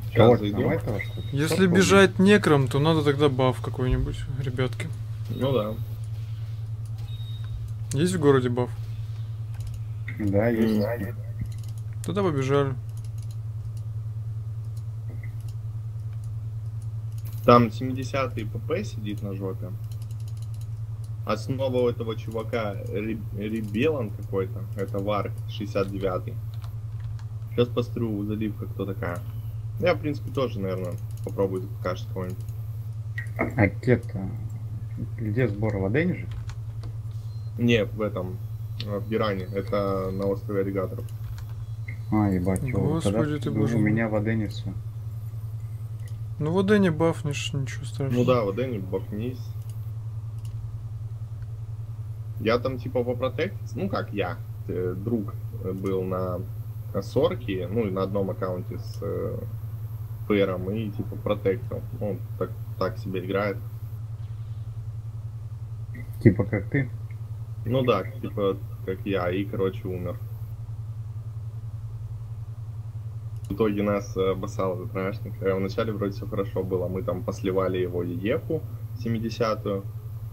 Сейчас Кого-то там зайду. этого, что ли? Если Сотку бежать некром, то надо тогда баф какой-нибудь, ребятки. Ну да. Есть в городе баф? убить? Да, есть. Тогда побежали. Там 70-й ПП сидит на жопе. Основа у этого чувака Рибелан какой-то. Это Варк 69-й. Сейчас пострю заливка, кто такая. Я, в принципе, тоже, наверное, попробую покажешь кого-нибудь. А где-то... Где сбор в Адене же? Не, в этом, в Геране. Это на острове Аллигаторов. А, ебать, чё, тогда Господи ты, у боже мой. меня в Адене все. Ну вот не бафнешь, ничего страшного. Ну да, в Адене бахнись. Я там типа по протект, ну как я, друг был на Сорке, ну и на одном аккаунте с Фэром и типа протектом. Он так себе играет. Типа как ты? Ну да, типа как я, и короче умер. В итоге нас обоссал этот рашник. Вначале вроде все хорошо было, мы там посливали его Еху 70-ю.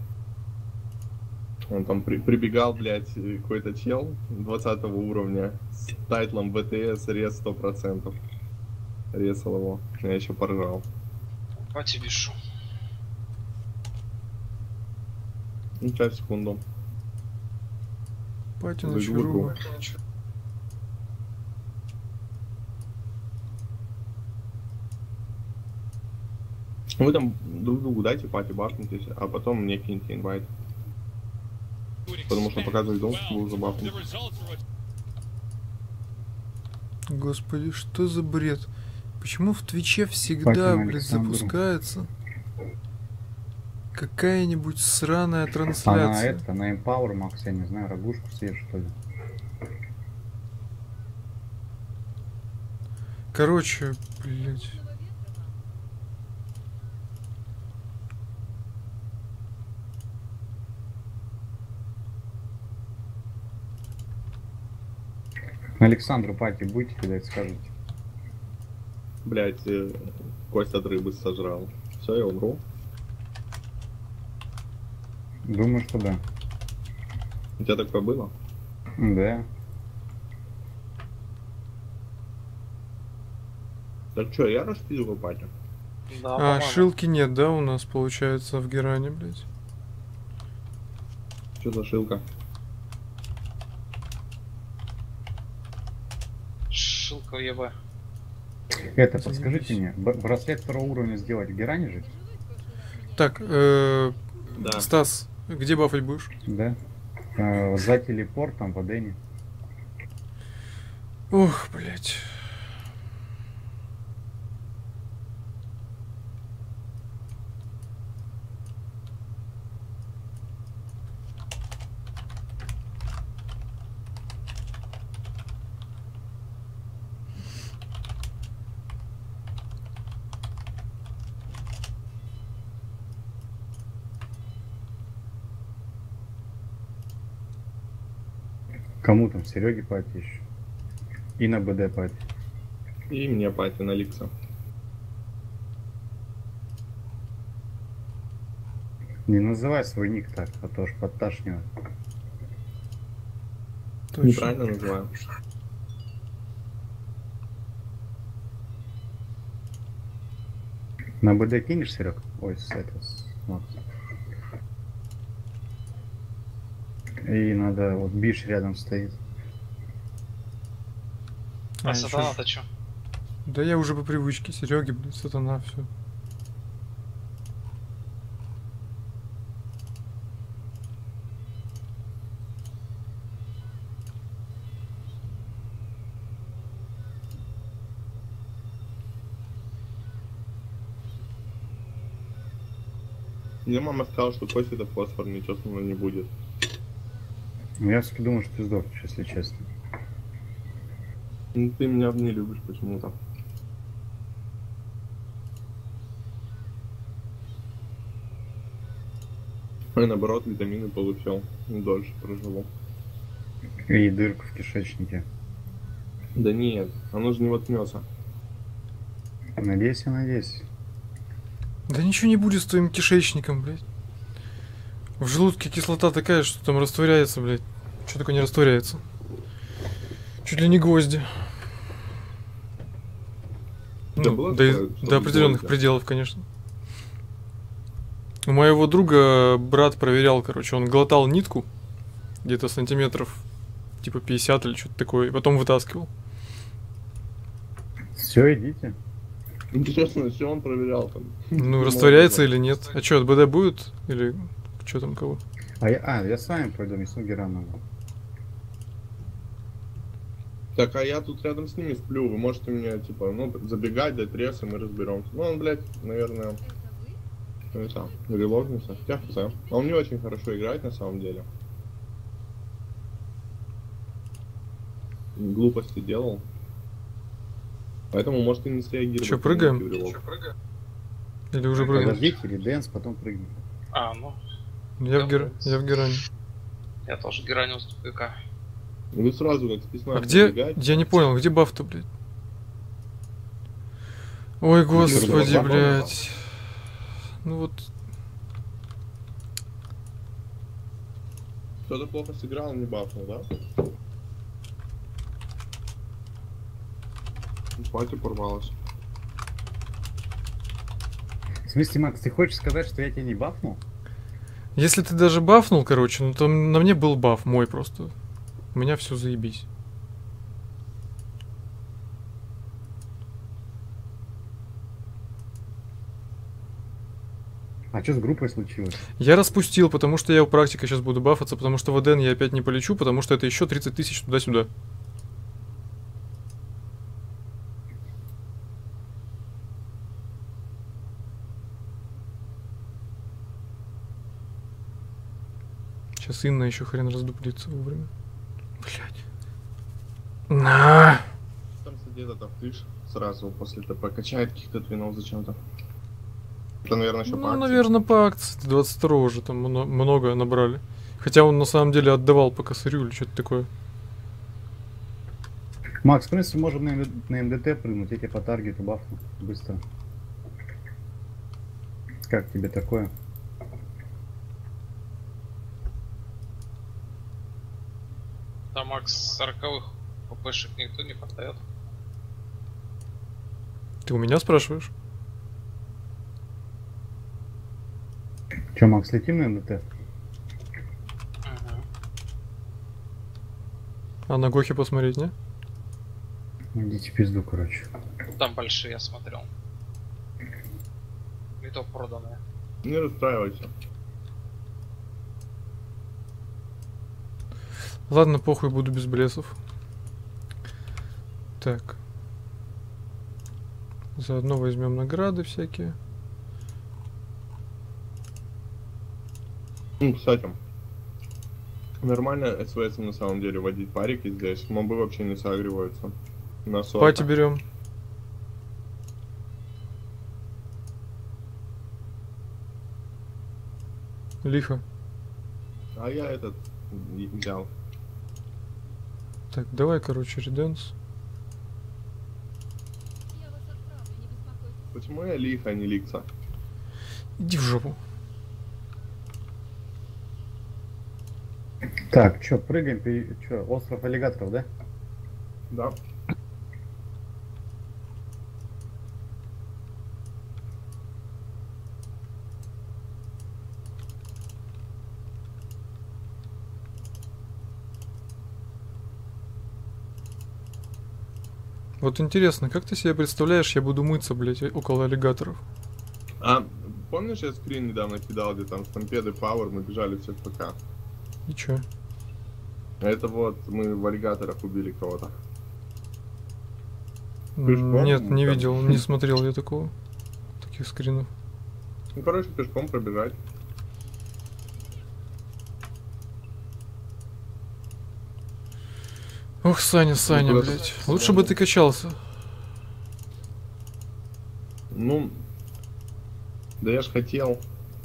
Он там прибегал, блядь, какой-то чел 20 уровня с тайтлом БТС рез 100%. Резал его. Я еще поржал. Пати вишу. Ну, сейчас, секунду. Пати на Зайду в игру. чару. Вы там друг другу дайте пати, бафнитесь, а потом мне киньте инвайт. Потому что пока зайду, буду забафнуть. Господи, что за бред? Почему в Твиче Пати всегда, на блядь, Александру. запускается какая-нибудь сраная А на трансляция? это, на Empower Max, я не знаю, рагушку съешь, что ли? Короче, блядь. На Александру пати будете кидать, скажите. Блять, кость от рыбы сожрал. Все, я умру. Думаю, что да. У тебя такое было? Да. Так что, я распиливаю пати? Да, А, по-моему. шилки нет, да, у нас получается в Геране, блядь. Что за шилка? Шилка ЕВ. Это, Заебись. подскажите мне, браслет второго уровня сделать в Геране же? Так, Да. Стас, где бафать будешь? Да. За телепортом в Адене. Ох, блядь. Кому там? Сереге пати еще. И на БД пати. И мне пати на Ликса. Не называй свой ник так, а то ж подташнивает. Точно. Неправильно называю. На БД кинешь, Серег? Ой, с этого, с Макса. И надо, вот Биш рядом стоит. А ещё сатана-то чё? Да я уже по привычке, Сереги, блядь, сатана, все. Мне мама сказала, что кость это фосфор, ничего со мной не будет. Ну, я все-таки думаю, что ты сдохнешь, если честно. Ну, ты меня не любишь почему-то. А наоборот, витамины получил. Дольше проживу. И дырку в кишечнике. Да нет, оно же не воткнется. Надейся, надейся. Да ничего не будет с твоим кишечником, блядь. В желудке кислота такая, что там растворяется, блядь. Что такое не растворяется? Чуть ли не гвозди. Да Ну, было до, такое, что до определенных гвозди? пределов, конечно. У моего друга брат проверял, короче, он глотал нитку где-то сантиметров типа 50 или что-то такое, и потом вытаскивал. Все, идите. Интересно, все он проверял там. Ну, растворяется или нет? А что, от БД будет? Или что там кого? Я с вами пойду, несу Геранова. Так, а я тут рядом с ними сплю. Вы можете меня, типа, ну, забегать, дать рез, и мы разберемся. Ну, он, блядь, наверное, это, релогнется. Я хз. А он не очень хорошо играет, на самом деле. Глупости делал. Поэтому, может, и не среагировать. Чё, на прыгаем? мой релог. Или уже прыгнул? Подождите, или дэнс, потом прыгните. А, ну, Я в Геране. я тоже геранил с тупика. Вы сразу, как списна, А где? забегаете. Я не понял, где баф-то, блядь? Ой, господи, баф? блядь. Ну вот, Кто-то плохо сыграл, не бафнул, да? Пати порвалась. В смысле, Макс, ты хочешь сказать, что я тебя не бафнул? если ты даже бафнул, короче, ну то на мне был баф мой просто. У меня все заебись. А что с группой случилось? Я распустил, потому что я у практика сейчас буду бафаться, потому что в Эден я опять не полечу, потому что это еще 30 тысяч туда-сюда. Сейчас Инна еще хрен раздуплится вовремя. Блять. На! Там сидит это втыш сразу после ТП качает каких-то твинов зачем-то. Это, наверное, еще по Ну, акции. наверное, по акции 22 уже там много набрали. Хотя он на самом деле отдавал по косарю или что-то такое. Макс, в принципе, можем на МДТ прыгнуть, я тебе по таргету бафну быстро. Как тебе такое? Там Макс 40-х ППшек никто не продает. Ты у меня спрашиваешь? Че, Макс, летим на МДТ? Ага. А на Гохе посмотреть, не? Идите в пизду, короче. Там большие я смотрел. И то проданные. Не расстраивайся. Ладно, похуй, буду без блесов. Так. Заодно возьмем награды всякие. Ну, кстати, нормально СВС на самом деле водить парики здесь. Мобы вообще не сагриваются. На 40. Пати берем. Лихо. А я этот взял. Так, давай, короче, реденс. Я вас отправлю, не беспокойтесь. Почему я лихо, а не ликса? Иди в жопу. Так, чё, прыгаем, чё, остров аллигаторов, да? Да. Вот интересно, как ты себе представляешь, я буду мыться, блять, около аллигаторов? А помнишь, я скрин недавно кидал, где там Стампеды Power, мы бежали все в ПК? И чё? Это вот мы в аллигаторах убили кого-то. Пешком Нет, не там. видел, не смотрел я такого. Таких скринов. Ну, короче, пешком пробежать. Ох, Саня, Саня, куда блять. ты? Лучше бы ты качался. Ну, да я ж хотел.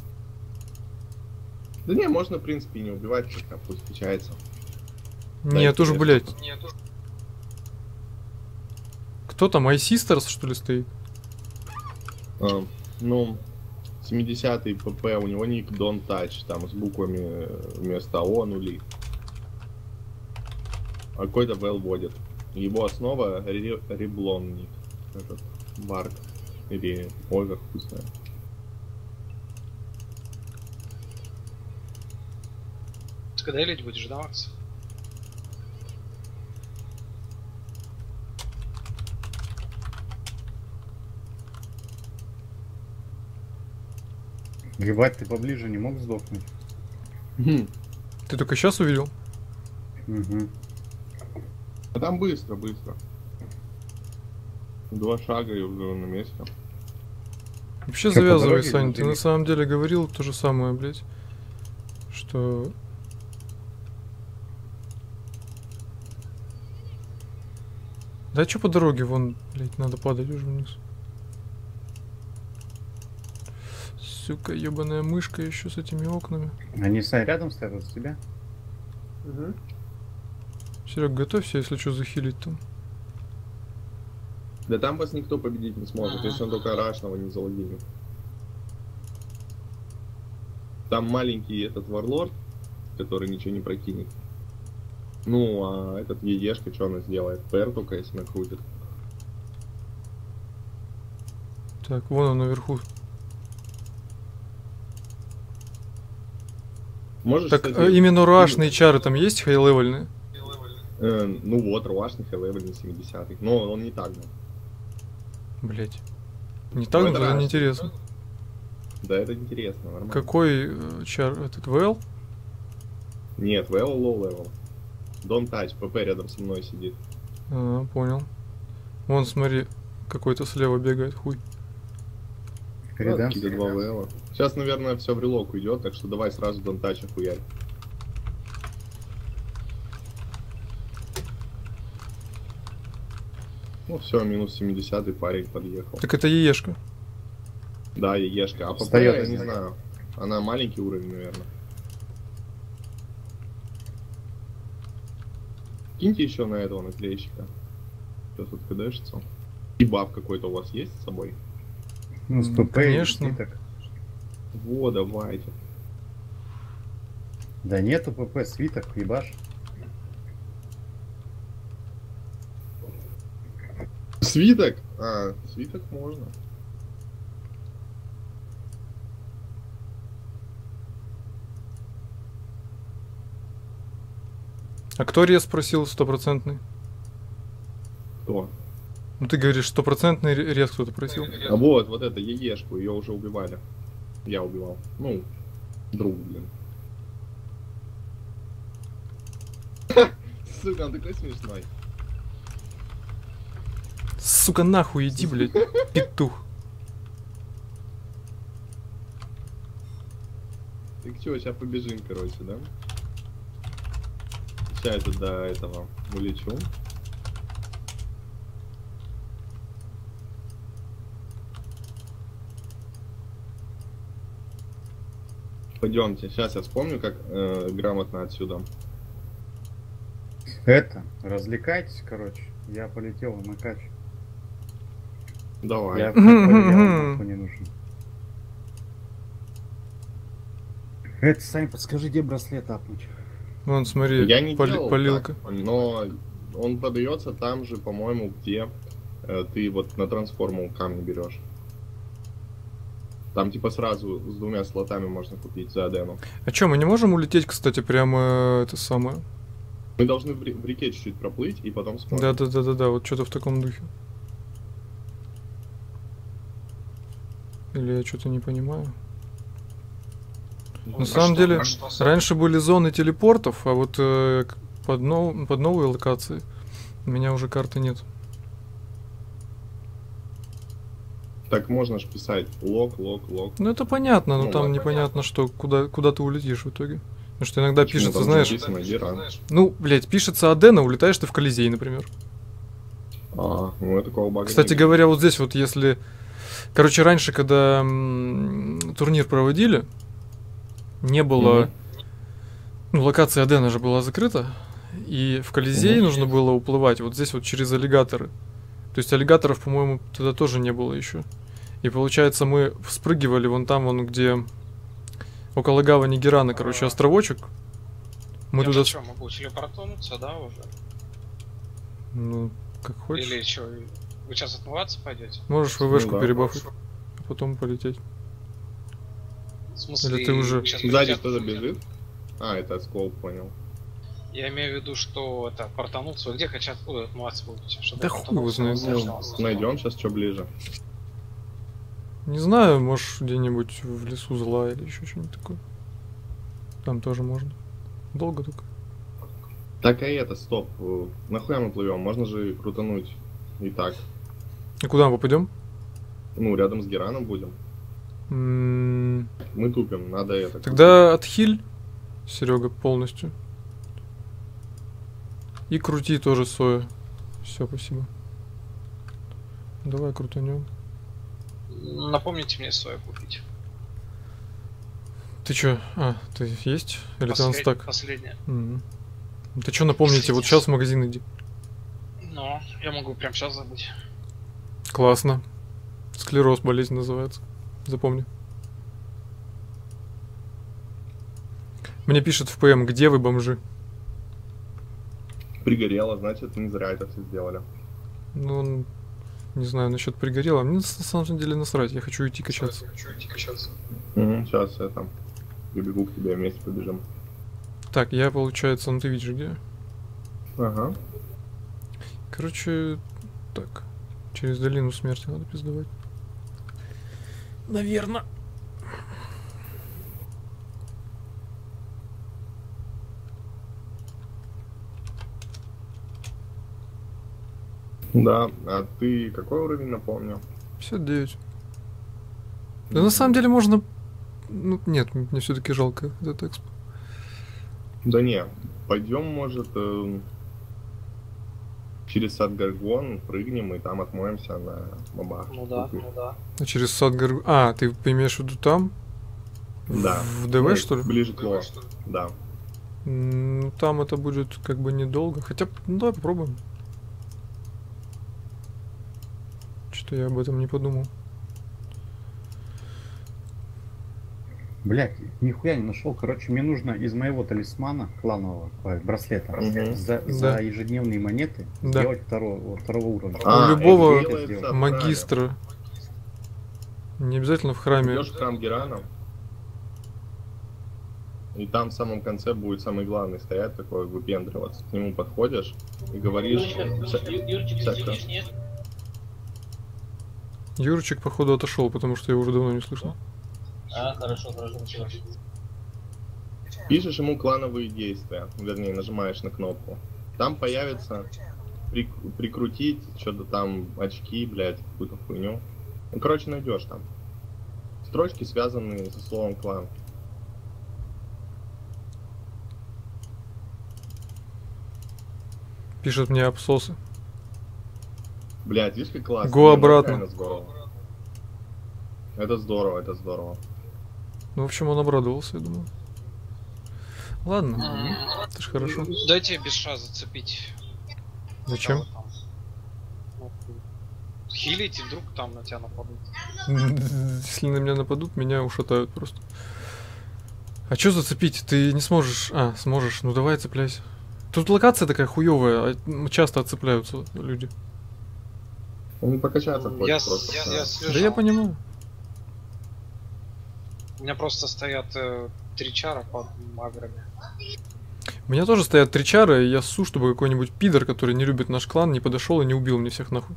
Да не, можно, в принципе, и не убивать, пока пусть качается. Нет, уж, интересно. блять. Кто там, iSisters, что ли, стоит? Ну, 70-й ПП, у него ник Don't Touch, там с буквами вместо О нули. А какой-то Вэл вводит. Его основа Реблон ник. Этот Барк. Или Овер, хуй знает. Ты когда лить будешь, да, Макс? Ебать, ты поближе не мог сдохнуть? Ты только сейчас увидел? Угу. А там быстро. 2 шага и уже на месте. Вообще Чё, по завязывай, дороге Сань. или- Ты на самом деле говорил то же самое, блядь. Что... Да чё по дороге? Вон, блядь, надо падать уже вниз. Сука, ебаная мышка еще с этими окнами. Они Сань рядом стоят от тебя? Серег, готовься, если что, захилить там. Да там вас никто победить не сможет, если он только Рашного не залогинит. Там маленький этот варлорд, который ничего не прокинет. Ну, а этот ЕЕшка, что она сделает? ПР только если накрутит. Так, вон он наверху. Можешь, Так, кстати, именно руашные чары там есть хай-левельные? ну вот, руашный хай-левельный 70-й. Но он не так, да. Блять. Не так, это но это раз. неинтересно. Да, это интересно, нормально. Какой чар этот ВЛ? Нет, level, low level. Don't touch, ПП рядом со мной сидит. А, понял. Вон, смотри, какой-то слева бегает хуй. Передам. Какие-то 2 level. Сейчас, наверное, все в релок уйдет, так что давай сразу Don't touch охуярь. Ну все, минус 70-й парень подъехал. Так это ЕЕшка. Да, ЕЕшка. А ПП, Встаёт я из не него. знаю. Она маленький уровень, наверное. Киньте еще на этого наклейщика. Сейчас вот кдэшится. И баф какой-то у вас есть с собой? Ну, с ПП Конечно. и свиток. Во, давайте. Да нету ПП, свиток, ебаш. Свиток? А, свиток можно. А кто рез просил стопроцентный? Кто? Ну ты говоришь, стопроцентный рез кто-то просил. А вот это ЕЕшку, ее уже убивали. Я убивал. Ну, друг, блин. Сука, он такой смешной. Сука, нахуй иди, блядь, петух. Так чё, сейчас побежим, короче, да? Сейчас я тут до этого улечу. Пойдемте, сейчас я вспомню, как грамотно отсюда. Это, развлекайтесь, короче. Я полетел на кач. Давай. Я нахуй не нужен. Это, Сань, подскажи, где браслет апнуть? Вон, смотри, Я не делал полилка. так, но он продается там же, по-моему, где ты вот на трансформу камни берешь. Там типа сразу с 2 слотами можно купить за адену. А чё, мы не можем улететь, кстати, прямо это самое? Мы должны в реке чуть-чуть проплыть и потом смотрим. Да, вот что-то в таком духе. Или я что-то не понимаю. На самом деле, раньше были зоны телепортов, а вот под новые локации у меня уже карты нет. Так можно ж писать лог. Ну это понятно, но Ну, там ладно. непонятно, что куда ты улетишь в итоге. Потому что иногда Почему? пишется, Там же знаешь, написано Геран. ну, блять, пишется Адена, улетаешь ты в Колизей, например. Ну я такого бага Кстати не говоря, вот здесь вот если... Короче, раньше, когда турнир проводили, не было... Мгм. Ну, локация Адена же была закрыта, и в Колизей Мгм. нужно было уплывать вот здесь вот через аллигаторы. То есть аллигаторов, по-моему, тогда тоже не было еще. И получается, мы спрыгивали вон там, вон где около гавани Герана, короче, островочек. Мы Я туда... же что, могу телепортнуться, да, уже? Ну, как хочешь. Или что, вы сейчас отмываться пойдете? Можешь Ну ВВшку да. перебафать, а потом полететь. В смысле, Или ты уже- вы щас Сзади полетят? кто-то бежит? А, это скоп, понял. Я имею в виду, что это портануться. Вы где хотят отмываться будете? Чтобы Да я хуй портанулся, его у знает. вас осталось. Найдем сейчас что ближе. Не знаю, может где-нибудь в лесу зла или еще что-нибудь такое. Там тоже можно. Долго только. Так, а это, стоп. Нахуя мы плывем? Можно же крутануть и так. И куда мы попадем? Ну, рядом с Гераном будем. Мы тупим, надо это. Тогда отхиль, Серега, полностью. И крути тоже соя. Все, спасибо. Давай крутанем. Напомните мне свое купить. Ты чё? А, ты есть? Или ты анстак? Последнее. Мгм. Ты чё напомните? Вот сейчас в магазин иди. Но я могу прямо сейчас забыть. Классно. Склероз болезнь называется. Запомни. Мне пишет в ПМ, где вы, бомжи? Пригорело, значит, не зря это все сделали. Ну, не знаю насчет пригорело. Мне на самом деле насрать, я хочу идти качаться. Сейчас я там прибегу к тебе, вместе побежим. Так, я, получается, ну ты видишь где? Ага. Короче, так. Через долину смерти надо пиздовать. Наверно. Да, а ты какой уровень, напомню? 59. Да на самом деле можно... Ну, нет, мне все-таки жалко этот эксп. Да не, пойдем, может, через Сад-Гаргон прыгнем и там отмоемся на мобах. Ну да, Тут ну да. А через Сад-Гаргон... А, ты имеешь в виду там? Да. В ДВ, Ну, что ли? Ближе к Ло. Да. Ну, там это будет как бы недолго. Хотя, ну давай попробуем. Что-то я об этом не подумал. Блять, нихуя не нашел. Короче, мне нужно из моего талисмана кланового, браслета, Мгм. за ежедневные монеты Да. сделать второго уровня. У любого это делается в храме. магистра. Не обязательно в храме. Идешь в храм Герана, и там в самом конце будет самый главный стоять такой, выпендриваться. К нему подходишь и говоришь... всякое. Юрчик, походу, отошел, потому что его уже давно не слышно. А, хорошо, началось. Пишешь ему клановые действия, вернее, нажимаешь на кнопку. Там появится прикрутить что-то там, очки, блядь, какую-то хуйню. Ну, короче, найдешь там. Строчки, связанные со словом клан. Пишет мне абсосы. Блядь, видишь, как классно? Го Это обратно. реально здорово. Это здорово, это здорово. Ну, в общем, он обрадовался, я думаю. Ладно, это ж хорошо. Дайте без ша зацепить. Зачем? Кого там. Ну, хилить, и вдруг там на тебя нападут. Если на меня нападут, меня ушатают просто. А чё зацепить? Ты не сможешь... А, сможешь. Ну давай, цепляйся. Тут локация такая хуёвая, часто отцепляются люди. Он покачаться хочет Я просто. Да. слежу. Да я понимаю. У меня просто стоят 3 чара под маграми. У меня тоже стоят 3 чары, и я ссу, чтобы какой-нибудь пидор, который не любит наш клан, не подошел и не убил мне всех нахуй.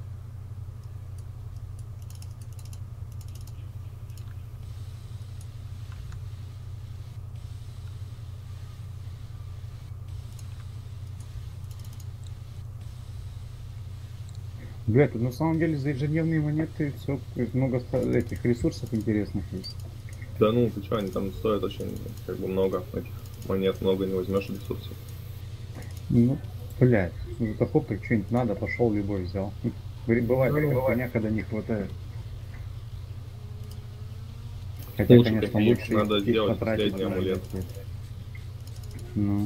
Блять, тут на самом деле за ежедневные монеты все много этих ресурсов интересных есть. Да ну, ты чё, они там стоят очень, как бы, много этих монет, много не возьмешь ресурсов. Ну, блять, ну за покупкой что-нибудь надо, пошел любой взял. Бывает такая хуйня, когда не хватает. Хотя, Лучше конечно, такие, лучше надо их сделать потратить последний на амулет. эти. Ну.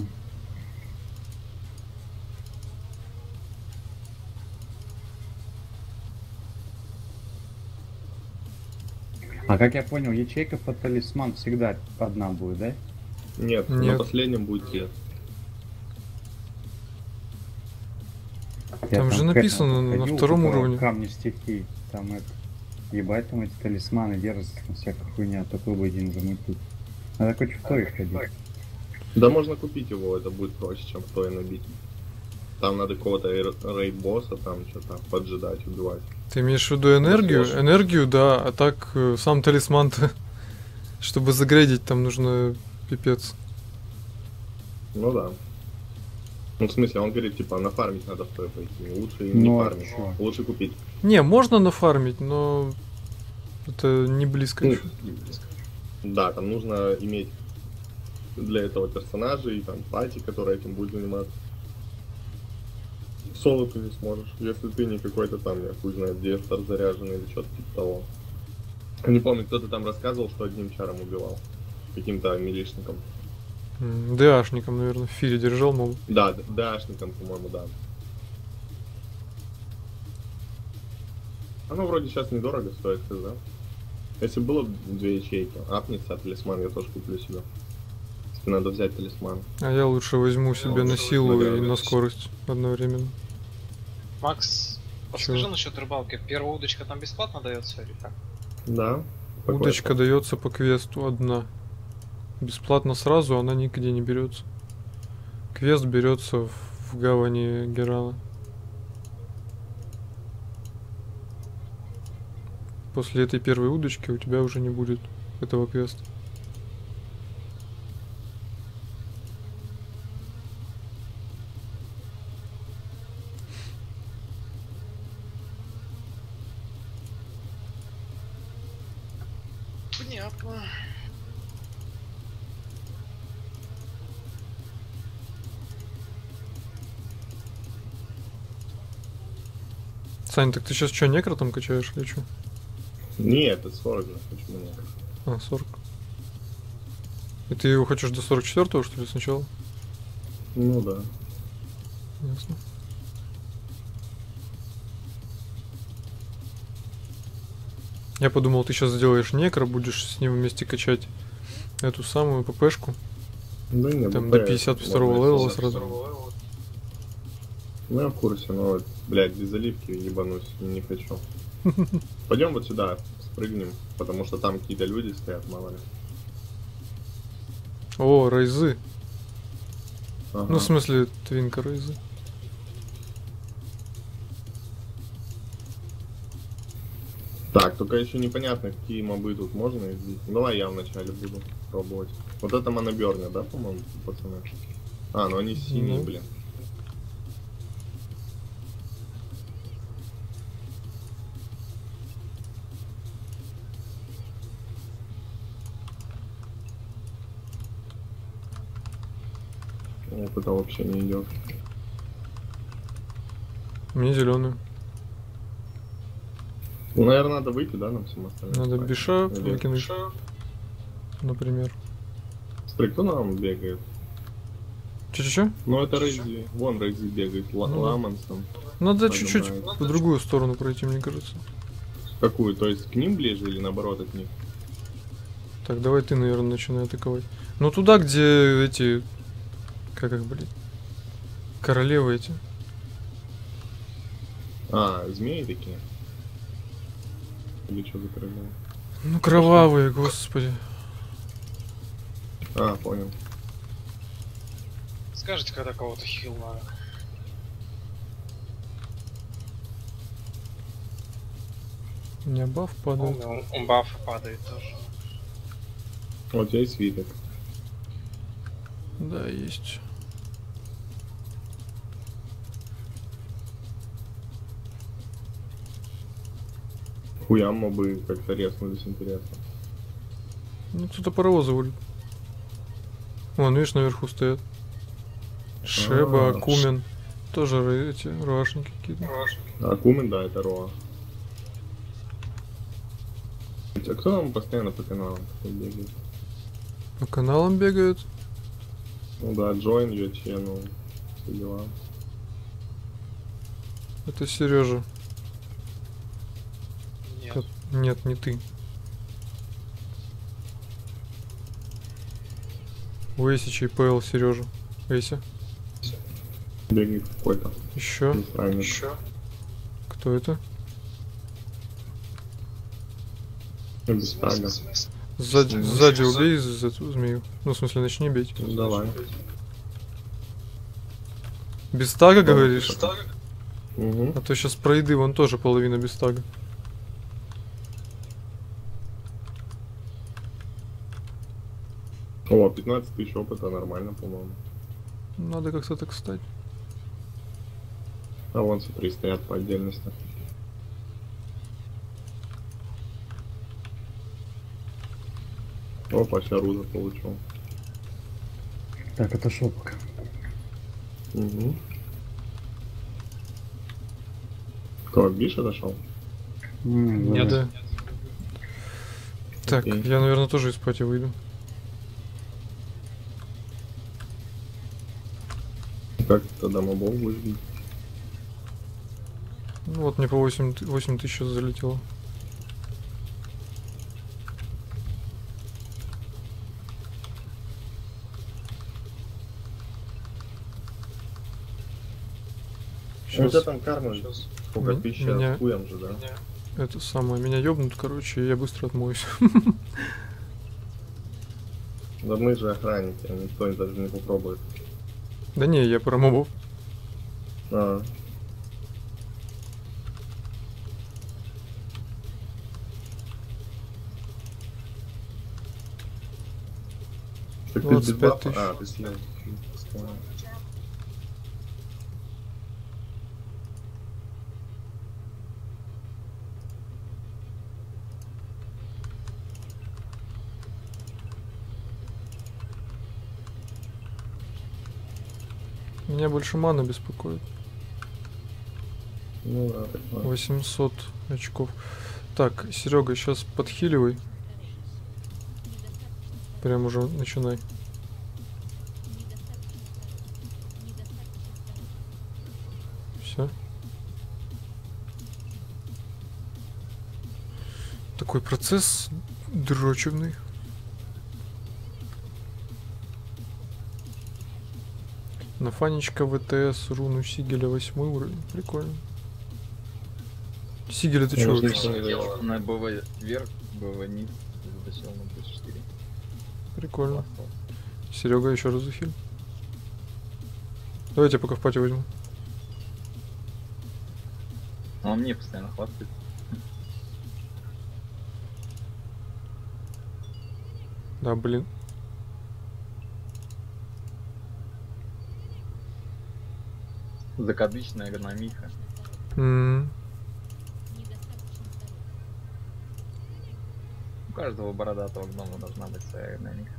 А как я понял, ячейка под талисман всегда одна будет, да? Нет, Нет. на последнем будет 3. Я Там же к написано этому на подходил, втором типа, уровне. Камни стихий. Там это. Ебать, там эти талисманы держатся, там всякая хуйня, такой бы один замутить. Надо хоть в той ходить. Да можно купить его, это будет проще, чем в той набить. Там надо какого-то рейд-босса там что-то поджидать, убивать. Ты имеешь в виду энергию? сложно. Энергию, да, а так сам талисман-то, чтобы загрейдить, там нужно пипец. Ну да. Ну в смысле, он говорит, типа, нафармить надо в той пойти. Лучше и не Ну, а фармить. чё? Лучше купить. Не, можно нафармить, но это не близко Ну, ещё. да, там нужно иметь для этого персонажей, там, пати, который этим будет заниматься. Соло ты не сможешь, если ты не какой-то там, я хуй знает, дефтор заряженный или что-то типа того. Не помню, кто-то там рассказывал, что одним чаром убивал. Каким-то милишником. ДАшником, наверное, в фире держал, мол. Да, дашником, по-моему, да. Оно вроде сейчас недорого стоит, да? Если было 2 ячейки, апнется, а талисман я тоже куплю себе. Если надо взять талисман. А я лучше возьму себе на силу и на скорость одновременно. Макс, подскажи Чё? насчет рыбалки. Первая удочка там бесплатно дается или как? Да. Удочка дается по квесту одна. Бесплатно сразу она нигде не берется. Квест берется в гавани Герала. После этой первой удочки у тебя уже не будет этого квеста. Понятно. Сань, так ты сейчас что, некро там качаешь или что? Нет, это 40 же, почему нет? А, 40. И ты его хочешь до 44-го, что ли, сначала? Ну да. Ясно. Я подумал, ты сейчас сделаешь некро, будешь с ним вместе качать эту самую ППшку. Да не, Там БП, до 52 можно левела сделать. сразу. Ну я в курсе, но вот, блядь, без заливки ебанусь, не хочу. Пойдем вот сюда, спрыгнем, потому что там какие-то люди стоят, мало ли. О, рейзы. Ага. Ну, в смысле, твинка рейзы. Так, только еще непонятно, какие мобы тут можно избить. Ну, давай я вначале буду пробовать. Вот это моноберня, да, по-моему, пацаны? А, ну они синие, Ну. блин. Вот это вообще не идет. Мне зеленую. Ну, наверное, надо выйти, да, нам всем остальным? Надо спать? биша Или- выкинуть, например. Смотри, кто нам бегает? Че-че-че? Ну, это Рейзи. Вон Рейзи бегает. Ну да. Ламансом. Надо Надо чуть-чуть брать. по другую сторону пройти, мне кажется. Какую? То есть к ним ближе или наоборот от них? Так, давай ты, наверное, начинай атаковать. Ну, туда, где эти... Как их, блин? Королевы эти. А, змеи такие? Или что за королева? Ну, кровавые, господи. А, понял. Скажите, когда кого-то хил надо. У меня баф падает. Он баф падает тоже. Вот у тебя есть свиток. Да, есть. Хуя мобы как-то резнулись, интересно. Ну, кто-то паровозы водит. Вон, видишь, наверху стоят. Шеба, А, Акумен. Тоже эти руашники какие-то. Акумен, да, это Роа. А кто нам постоянно по каналам бегает? По каналам бегают. Ну да, Джоин, Юче, ну, все дела. Это Сережа. Нет. Нет, не ты. У Эсича и ПЛ Сережа. Эся. Бегает какой-то. Еще. Неправильно. Кто это? Без тага. Сзади убей эту змею. Ну, в смысле, начни бить. Ну, давай. Без тага, говоришь? Угу. А то сейчас пройды, вон тоже половина без тага. О, 15 тысяч опыта, нормально, по-моему. Надо как-то так стать. А вон, смотри, стоят по отдельности. Опа, Чаруза получил. Так, отошел пока. Угу. Кто, Биша дошел? Нет, да. Так, Окей. я, наверное, тоже из пати выйду. Как ты тогда мобов будешь бить? Ну вот мне по 8 тысяч сейчас залетело. Ну, у тебя Сейчас там карма сколько? 1000 меня- с хуем же, да? это самое, меня ёбнут, короче, и я быстро отмоюсь. Да мы же охранники, а никто даже не попробует. Да не, я про мобов. А. Так ты без 25 бафа? тысяч. А, ты съел. Меня больше мана беспокоит. Ну да, так ладно. 800 очков. Так, Серега, сейчас подхиливай. Прям уже начинай. Все. Такой процесс дрочевный. На Фанечка ВТС, руну Сигеля 8 уровень. Прикольно. Сигель, это Я чё? уж ничего не делал. На БВ вверх, БВ низ, затащил на плюс 4. Прикольно. Серега, еще раз захиль. Давайте пока в пати возьму. А он мне постоянно хватает. Да, блин. Закадычная эргономика. М. У каждого бородатого гнома должна быть своя эргономика.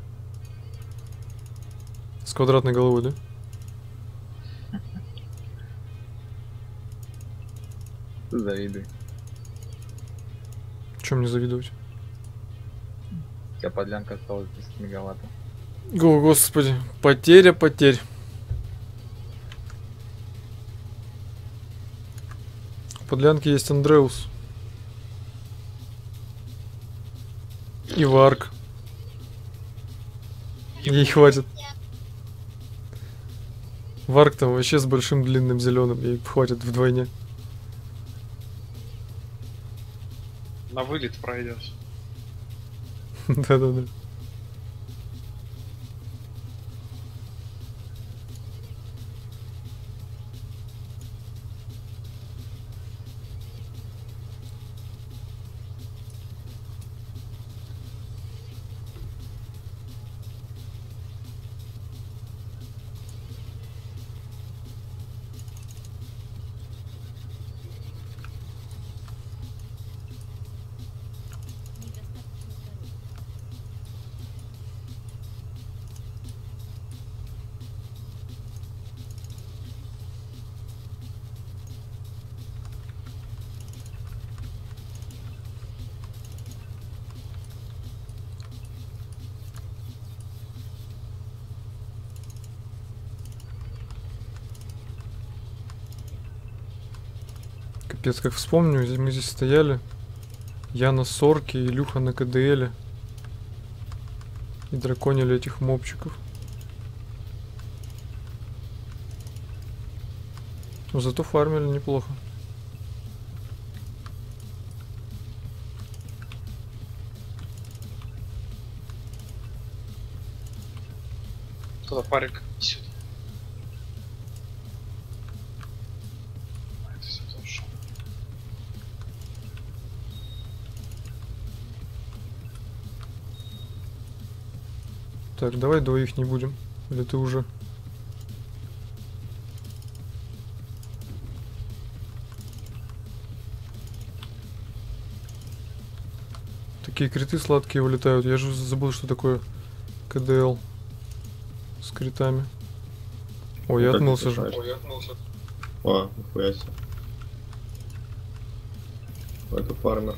С квадратной головой, да? Ты завидуй. Чем мне завидовать? У тебя подлянка осталась 10 мегаватт. О, господи. Потеря потерь. В подлянке есть Андреус. И Варк. Ей хватит. Варк там вообще с большим длинным зеленым. Ей хватит вдвойне. На вылет пройдет. Да-да-да. Капец, как вспомню, мы здесь стояли. Я на Сорке, Илюха на КДЛе. И драконили этих мобчиков. Но зато фармили неплохо. Туда парик сюда. Это все тоже. Так, давай двоих не будем. Или ты уже? Такие криты сладкие вылетают. Я же забыл, что такое КДЛ с критами. Ой, я Как ты отмылся же. считаешь? А, нихуя себе. Это фармер.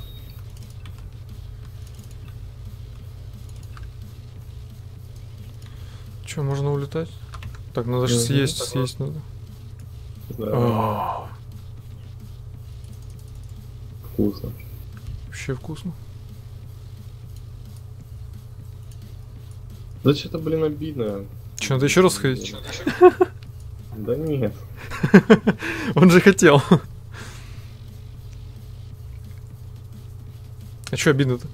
Че, можно улетать? Так, надо же съесть надо. Да, вкусно. Вообще вкусно. Да что-то, блин, обидно. Че, надо еще раз сходить? Да нет. Он же хотел. А че обидно-то?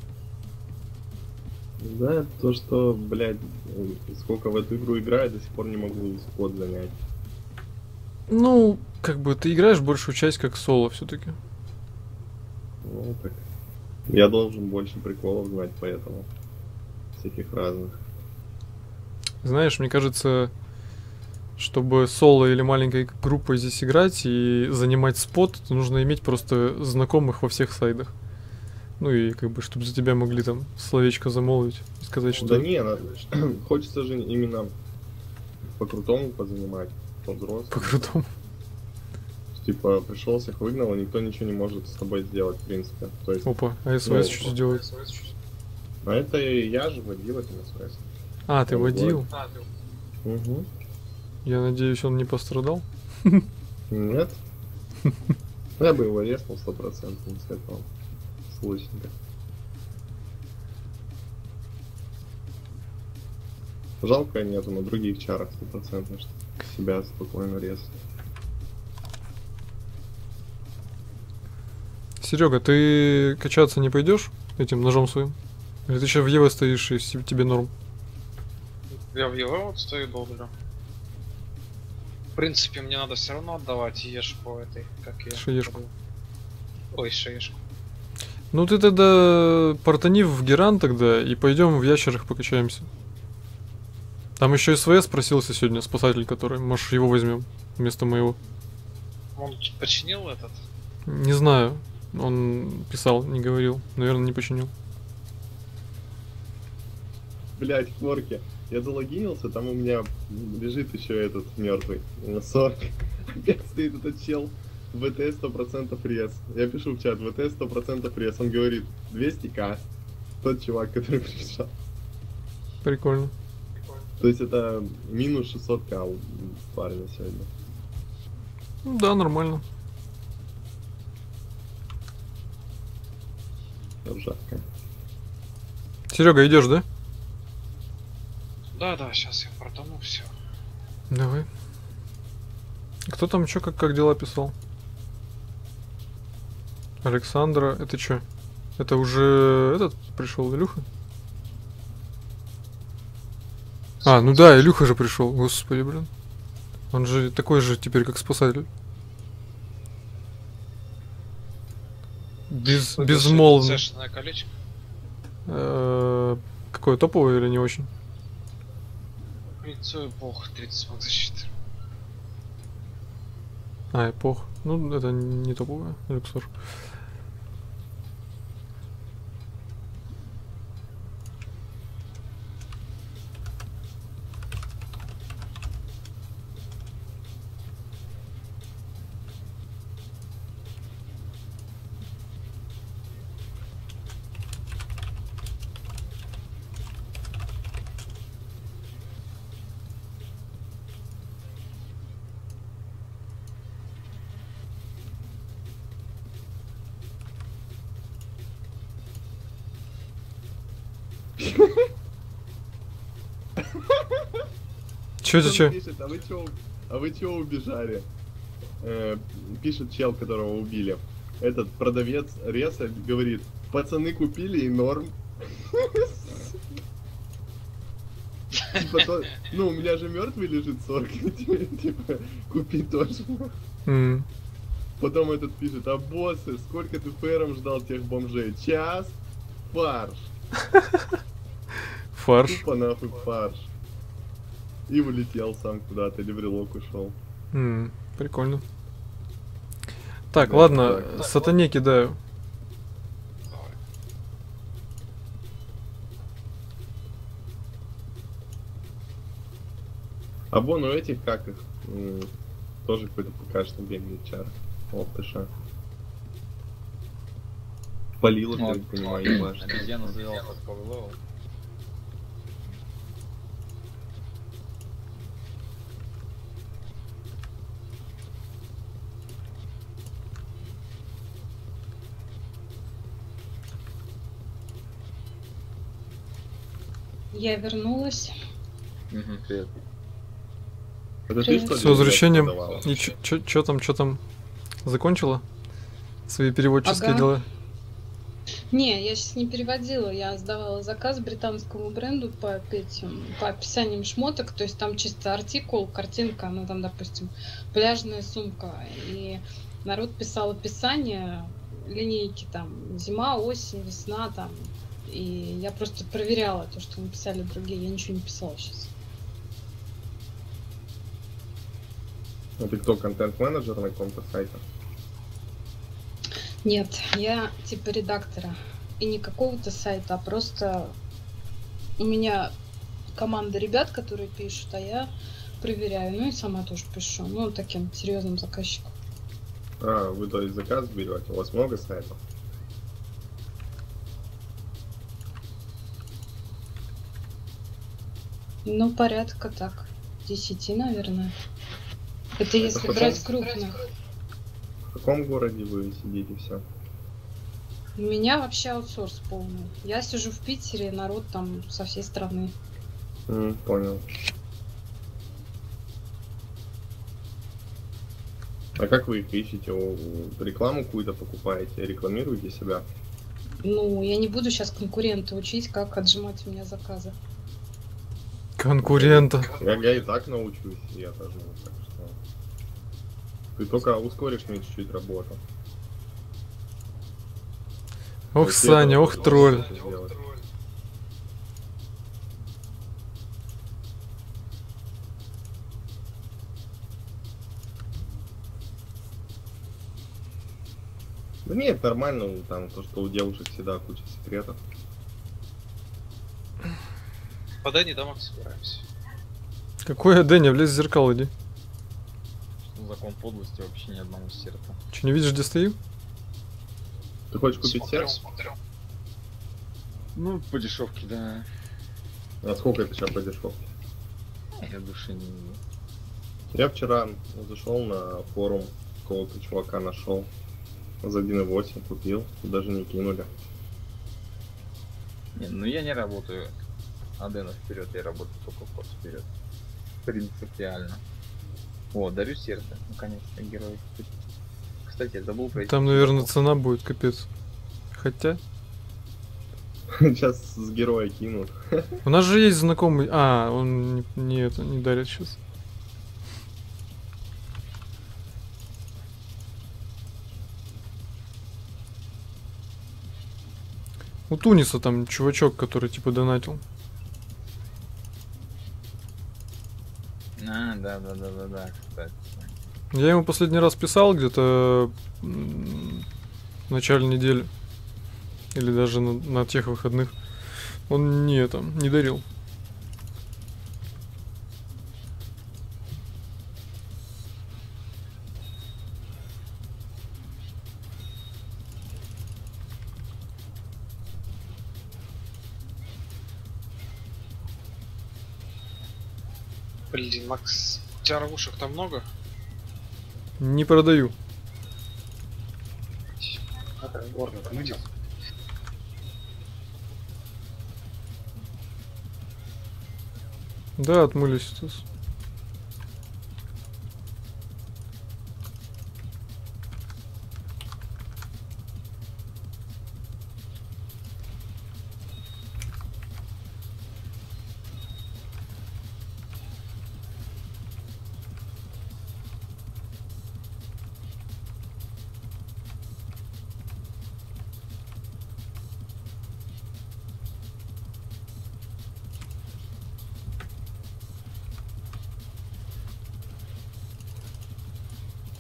Да, то, что, блядь, сколько в эту игру играю, до сих пор не могу спот занять. Ну, как бы ты играешь большую часть как соло все-таки. Ну, так. Я должен больше приколов знать, поэтому. Всяких разных. Знаешь, мне кажется, чтобы соло или маленькой группой здесь играть и занимать спот, то нужно иметь просто знакомых во всех сайдах. Ну и как бы, чтобы за тебя могли там словечко замолвить и сказать, что... Да не, хочется же именно по-крутому позанимать, по-взрослому. По-крутому. Типа, пришел, всех выгнал, и никто ничего не может с тобой сделать, в принципе. То есть, Опа, а СВС Ну, что сделает? а это я же водил этим СВС. А, ты водил? Угу. Я надеюсь, он не пострадал? Нет. Я бы его резнул 100% с этого случая. Жалко нету на других чарах 100%, что себя спокойно резать. Серега, ты качаться не пойдешь этим ножом своим? Или ты сейчас в Еве стоишь и тебе норм? Я в его вот стою долго. В принципе, мне надо все равно отдавать ешку этой, как я. Шеешку. Ой, шеешку. Ну ты тогда портани в Геран тогда и пойдем в ящерах покачаемся. Там еще СВС просился сегодня, спасатель который. Может его возьмем вместо моего. Он починил этот? Не знаю. Он писал, не говорил. Наверное, не починил. Блять, хворки. Я залогинился, там у меня лежит еще этот мертвый. 40. Опять стоит этот чел. ВТ 100% рез. Я пишу в чат, ВТ 100% рез. Он говорит, 200к. Тот чувак, который пришел. Прикольно. То есть это минус 600к у парня сегодня. Ну да, нормально. Жарко. Серега, идешь, да? Да, сейчас я протону все. Давай. Кто там что, как дела писал? Александра, это что? Это уже этот пришел, Илюха? А, ну да, Илюха же пришел, господи, блин. Он же такой же теперь, как спасатель. Безмолвный. Цешное колечко. Какое, топовое или не очень? Лицо бог, 30 маг защиты. А, эпох. Ну, это не топовое, Люксор. Чё? Пишет, а вы чё убежали? Пишет чел, которого убили. Этот продавец реса говорит, пацаны купили и норм. Типа, ну, у меня же мертвый лежит 40, типа, купи тоже. Потом этот пишет, а боссы, сколько ты фэром ждал тех бомжей? Час? Фарш. Фарш. Тупо нахуй фарш. И улетел сам куда-то, или в релок ушел. Прикольно. Так, Да, ладно, так. сатане кидаю. Давай. А вон у этих, как их, тоже какой-то ПКшный бегает чар. О, ПШ. Полила, Ну, я так понимаю, ебашь. Обезьяна завела подковый левел. Я вернулась. Привет. Это ты Привет. что С делала? возвращением. Продавала? И чё там? Закончила? Свои переводческие Ага. дела? Не, я сейчас не переводила, я сдавала заказ британскому бренду по описаниям шмоток, то есть там чисто артикул, картинка, ну там, допустим, пляжная сумка, и народ писал описание, линейки там, зима, осень, весна там, и я просто проверяла то, что написали другие, я ничего не писала сейчас. А ты кто, контент-менеджер на каком-то сайте? Нет, я типа редактора. И не какого-то сайта, а просто у меня команда ребят, которые пишут, а я проверяю. Ну и сама тоже пишу. Ну, таким серьезным заказчиком. А, вы то есть заказ берете? У вас много сайтов? Ну, порядка так. 10, наверное. Это если потом- брать крупных. В каком городе вы сидите все? У меня вообще аутсорс полный. Я сижу в Питере, народ там со всей страны. Понял. А как вы их ищете? Рекламу какую-то покупаете, рекламируете себя? Ну, я не буду сейчас конкурента учить, как отжимать у меня заказы. Конкурента. Я и так научусь, я тоже, так что... Ты только ускоришь мне чуть-чуть работу. Ох, После Саня, этого ох, можно тролль. это сделать. Да нет, нормально, там то, что у девушек всегда куча секретов. По Дэнни домой собираемся. Какой я Дэнни, влез в зеркало, иди. Что закон подлости вообще ни одному сердцу. Че, не видишь, где стою? Ты хочешь купить сердце? Смотрю. Ну, по дешевке, да. А сколько это сейчас по дешевке? Я души не вижу. Я вчера зашел на форум, какого-то чувака нашел. За 1.8 купил, даже не кинули. Не, ну я не работаю Адена вперед, я работаю только код вперед. Принципиально. О, дарю сердце. Наконец-то герой. Кстати, я забыл пройти. Там, наверное, цена будет капец. Хотя... Сейчас с героя кинут. У нас же есть знакомый... А, он не дарит сейчас. У Туниса там чувачок, который типа донатил. А, да, кстати. Я ему последний раз писал где-то в начале недели. Или даже на тех выходных. Он не дарил. Блин, Макс, у тебя рвушек там много? Не продаю. Это горно пойдем. Да, отмылись сейчас.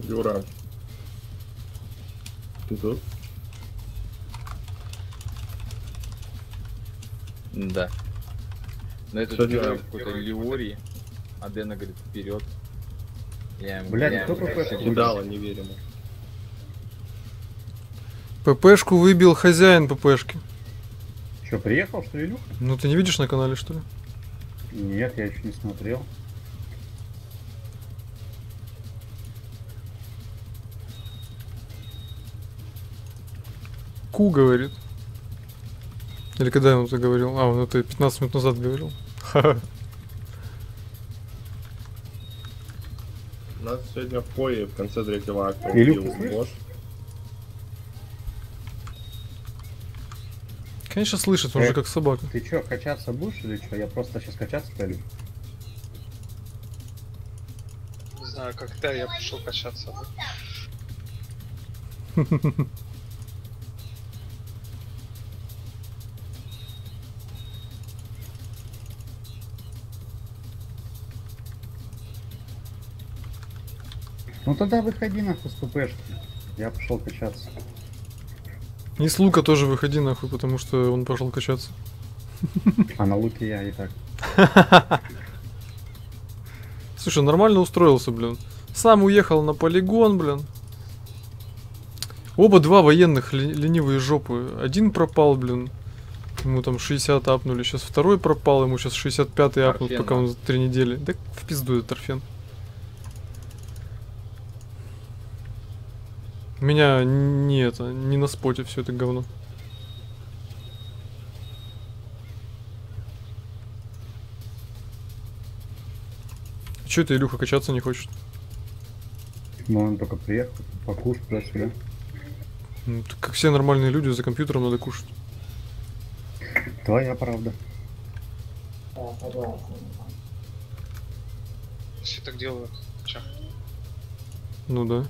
Юра. Ты тут? Да. Но этот Что герой делаем? какой-то Леорий. А Дэна говорит вперед. Я ему Блядь, кто ему ПП так Кидала, не верим. ППшку выбил хозяин ППшки. Че, приехал, что ли, Илюха? Ну ты не видишь на канале, что ли? Нет, я еще не смотрел. Ку говорит. Или когда он это говорил? А, он это 15 минут назад говорил. Ха-ха. У нас сегодня в пое в конце третьего акта Илюх, убил ты слышишь? босс. Конечно слышит, он же как собака. Ты че, качаться будешь или что? Я просто сейчас качаться пойду. Не знаю, как ты, а я пошел качаться. Ну тогда выходи нахуй с ППшки. Я пошел качаться. И с лука тоже выходи нахуй, потому что он пошел качаться. А на луке я и так. Слушай, нормально устроился, блин. Сам уехал на полигон, блин. Оба два военных ленивые жопы. Один пропал, блин. Ему там 60 апнули. Сейчас второй пропал, ему сейчас 65 апнут, Торфен, пока да. он за 3 недели. Да в пизду этот торфен. Меня не на споте все это говно. Че это Илюха качаться не хочет? Но он только приехал, покушать туда-сюда. Ну, так как все нормальные люди, за компьютером надо кушать. Твоя правда. Все так делают. Че? Ну да.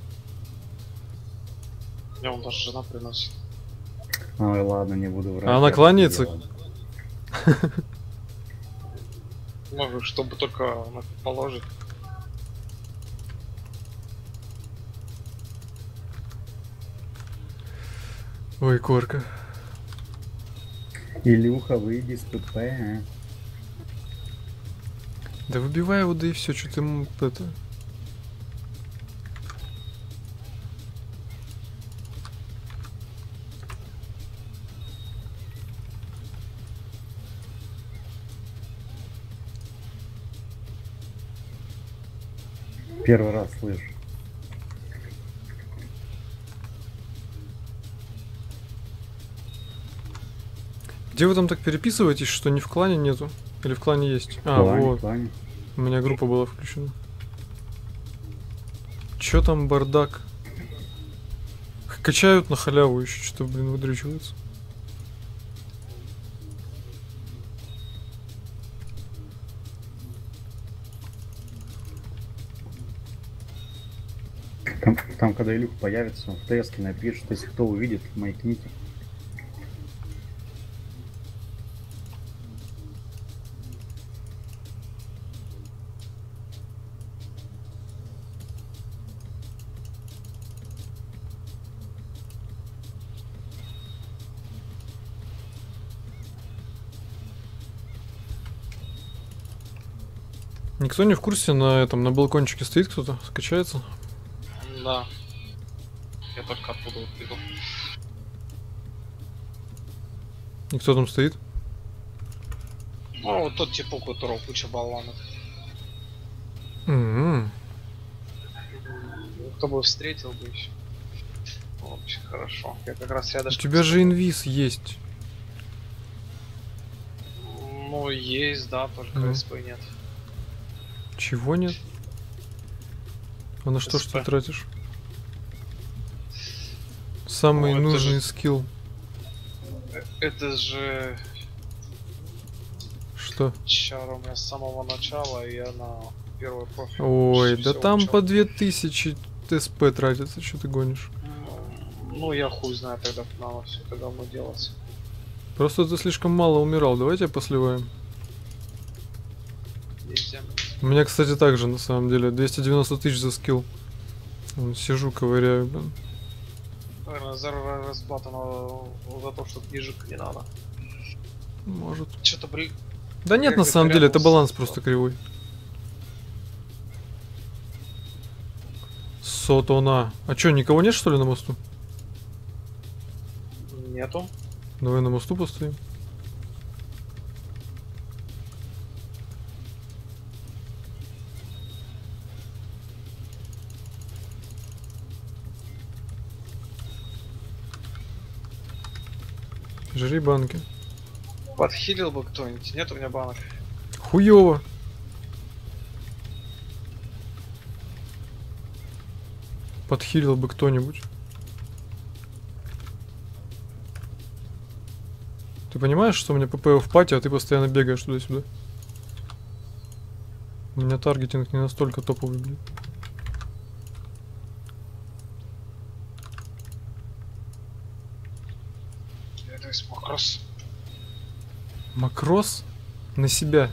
Мне вон даже жена приносит. Ой, ладно, не буду врать. А она Я кланяется? делал. Ну, чтобы только положить. Ой, корка. Илюха, выйди с ПП. Да выбивай его, да и все, что ты это. Первый раз слышу. Где вы там так переписываетесь, что ни в клане нету? Или в клане есть? А, Клане, вот. клане. У меня группа была включена. Чё там бардак? Качают на халяву еще, что, блин, выдрючивается. Там, когда Илюха появится, в ТС напишет, если кто увидит, маякните. Никто не в курсе, на этом, на балкончике стоит кто-то, скачается? Да. Я только оттуда вот иду. Никто там стоит? Ну, вот тот типа, у которого куча болванов. М-м. Кто бы встретил бы еще. Вообще хорошо. Я как раз У рядышком. тебя же инвиз есть. Ну, есть, да, только Ну. СП нет. Чего нет? А на что ж ты СП. тратишь? Самый Ну, это нужный же- скилл. Это же Что? чар у меня с самого начала, и я на первый профиль. Ой, всё да там учёл. по 2000 ТСП тратится, что ты гонишь? Ну, я хуй знаю тогда на все это говно делать. Просто ты слишком мало умирал, давайте посливаем. Есть земля. У меня, кстати, также на самом деле 290 тысяч за скилл. Вон сижу, ковыряю, блин. Наверное, за расплата за то, что книжек не надо. Может. Что-то, блин. Да нет, Как на это самом деле, это рядом баланс с- просто кривой. Сотона. А чё, никого нет, что ли, на мосту? Нету. Давай на мосту постоим. Жри банки. Подхилил бы кто-нибудь. Нет у меня банок. Хуёво. Подхилил бы кто-нибудь. Ты понимаешь, что у меня ПП в пати, а ты постоянно бегаешь туда-сюда? У меня таргетинг не настолько топовый, блин. Это из макрос. Макрос на себя.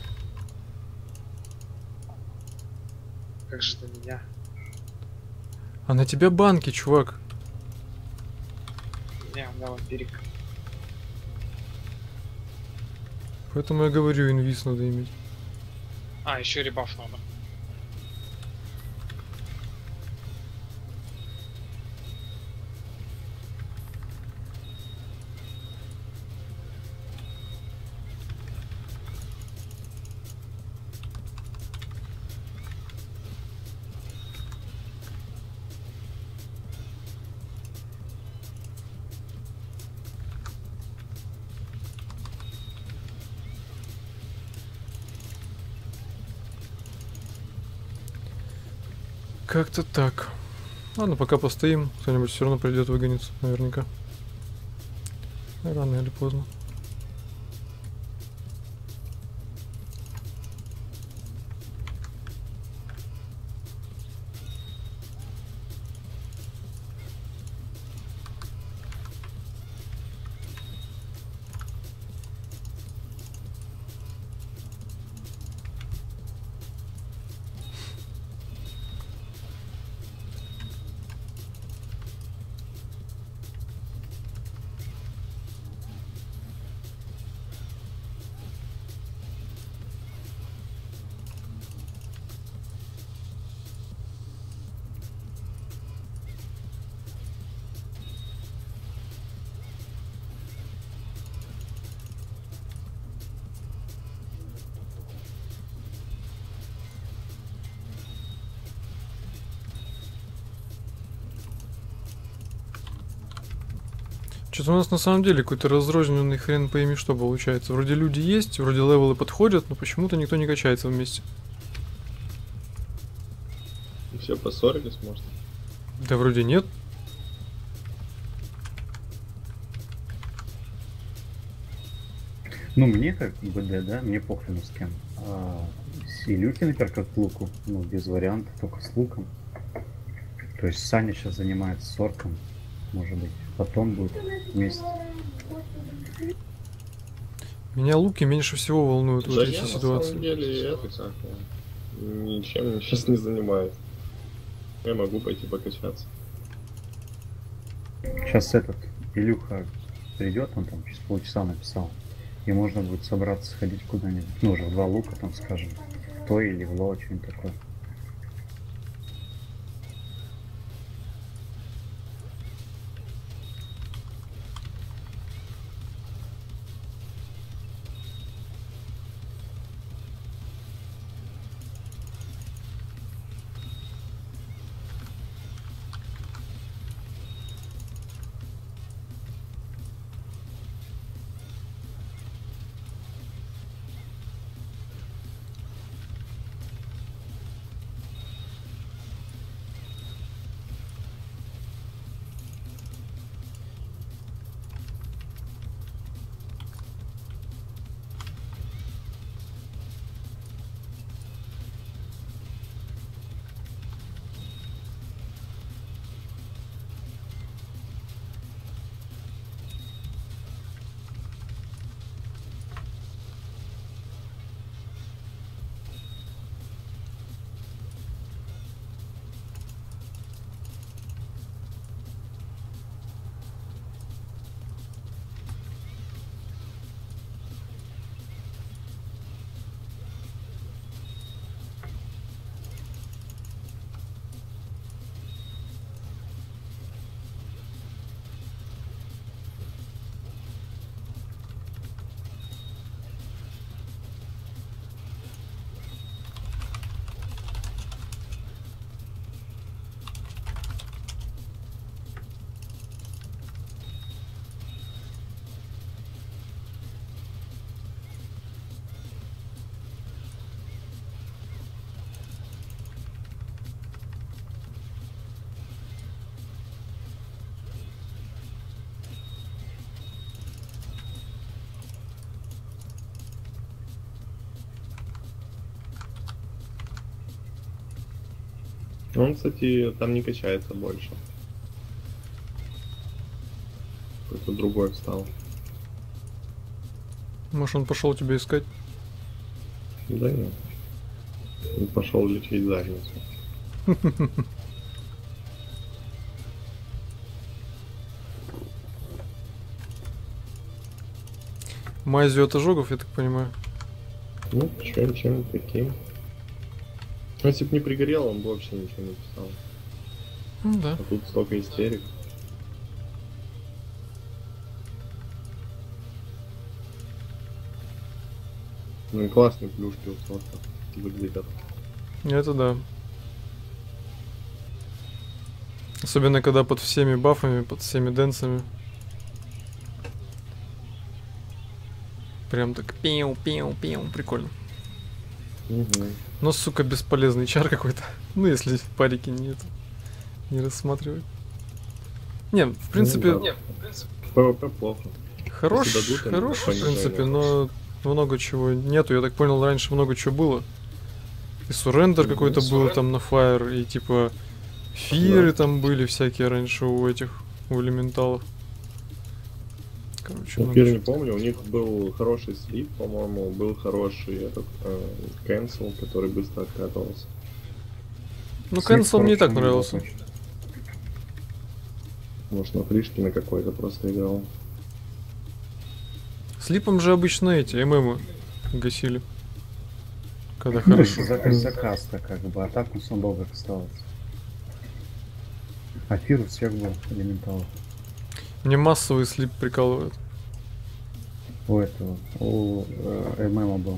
Как же на меня? А на тебя банки, чувак. Не, у меня вампирик. Поэтому я говорю, инвиз надо иметь. А, еще ребаф надо. Как-то так. Ладно, пока постоим. Кто-нибудь все равно придет выгонится, наверняка. Рано или поздно. Что-то у нас на самом деле какой-то разрозненный хрен пойми что получается. Вроде люди есть, вроде левелы подходят, но почему-то никто не качается вместе. Все поссорились, может? Да вроде нет. Ну, мне как БД, да, мне похрену с кем. С Илюхи, например, как к луку, ну, без вариантов, только с луком. То есть Саня сейчас занимается с орком, может быть, потом будет вместе. Меня луки меньше всего волнуют в Да этой я всей на ситуации. самом деле это как, ничем сейчас не занимаюсь. Я могу пойти покачаться. Сейчас этот Илюха придет, он там через полчаса написал. И можно будет собраться, сходить куда-нибудь. Ну, уже в 2 лука, там, скажем, в той или в ло, что-нибудь такое. Он, кстати, там не качается больше. Какой-то другой встал. Может, он пошел тебя искать? Да нет. Он пошел лечить задницу. Мазью от ожогов, я так понимаю. Ну, чем таким. Если бы не пригорел, он бы вообще ничего не писал. Ну да. А тут столько истерик. Ну и классные плюшки у сорта выглядят. Это да. Особенно когда под всеми бафами, под всеми дэнсами. Прям так пиу-пиу-пиу. Прикольно. Угу. Но, сука, бесполезный чар какой-то. Ну, если парики не рассматривать. Не, в принципе, Ну, ПВП плохо. хорош, если дадут, хорош, в понижение. принципе, но много чего нету. Я так понял, раньше много чего было. И суррендер Мгм. какой-то был там на Fire, и типа фиры там были всякие раньше у этих, у элементалов. Короче, Ну, много Пир не чего. помню, у них был хороший слип, по-моему, был хороший этот cancel, который быстро откатывался. Ну, Слип Cancel мне и так хороший, нравился. точно. Может, на фришке на какой-то просто играл. Слипом же обычно эти ММы гасили. Когда Ну, хорошо. это заказ-то как бы, а так он долго оставался. А Фир у всех был элементалов. Мне массовый слип прикалывает. У этого, у ММа был.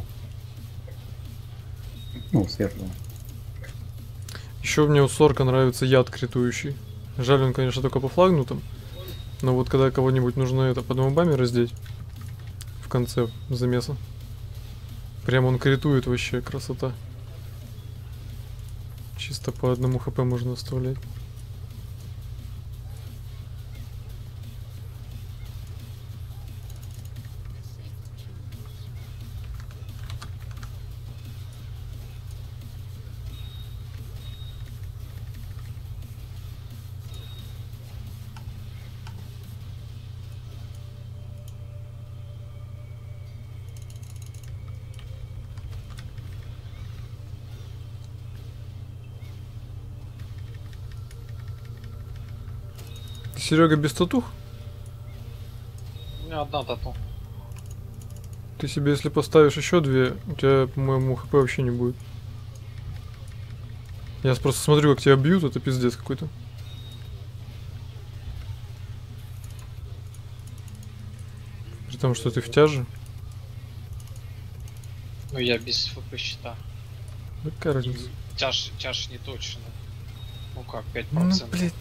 Ну, у светлого. Еще мне у Сорка нравится яд критующий. Жаль, он, конечно, только по флагнутым. Но вот когда кого-нибудь нужно это под мобами раздеть в конце замеса. Прям он критует вообще, красота. Чисто по одному хп можно оставлять. Серега без татух? У меня одна тату. Ты себе, если поставишь еще две, у тебя, по-моему, хп вообще не будет. Я просто смотрю, как тебя бьют, это пиздец какой-то. При том, что ты в тяже. Ну я без ФП счета. Да какая разница? Тяж не точно. Ну как, 5%. Ну, блядь.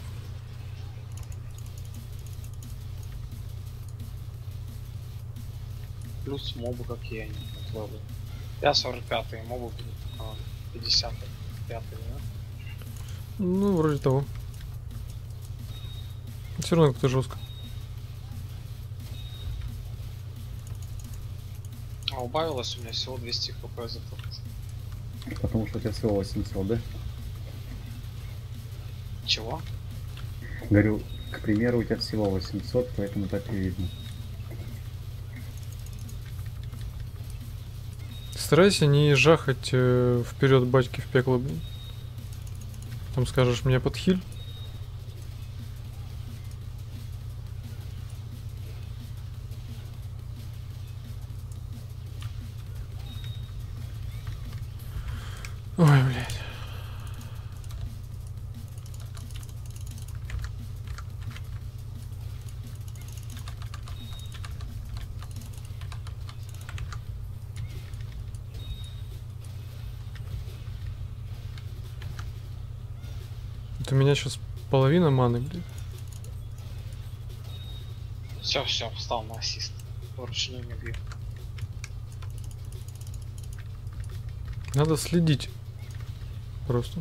Плюс мобы какие они. Левы. Я 45-й, мобы 55-й, да? Ну, вроде того. Все равно как-то жестко. А убавилось у меня всего 200 хп за татушку. Потому что у тебя всего 800, да? Чего? Говорю, к примеру, у тебя всего 800, поэтому так и видно. Старайся не жахать вперед батьки в пекло, блин. Там скажешь мне под хиль. Ой, блядь. Вот у меня сейчас половина маны, блядь. Все, встал на ассист. Вручную не бью. Надо следить. Просто.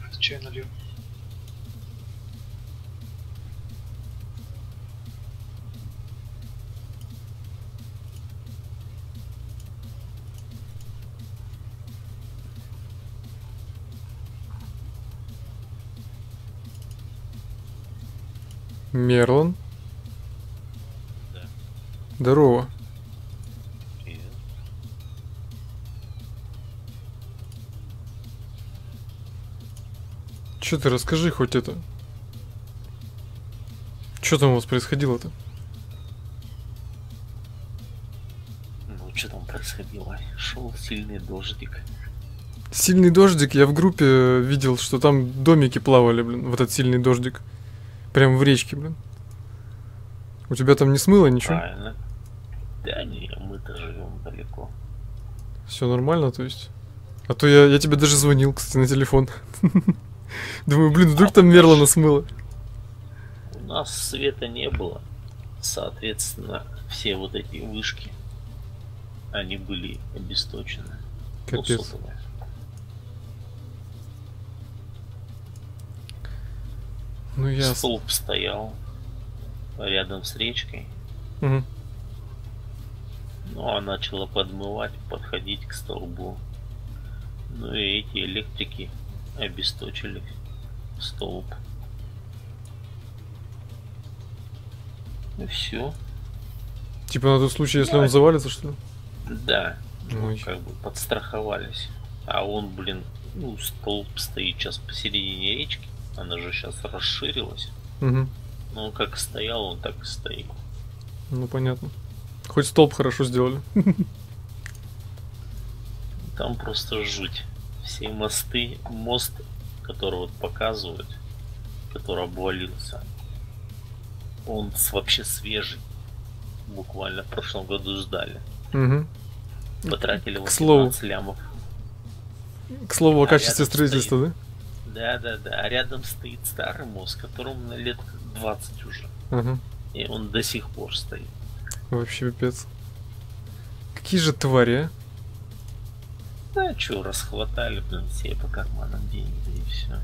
Чай налью. Мерлон? Да. Здорово. Привет. Че ты расскажи хоть это? Что там у вас происходило-то? Ну, что там происходило? Шел сильный дождик. Сильный дождик, я в группе видел, что там домики плавали, блин, в этот сильный дождик. Прям в речке, блин. У тебя там не смыло ничего? Правильно. Да не, мы-то живем далеко. Все нормально, то есть? А то я тебе даже звонил, кстати, на телефон. Думаю, блин, вдруг там Мерлона смыло. У нас света не было. Соответственно, все вот эти вышки, они были обесточены. Ну, Капец. сотовые. Ну я... Столб стоял рядом с речкой. Мгм. Ну, а начала подмывать, подходить к столбу. Ну и эти электрики обесточили столб. И все. Типа на тот случай, если он завалится, что ли? Да. Ну, Ой. как бы подстраховались. А он, блин, ну, столб стоит сейчас посередине речки. Она же сейчас расширилась. Угу. Но он как стоял, он так и стоит. Ну понятно. Хоть столб хорошо сделали. Там просто жуть. Все мосты, мост, который вот показывают, который обвалился, он вообще свежий. Буквально в прошлом году сдали. Угу. Потратили К слову. 18 лямов. К слову о А качестве рядом строительства, да? Да. А рядом стоит старый мост, которому на лет 20 уже. Ага. И он до сих пор стоит. Вообще пипец. Какие же твари, а? Да чё, расхватали, блин, все по карманам деньги, да и все.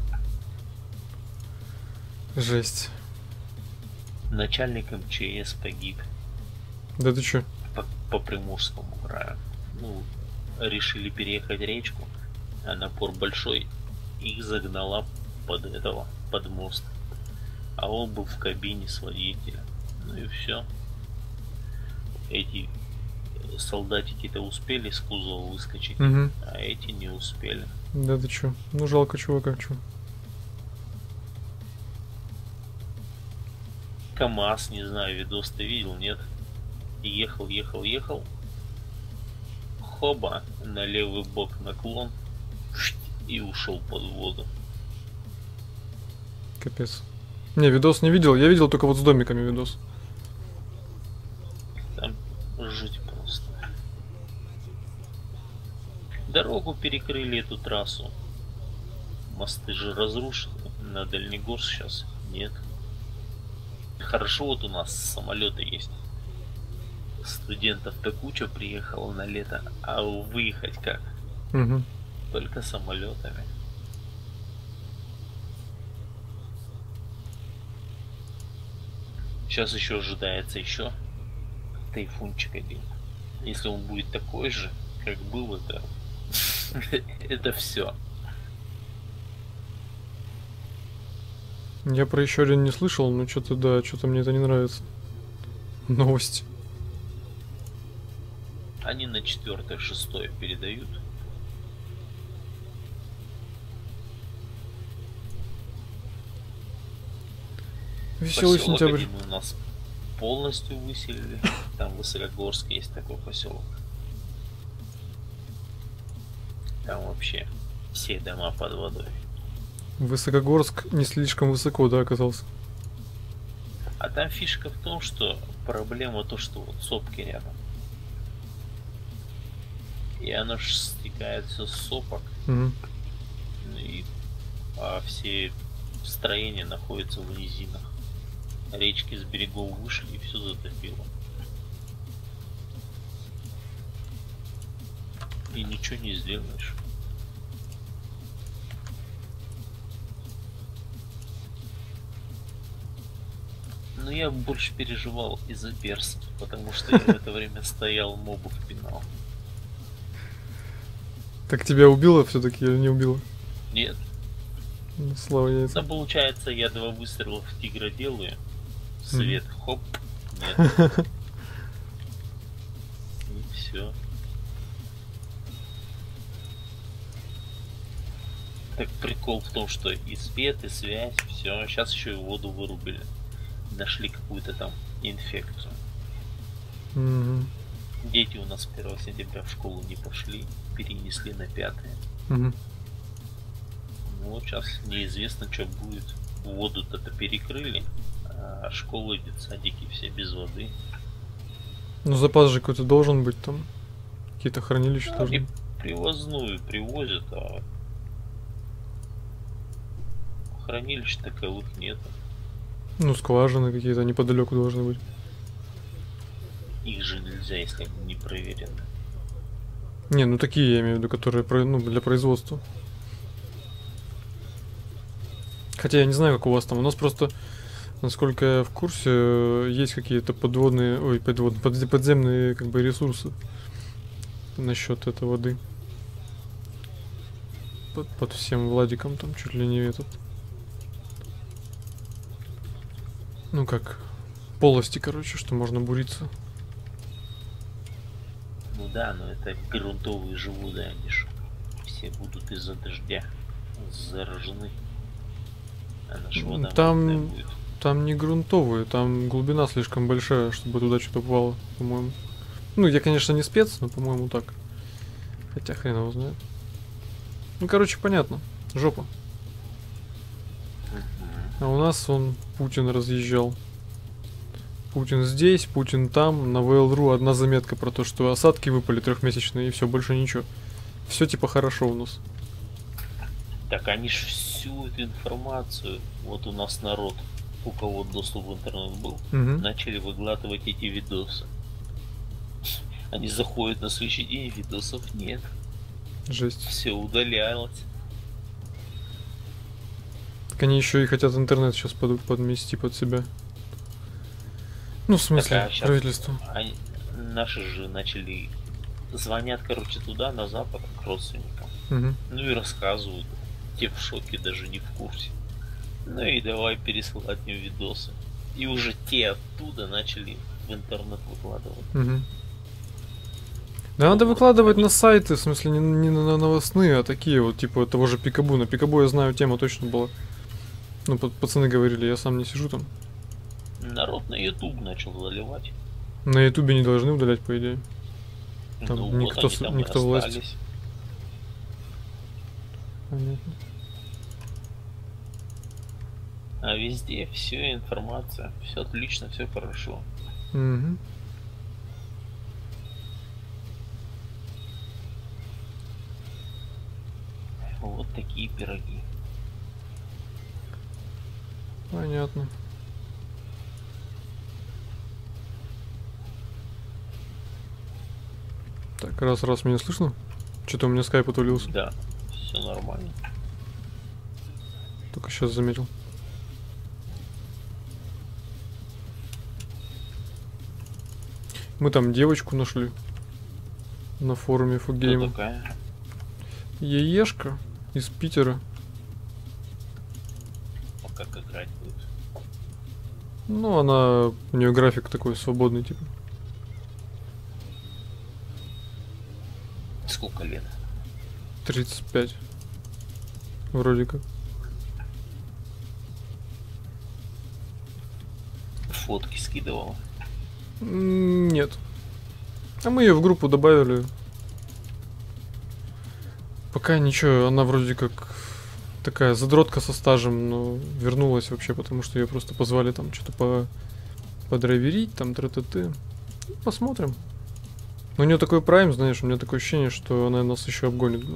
Жесть. Начальник МЧС погиб Да ты чё? по Приморскому краю. Ну, решили переехать речку, а напор большой, их загнала под мост. А он был в кабине с водителем. Ну и все. Эти солдатики-то успели с кузова выскочить, Угу. а эти не успели. Да ты чё? Ну жалко чувака, чё? КамАЗ, не знаю, видос ты видел, нет? Ехал. Хоба, на левый бок наклон и ушел под воду. Капец. Не, видос не видел, я видел только вот с домиками видос. Там жуть просто. Дорогу перекрыли, эту трассу. Мосты же разрушены. На Дальнегорск сейчас нет. Хорошо, вот у нас самолеты есть. Студентов-то куча приехала на лето, а выехать как? Угу. Только самолетами. Сейчас еще ожидается еще тайфунчик один. Если он будет такой же, как был, это это все. Я про еще один не слышал, но что-то да, что-то мне это не нравится. Новость. Они на 4-е, 6-е передают. Веселый Поселок сентябрь. один у нас полностью выселили. Там в Высокогорске есть такой поселок. Там вообще все дома под водой. Высокогорск не слишком высоко, да, оказался. А там фишка в том, что проблема то, что вот сопки рядом. И оно ж стекает все с сопок. Угу. И все строения находятся в низинах. Речки с берегов вышли и все затопило. И ничего не сделаешь. я больше переживал из-за персов, потому что я в это время стоял, мобов пинал. Так тебя убило все-таки или не убило? Нет, Ну, слава яйца. да получается, я 2 выстрела в тигра делаю, свет, хоп, нет. И все. Так прикол в том, что и свет, и связь, все. Сейчас еще и воду вырубили. Нашли какую-то там инфекцию. Мгм. Дети у нас 1 сентября в школу не пошли, перенесли на 5. Мгм. Ну вот сейчас неизвестно, что будет. Воду-то перекрыли, а школы, детсадики все без воды. Ну запас же какой-то должен быть там. Какие-то хранилища Ну, должны. и привозную привозят, а хранилищ таковых нет. Ну скважины какие-то неподалеку должны быть. Их же нельзя, если они не проверены. Не, ну такие я имею в виду, которые ну, для производства. Хотя я не знаю, как у вас там. У нас просто, насколько я в курсе, есть какие-то подводные, подземные как бы ресурсы насчет этой воды. Под всем Владиком там чуть ли не этот. Ну как, полости, короче, что можно буриться. Ну да, но это грунтовые же воды, они ж все будут из-за дождя заражены. А наша вода Там- мутная будет. Там не грунтовые, там глубина слишком большая, чтобы туда что-то попало, по-моему. Ну, я, конечно, не спец, но, по-моему, так. Хотя хрен его знает. Ну, короче, понятно. Жопа. А у нас он Путин разъезжал. Путин здесь, Путин там. На VL.ru одна заметка про то, что осадки выпали 3-месячные, и все, больше ничего. Все типа хорошо у нас. Так они ж всю эту информацию, вот у нас народ, у кого доступ в интернет был, Мгм. начали выглатывать эти видосы. Они заходят на следующий день, видосов нет. Жесть. Все удалялось. Так они еще и хотят интернет сейчас подмести под себя. Ну, в смысле, Так, а щас- правительство. Они, наши же начали звонят, короче, туда, на запад, к родственникам. Мгм. Ну и рассказывают. Те в шоке, даже не в курсе. Ну и давай пересылать мне видосы. И уже те оттуда начали в интернет выкладывать. Мгм. Да надо выкладывать на сайты, в смысле не на новостные, а такие вот, типа того же Пикабу. На Пикабу я знаю, тема точно была. Ну, пацаны говорили, я сам не сижу там. Народ на YouTube начал заливать. На Ютубе не должны удалять, по идее. Там ну никто вот они там никто и власть. остались. Понятно. А везде все информация. Все отлично, все хорошо. Мгм. Вот такие пироги. Понятно. Так, раз меня слышно? Что-то у меня скайп отвалился. Да, все нормально. Только сейчас заметил. Мы там девочку нашли. На форуме Кто Фугейма. такая? Еешка из Питера. А как играть будет? Ну, она... У нее график такой свободный, типа. Сколько лет? 35. Вроде как. Фотки скидывала. Нет. А мы ее в группу добавили. Пока ничего, она вроде как такая задротка со стажем, но вернулась вообще, потому что ее просто позвали там что-то подрайверить, там тра-та-ты. Посмотрим. Но у нее такой прайм, знаешь, у меня такое ощущение, что она нас еще обгонит.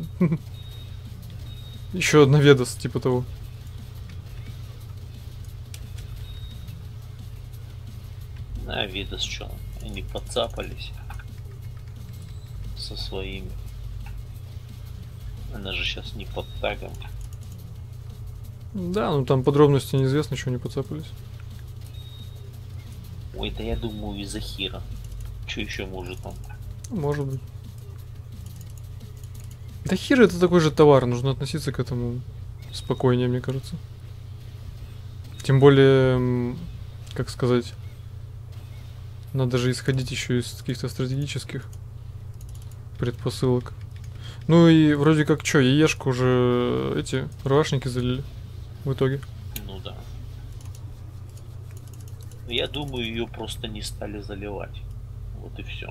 Еще одна Ведас, типа того. А видос что? Они подцапались со своими. Она же сейчас не под тагом. Да, ну там подробности неизвестно, что они подцапались. Ой, да я думаю из-за Хира. Что еще может там? Может быть. Да хир это такой же товар, нужно относиться к этому спокойнее, мне кажется. Тем более, как сказать, надо же исходить еще из каких-то стратегических предпосылок. Ну и вроде как что, яешку уже эти РВАшники залили в итоге. Ну да. Я думаю, ее просто не стали заливать. Вот и все.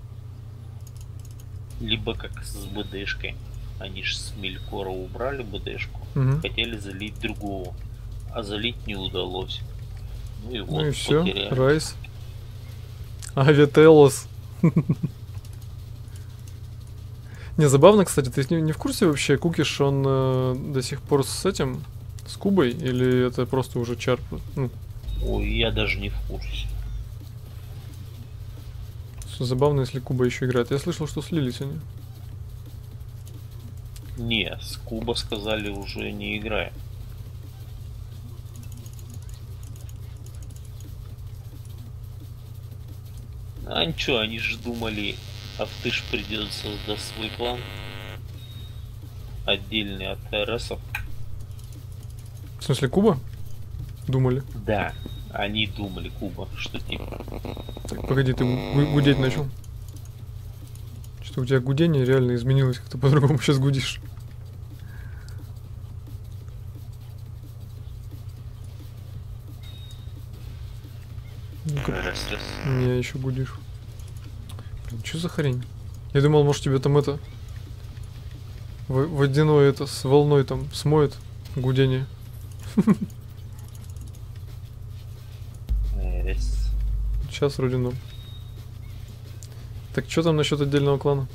Либо как с БДшкой. Они же с Мелькора убрали БДшку. Мгм. Хотели залить другого. А залить не удалось. Ну и вот, Ну и все, потеряли. Райс. Авителос. Не, забавно, кстати, ты не в курсе вообще, Кукиш, он до сих пор с этим, с Кубой, или это просто уже чар? Ну, Ой, я даже не в курсе. забавно, если Куба еще играет. Я слышал, что слились они. Не, с Куба сказали уже не играй. А ничего, они же думали, Автыш придет создаст свой клан. Отдельный от РСов. В смысле, Куба? Думали. Да, они думали, Куба, что типа. Так, погоди, ты гудеть начал. Что у тебя гудение реально изменилось, как-то по-другому сейчас гудишь. Ну-ка. Раз. Не, еще гудишь. Блин, что за хрень? Я думал, может тебе там это водяное это с волной там смоет гудение. Раз. Сейчас вроде ну. Так что там насчет отдельного клана?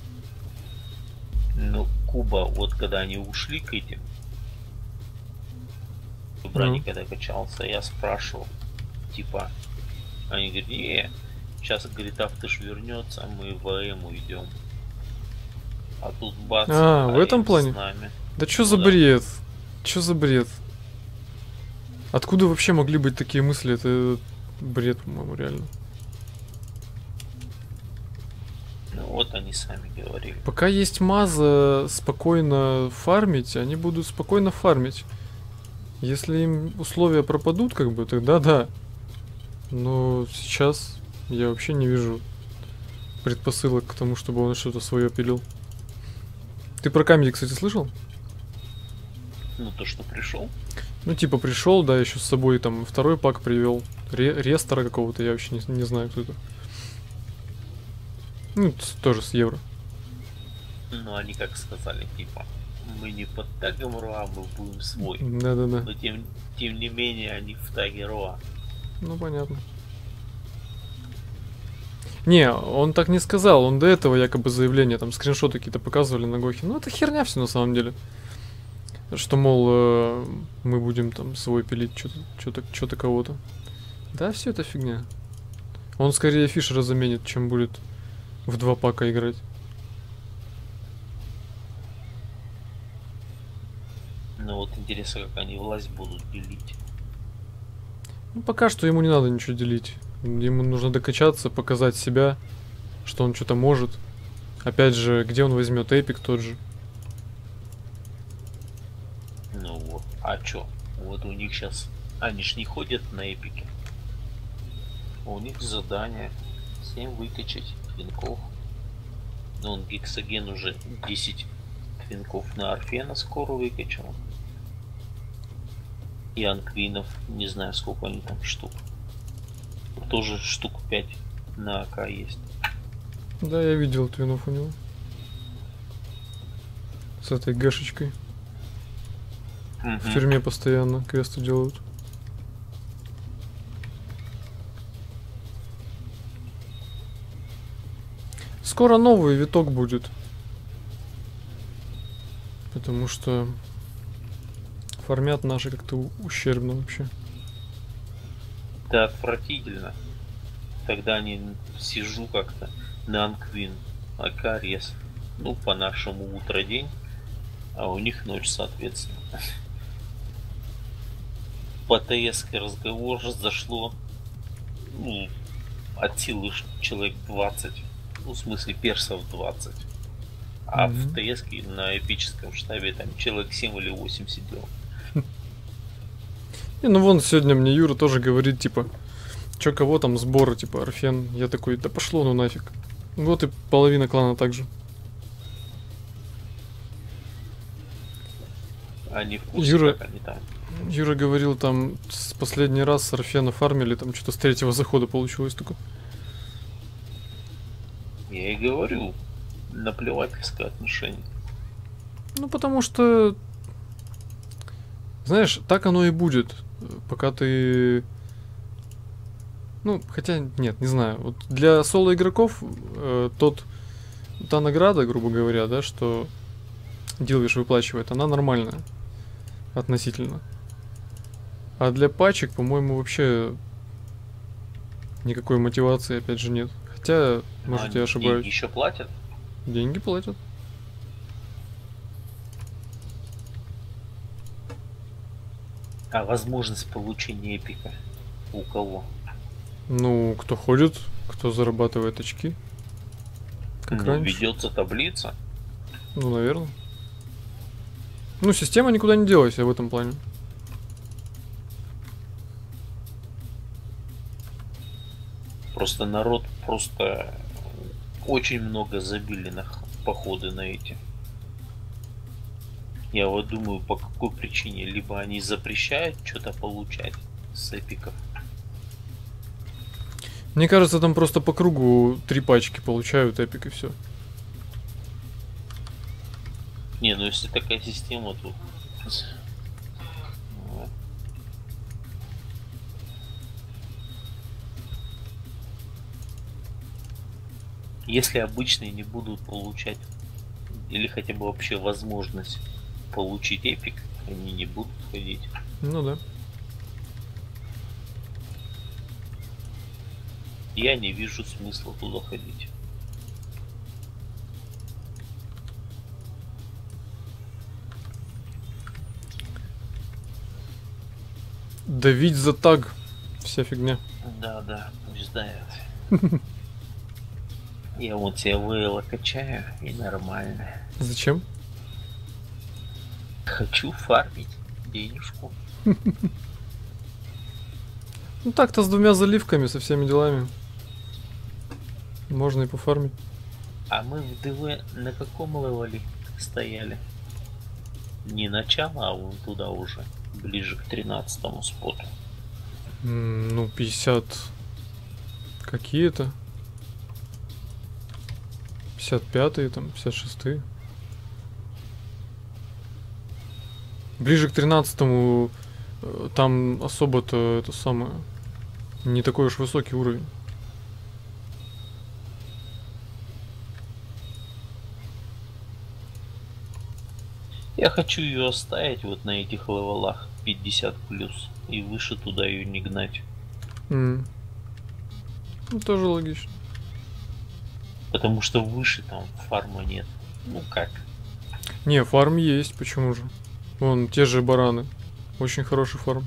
Ну, Куба, вот когда они ушли к этим, Брони, когда качался, я спрашивал, типа, они говорят, не, сейчас, говорит, Автыш вернется, мы в АМ уйдем. А тут бац, В этом АМ плане? с нами. Да чё Ну за да. бред? Чё за бред? Откуда вообще могли быть такие мысли? Это бред, по-моему, реально. Ну вот они сами говорили. Пока есть маза спокойно фармить, они будут спокойно фармить. Если им условия пропадут, как бы, тогда да. Но сейчас я вообще не вижу предпосылок к тому, чтобы он что-то свое пилил. Ты про Камеди, кстати, слышал? Ну то, что пришел. Ну, типа, пришел, да, еще с собой там второй пак привел. Рестора какого-то, я вообще не знаю, кто это. Ну, тоже с евро. Ну они как сказали, типа, мы не под тагом РОА, мы будем свой. Да-да-да. Но тем не менее они в таге РОА. Ну, понятно. Не, он так не сказал. Он до этого якобы заявление, там, скриншоты какие-то показывали на Гохе. Ну, это херня все на самом деле. Что, мол, мы будем там свой пилить что-то кого-то. Да, все это фигня. Он скорее Фишера заменит, чем будет в 2 пака играть. Ну вот интересно, как они власть будут делить. Ну, пока что ему не надо ничего делить. Ему нужно докачаться, показать себя, что он что-то может. Опять же, где он возьмет эпик тот же. Ну вот. А чё? Вот у них сейчас... Они ж не ходят на эпике. У них задание 7 выкачать твинков. Ну он гексоген уже 10 твинков на Орфена скоро выкачал. И анквинов, не знаю сколько они там штук. Тоже штук 5 на АК есть. Да, я видел твинов у него. С этой гэшечкой. В тюрьме постоянно квесты делают. Скоро новый виток будет. Потому что фармят наши как-то ущербно вообще. Это отвратительно. Тогда они сижу как-то на Анквин, АК рез. Ну, по-нашему утро день, а у них ночь, соответственно. По ТС разговор зашло. ну, от силы человек 20. Ну, в смысле, персов 20. А в ТС на эпическом штабе там человек 7 или 8 сидел. Не, ну вон сегодня мне Юра тоже говорит, типа, чё, кого там сборы, типа, Орфен. Я такой, да пошло ну нафиг. Вот и половина клана также. Они в курсе, Юра- как они там. Юра говорил, там, с последний раз с Орфена фармили, там, что-то с 3-го захода получилось только. Я и говорю, наплевательское отношение. Ну, потому что, знаешь, так оно и будет, пока ты... Ну, хотя, нет, не знаю. Вот для соло-игроков та награда, грубо говоря, да, что Дилвиш выплачивает, она нормальная относительно. А для пачек, по-моему, вообще никакой мотивации, опять же, нет. Хотя, может, я ошибаюсь. Еще платят? Деньги платят. А возможность получения эпика у кого? Ну, кто ходит, кто зарабатывает очки. Как Ну, раньше. ведется таблица. Ну, наверное. Ну, система никуда не делась в этом плане. Просто народ просто очень много забили на походы на эти. Я вот думаю, по какой причине. Либо они запрещают что-то получать с эпиков. Мне кажется, там просто по кругу 3 пачки получают эпик и все. Не, ну если такая система, то... Если обычные не будут получать, или хотя бы вообще возможность получить эпик, они не будут ходить. Ну да. Я не вижу смысла туда ходить. Давить за таг. Вся фигня. Да, пусть дает. Я вот себе вейла качаю и нормально. Зачем? Хочу фармить денежку. Ну так-то с 2 заливками, со всеми делами. Можно и пофармить. А мы в ДВ на каком левеле стояли? Не начало, а вон туда уже. Ближе к 13-му споту. Ну, 50... Какие-то. 55-е, там, 56-е. Ближе к 13-му там особо-то это самое... Не такой уж высокий уровень. Я хочу ее оставить вот на этих левелах 50 плюс. И выше туда ее не гнать. Ну, тоже логично. Потому что выше там фарма нет. Ну как? Не, фарм есть, почему же? Вон, те же бараны. Очень хороший фарм.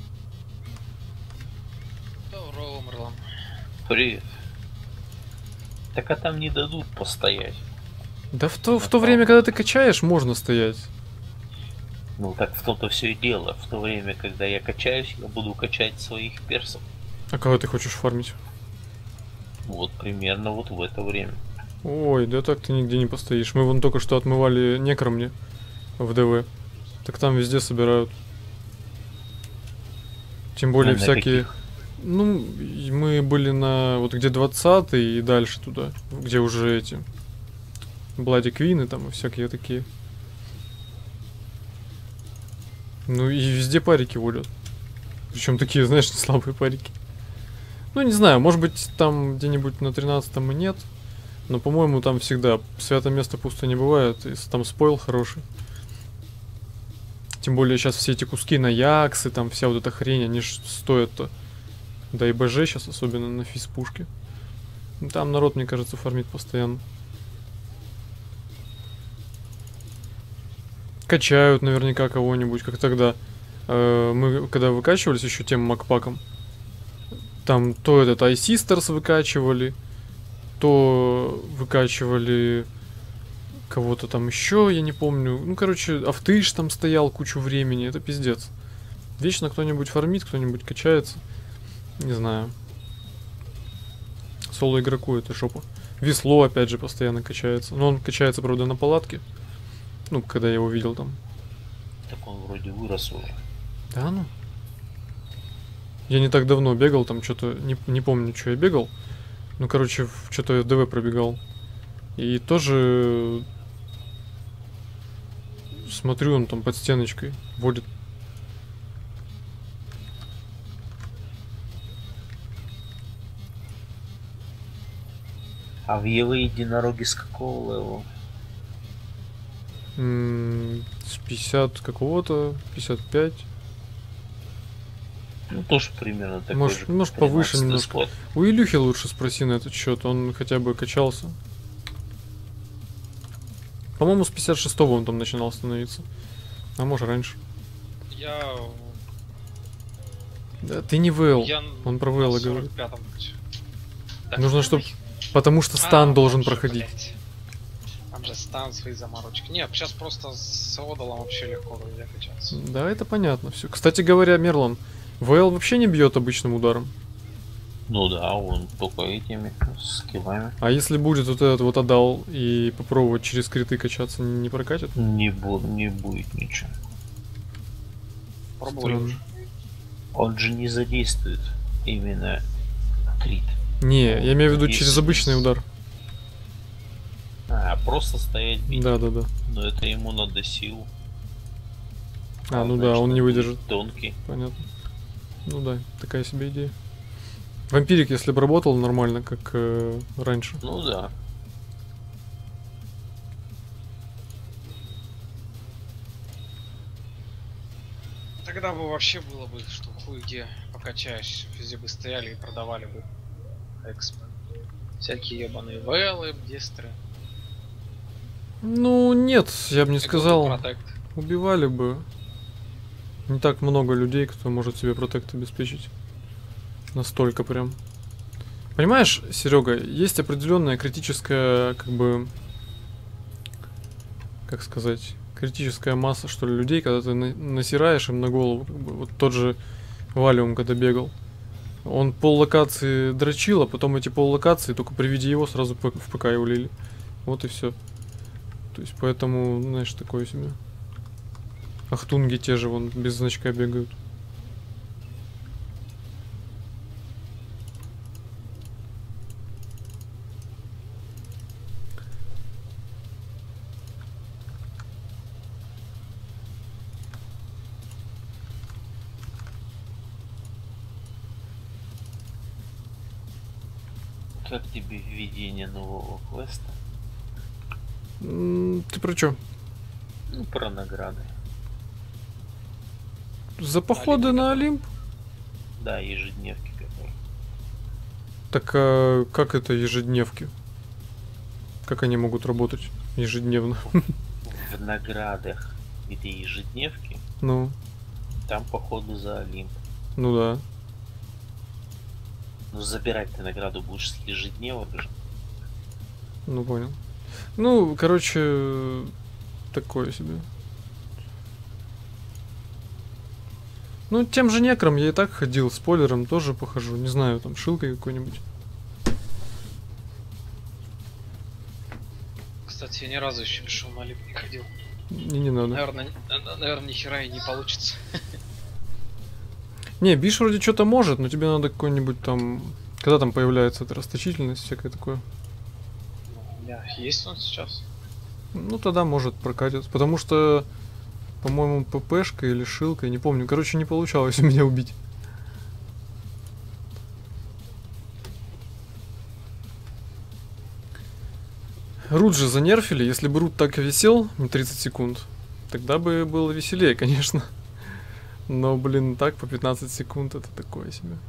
Здорово, Марлан. Привет. Так а там не дадут постоять. Да в то время, когда ты качаешь, можно стоять. Ну так в том-то все и дело. В то время, когда я качаюсь, я буду качать своих персов. А когда ты хочешь фармить? Вот примерно вот в это время. Ой, да так ты нигде не постоишь. Мы вон только что отмывали некромни в ДВ. Так там везде собирают. Тем более На всякие... каких? Ну, и мы были на... Вот где 20-й и дальше туда. Где уже эти... Блади Квины там и всякие такие. Ну и везде парики водят. Причем такие, знаешь, не слабые парики. Ну, не знаю, может быть, там где-нибудь на 13-м и нет. Но, по-моему, там всегда святое место пусто не бывает. И там спойл хороший. Тем более сейчас все эти куски на яксы, там вся вот эта хрень, они ж стоят-то. Да и БЖ сейчас, особенно на физпушке. Там народ, мне кажется, фармит постоянно. Качают наверняка кого-нибудь, как тогда. Мы когда выкачивались еще тем макпаком, Там то этот iSisters выкачивали, то выкачивали кого-то там еще, я не помню. Ну, короче, Автыш там стоял кучу времени, это пиздец. Вечно кто-нибудь фармит, кто-нибудь качается. Не знаю. Соло игроку это жопа. Весло опять же постоянно качается. Но он качается, правда, на палатке. Ну, когда я его видел там. Так он вроде вырос уже. Да ну? Я не так давно бегал, там что-то, не помню, что я бегал. Ну, короче, что-то я в ДВ пробегал. И тоже смотрю, он там под стеночкой водит. А в Еве единороги с какого левела? С 50 какого-то, 55. Ну, тоже примерно такой Может, же. может повыше 13-й немножко. слот. У Илюхи лучше спроси на этот счет, он хотя бы качался. По-моему, с 56-го он там начинал становиться. А может раньше. Я... Да, ты не ВЛ. Я Он про на ВЛ говорит. 45-м. Да Нужно, что чтобы... ты? Потому что стан А, должен там же, проходить. блядь. Там же стан, свои заморочки. Нет, сейчас просто с Одалом вообще легко вроде качаться. Да, это понятно все. Кстати говоря, Мерлан, ВЛ вообще не бьет обычным ударом. Ну да, он только этими скиллами. А если будет вот этот вот Адал и попробовать через криты качаться, не прокатит? Не будет ничего. Пробовали Странно. уже. Он же не задействует именно крит. Не, я имею в виду Есть- через обычный удар. А, просто стоять бить. Да. Но это ему надо сил. А, ну значит, да, он не будет выдержит. Тонкий. Понятно. Ну да, такая себе идея. Вампирик, если бы работал нормально, как раньше. Ну да. Тогда бы вообще было бы, что хуй где покачаешь, везде бы стояли и продавали бы эксп. Всякие ебаные ВЛы, дестры. Ну нет, я бы не сказал. Протект. Убивали бы. Не так много людей, кто может себе протект обеспечить. Настолько прям. Понимаешь, Серега, есть определенная критическая, как бы, как сказать, критическая масса, что ли, людей, когда ты насираешь им на голову. Как бы. Вот тот же Валиум, когда бегал. Он пол локации дрочил, а потом эти пол локации, только при виде его сразу в ПК и улили. Вот и все. То есть поэтому, знаешь, такое себе. Ахтунги те же вон без значка бегают. Как тебе введение нового квеста? Ты про чё? Ну, про награды. За походы на Олимп? Да, ежедневки которые. Так а как это ежедневки? Как они могут работать ежедневно? В наградах, где ежедневки, Ну, там походу за Олимп. ну да. Ну, забирать ты награду будешь с ежедневок же. Ну понял. Ну, короче, такое себе. Ну, тем же некром я и так ходил, спойлером тоже похожу. Не знаю, там шилкой какой-нибудь. Кстати, я ни разу еще пешел на Олимп не ходил. Не надо. Наверное, ни хера и не получится. Не, Биш вроде что-то может, но тебе надо какой-нибудь там... Когда там появляется эта расточительность, всякое такое. У меня есть он сейчас. Ну, тогда может прокатиться. Потому что, по-моему, ППшка или шилка, не помню. Короче, не получалось у меня убить. Рут же занерфили. Если бы Рут так и висел, 30 секунд, тогда бы было веселее, конечно. Но, блин, так по 15 секунд это такое себе.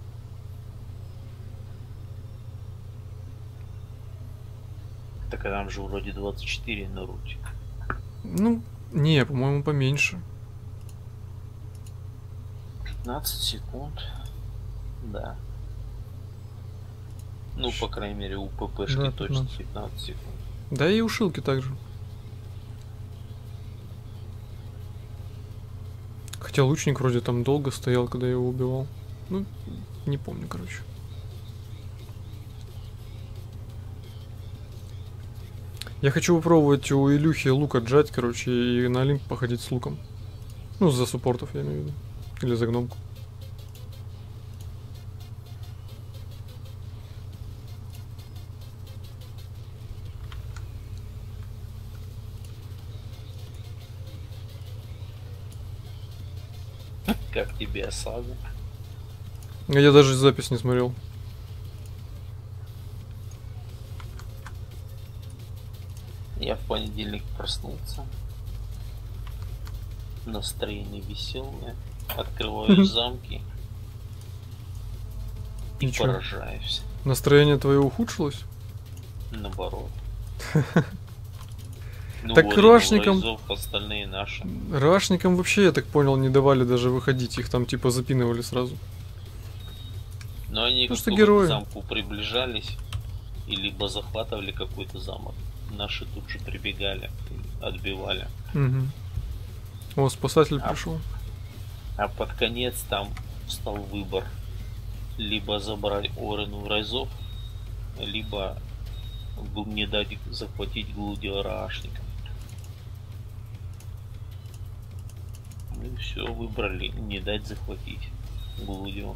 Так а там же вроде 24 на руте. Ну, не, по-моему, поменьше. 15 секунд. Да. Ну, по крайней мере, у ППшки Да, точно 15. 15 секунд. Да и у Шилки также. Хотя лучник вроде там долго стоял, когда я его убивал. Ну, не помню, короче. Я хочу попробовать у Илюхи лук отжать, короче, и на Олимп походить с луком. Ну, за суппортов, я имею в виду. Или за гномку. Как тебе осада? Я даже запись не смотрел. Я в понедельник проснулся. Настроение веселое. Открываю замки. И И чё? поражаюсь. Настроение твое ухудшилось? Наоборот. Ну Так вот, рашникам- Райзов, остальные наши. Рашникам вообще, я так понял, не давали даже выходить. Их там типа запинывали сразу. Но они Просто как герои. к замку приближались и либо захватывали какой-то замок. Наши тут же прибегали, отбивали. Угу. О, спасатель А. пришел. А под конец там стал выбор. Либо забрать Орену Райзов, либо не дать захватить Глудиора Ашника. Мы все выбрали не дать захватить Глудио.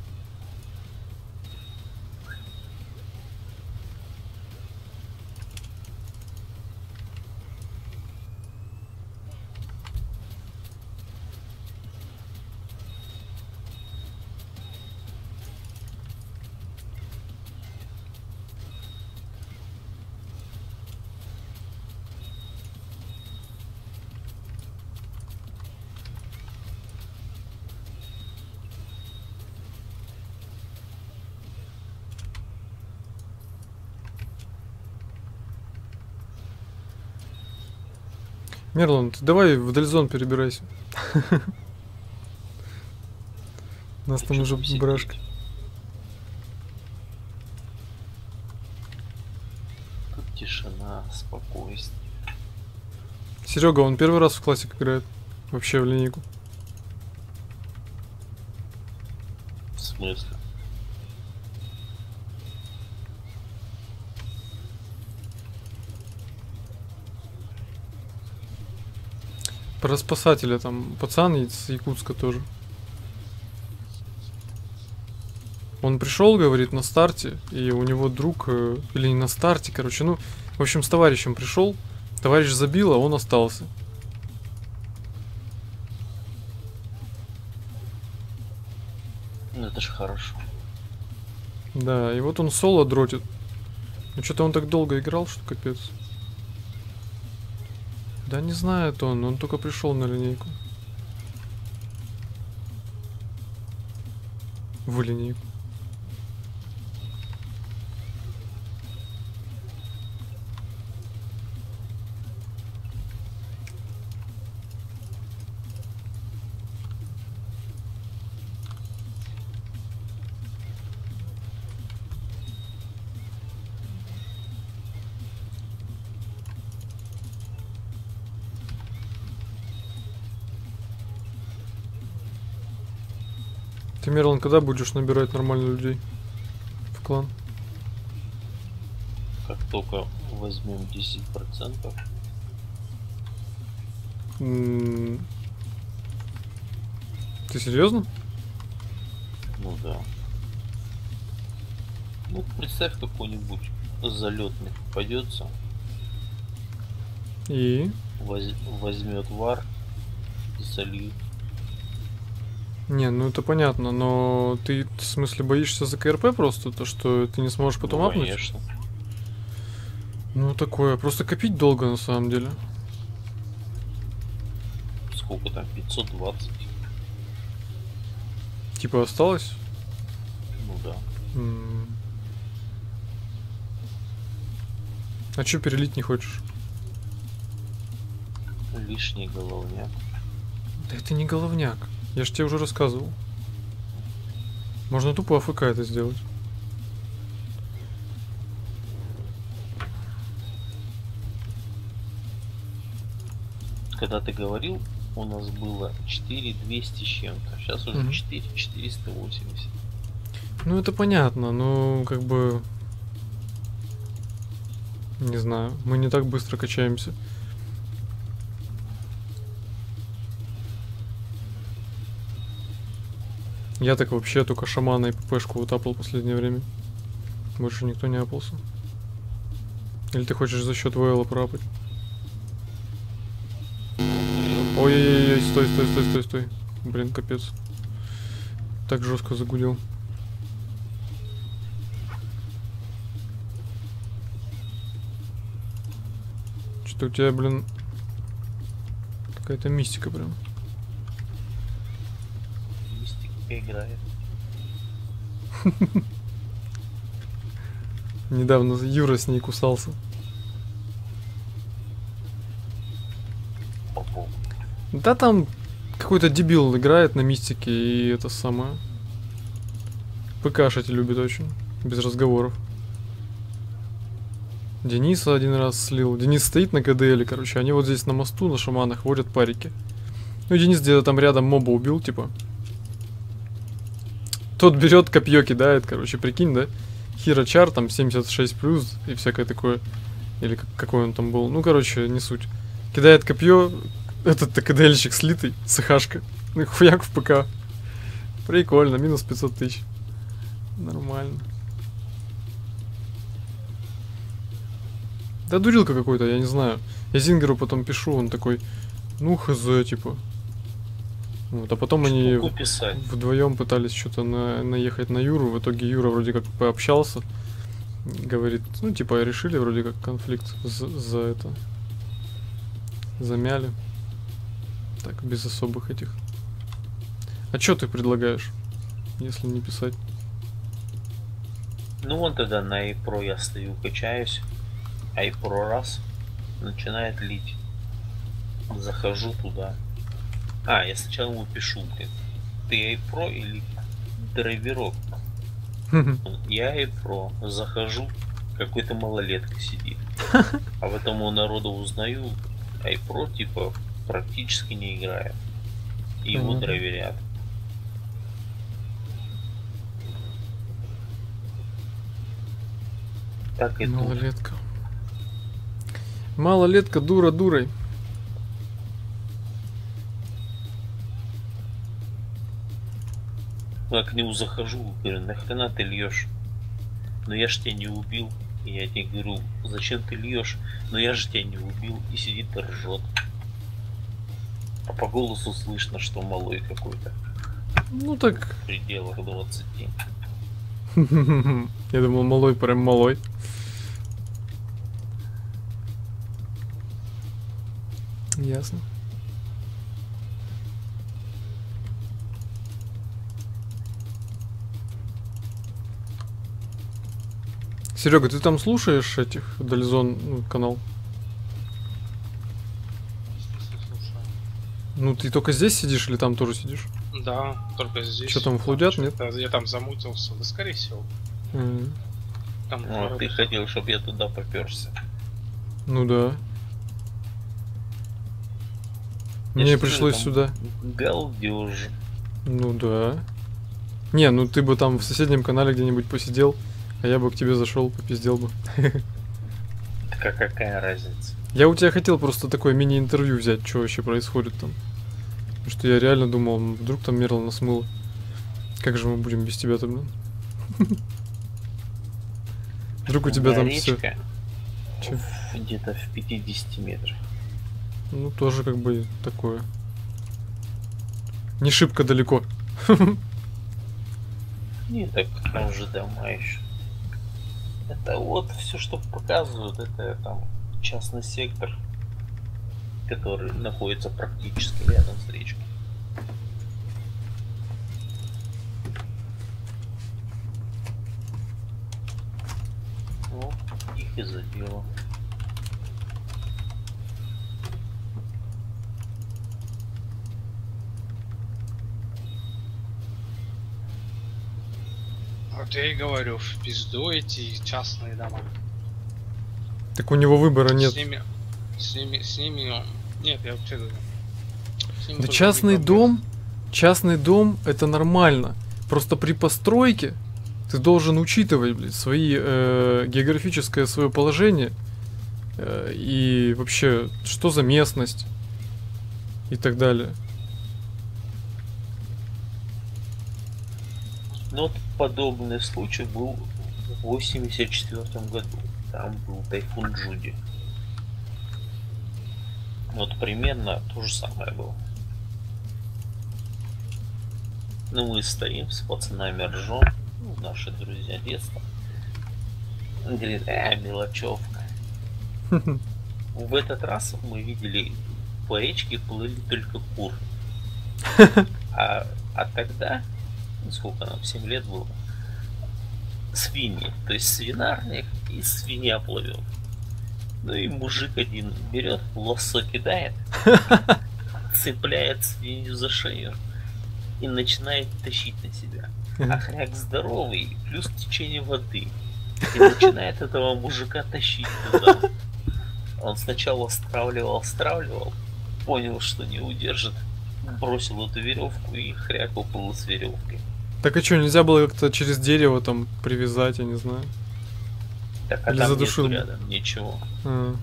Мерлан, ты давай в Дальзон перебирайся. У нас там Чё уже там сидеть? брашка. Тут тишина, спокойствие. Серега, он первый раз в классик играет. Вообще в линейку. В смысле? Про спасателя там пацан из Якутска тоже. Он пришел, говорит, на старте, и у него друг, или не на старте, короче, ну, в общем, с товарищем пришел, товарищ забил, а он остался. Ну это ж хорошо. Да, и вот он соло дротит. Ну что-то он так долго играл, что капец. Да не знает он только пришел на линейку. В линейку. Ты, Мерлан, когда будешь набирать нормальных людей в клан? Как только возьмем 10%, Ты серьезно? ну да. Ну представь, какой-нибудь залетный попадется, И? возьмет вар и зальет. Не, ну это понятно, но ты в смысле боишься за КРП просто, то что ты не сможешь потом Ну, апнуть? конечно. Ну такое, просто копить долго на самом деле. Сколько там? 520? Типа осталось? Ну да. А чё перелить не хочешь? Лишний головняк. Да это не головняк. Я ж тебе уже рассказывал. Можно тупо АФК это сделать. когда ты говорил, у нас было 4200 с чем-то. Сейчас уже Мгм. 4480. Ну это понятно, но как бы... Не знаю, мы не так быстро качаемся. Я так вообще только шамана и ППшку вот апал в последнее время. Больше никто не апался. Или ты хочешь за счет ВЛа проапать? Ой-ой-ой, стой. Блин, капец. Так жестко загудел. Что у тебя, блин, какая-то мистика прям. Мистика играет. Недавно Юра с ней кусался. Попол. Да там какой-то дебил играет на мистике и это самое. ПКшить любит очень. Без разговоров. Дениса один раз слил. Денис стоит на КДЛе, короче. Они вот здесь на мосту, на шаманах водят парики. Ну и Денис где-то там рядом моба убил, типа. Тот берет копье, кидает, короче, прикинь, да? Хирочар там 76+, и всякое такое. Или какой он там был. Ну, короче, не суть. Кидает копье, этот КДЛьщик слитый, СХшка. Ну и хуяк в ПК. Прикольно, минус 500 тысяч. Нормально. Да дурилка какой-то, я не знаю. Я Зингеру потом пишу, он такой, ну хз, типа. Вот, а потом они Штуку писать. вдвоем пытались что-то наехать на Юру. В итоге Юра вроде как пообщался. Говорит, ну типа решили вроде как конфликт за это. Замяли. Так, без особых этих. А что ты предлагаешь, если не писать? Ну вон тогда на iPro я стою, качаюсь. iPro раз, начинает лить. Захожу туда. А, я сначала ему пишу, блин. Ты iPro или драйверок? Я iPro. Захожу, какой-то малолетка сидит. А в этом у народа узнаю, iPro типа практически не играет. И его Понятно. драйверят. Так и тут. Малолетка. Малолетка дура дурой. Я к нему захожу, говорю, нахрена ты льешь? Но я ж тебя не убил. И я тебе говорю, зачем ты льешь? Но я же тебя не убил. И сидит и ржет. А по голосу слышно, что малой какой-то. Ну так. В пределах 20. Я думал, малой прям малой. Ясно. Серега, ты там слушаешь этих Дальзон, ну, канал? Естественно, слушаю. Ну ты только здесь сидишь или там тоже сидишь? Да, только здесь. Чё там, флудят, нет? Что-то Я там замутился, да скорее всего. Там Ну, ты хотел, чтобы я туда поперся. Ну да. Я Мне что, пришлось там сюда. Галдеж. Ну да. Не, ну ты бы там в соседнем канале где-нибудь посидел, а я бы к тебе зашел, попиздел бы. Так а какая разница? Я у тебя хотел просто такое мини-интервью взять, что вообще происходит там. Потому что я реально думал, вдруг там Мерла нас смыло. Как же мы будем без тебя-то, блин? Вдруг у тебя там все. Речка Чё? где-то в 50 метрах. Ну, тоже как бы такое. Не шибко далеко. Не, так там же дома еще. Это вот все, что показывают, это там частный сектор, который находится практически рядом с речкой. Вот их и задело. Вот я и говорю, в пизду эти частные дома. Так у него выбора нет. С ними Нет, я вообще говорю. С ним Да тоже частный были проблемы. частный дом это нормально. Просто при постройке ты должен учитывать, блядь, свои географическое свое положение и вообще, что за местность и так далее. Ну, вот подобный случай был в 84 году. Там был тайфун Джуди. Вот примерно то же самое было. Ну, мы стоим с пацанами ржем, ну, наши друзья детства. Он говорит, мелочевка. В этот раз мы видели, по речке плыли только куры. А тогда, ну, сколько нам, 7 лет было, свиньи. То есть свинарник и свинья плывет. Ну и мужик один берет, лассо кидает, цепляет свинью за шею и начинает тащить на себя. А хряк здоровый, плюс течение воды. И начинает этого мужика тащить туда. Он сначала стравливал, понял, что не удержит, бросил эту веревку и хряк уплыл с веревкой. Так а что, нельзя было как-то через дерево там привязать, я не знаю. Так, а Или там задушил нету бы. рядом ничего. А.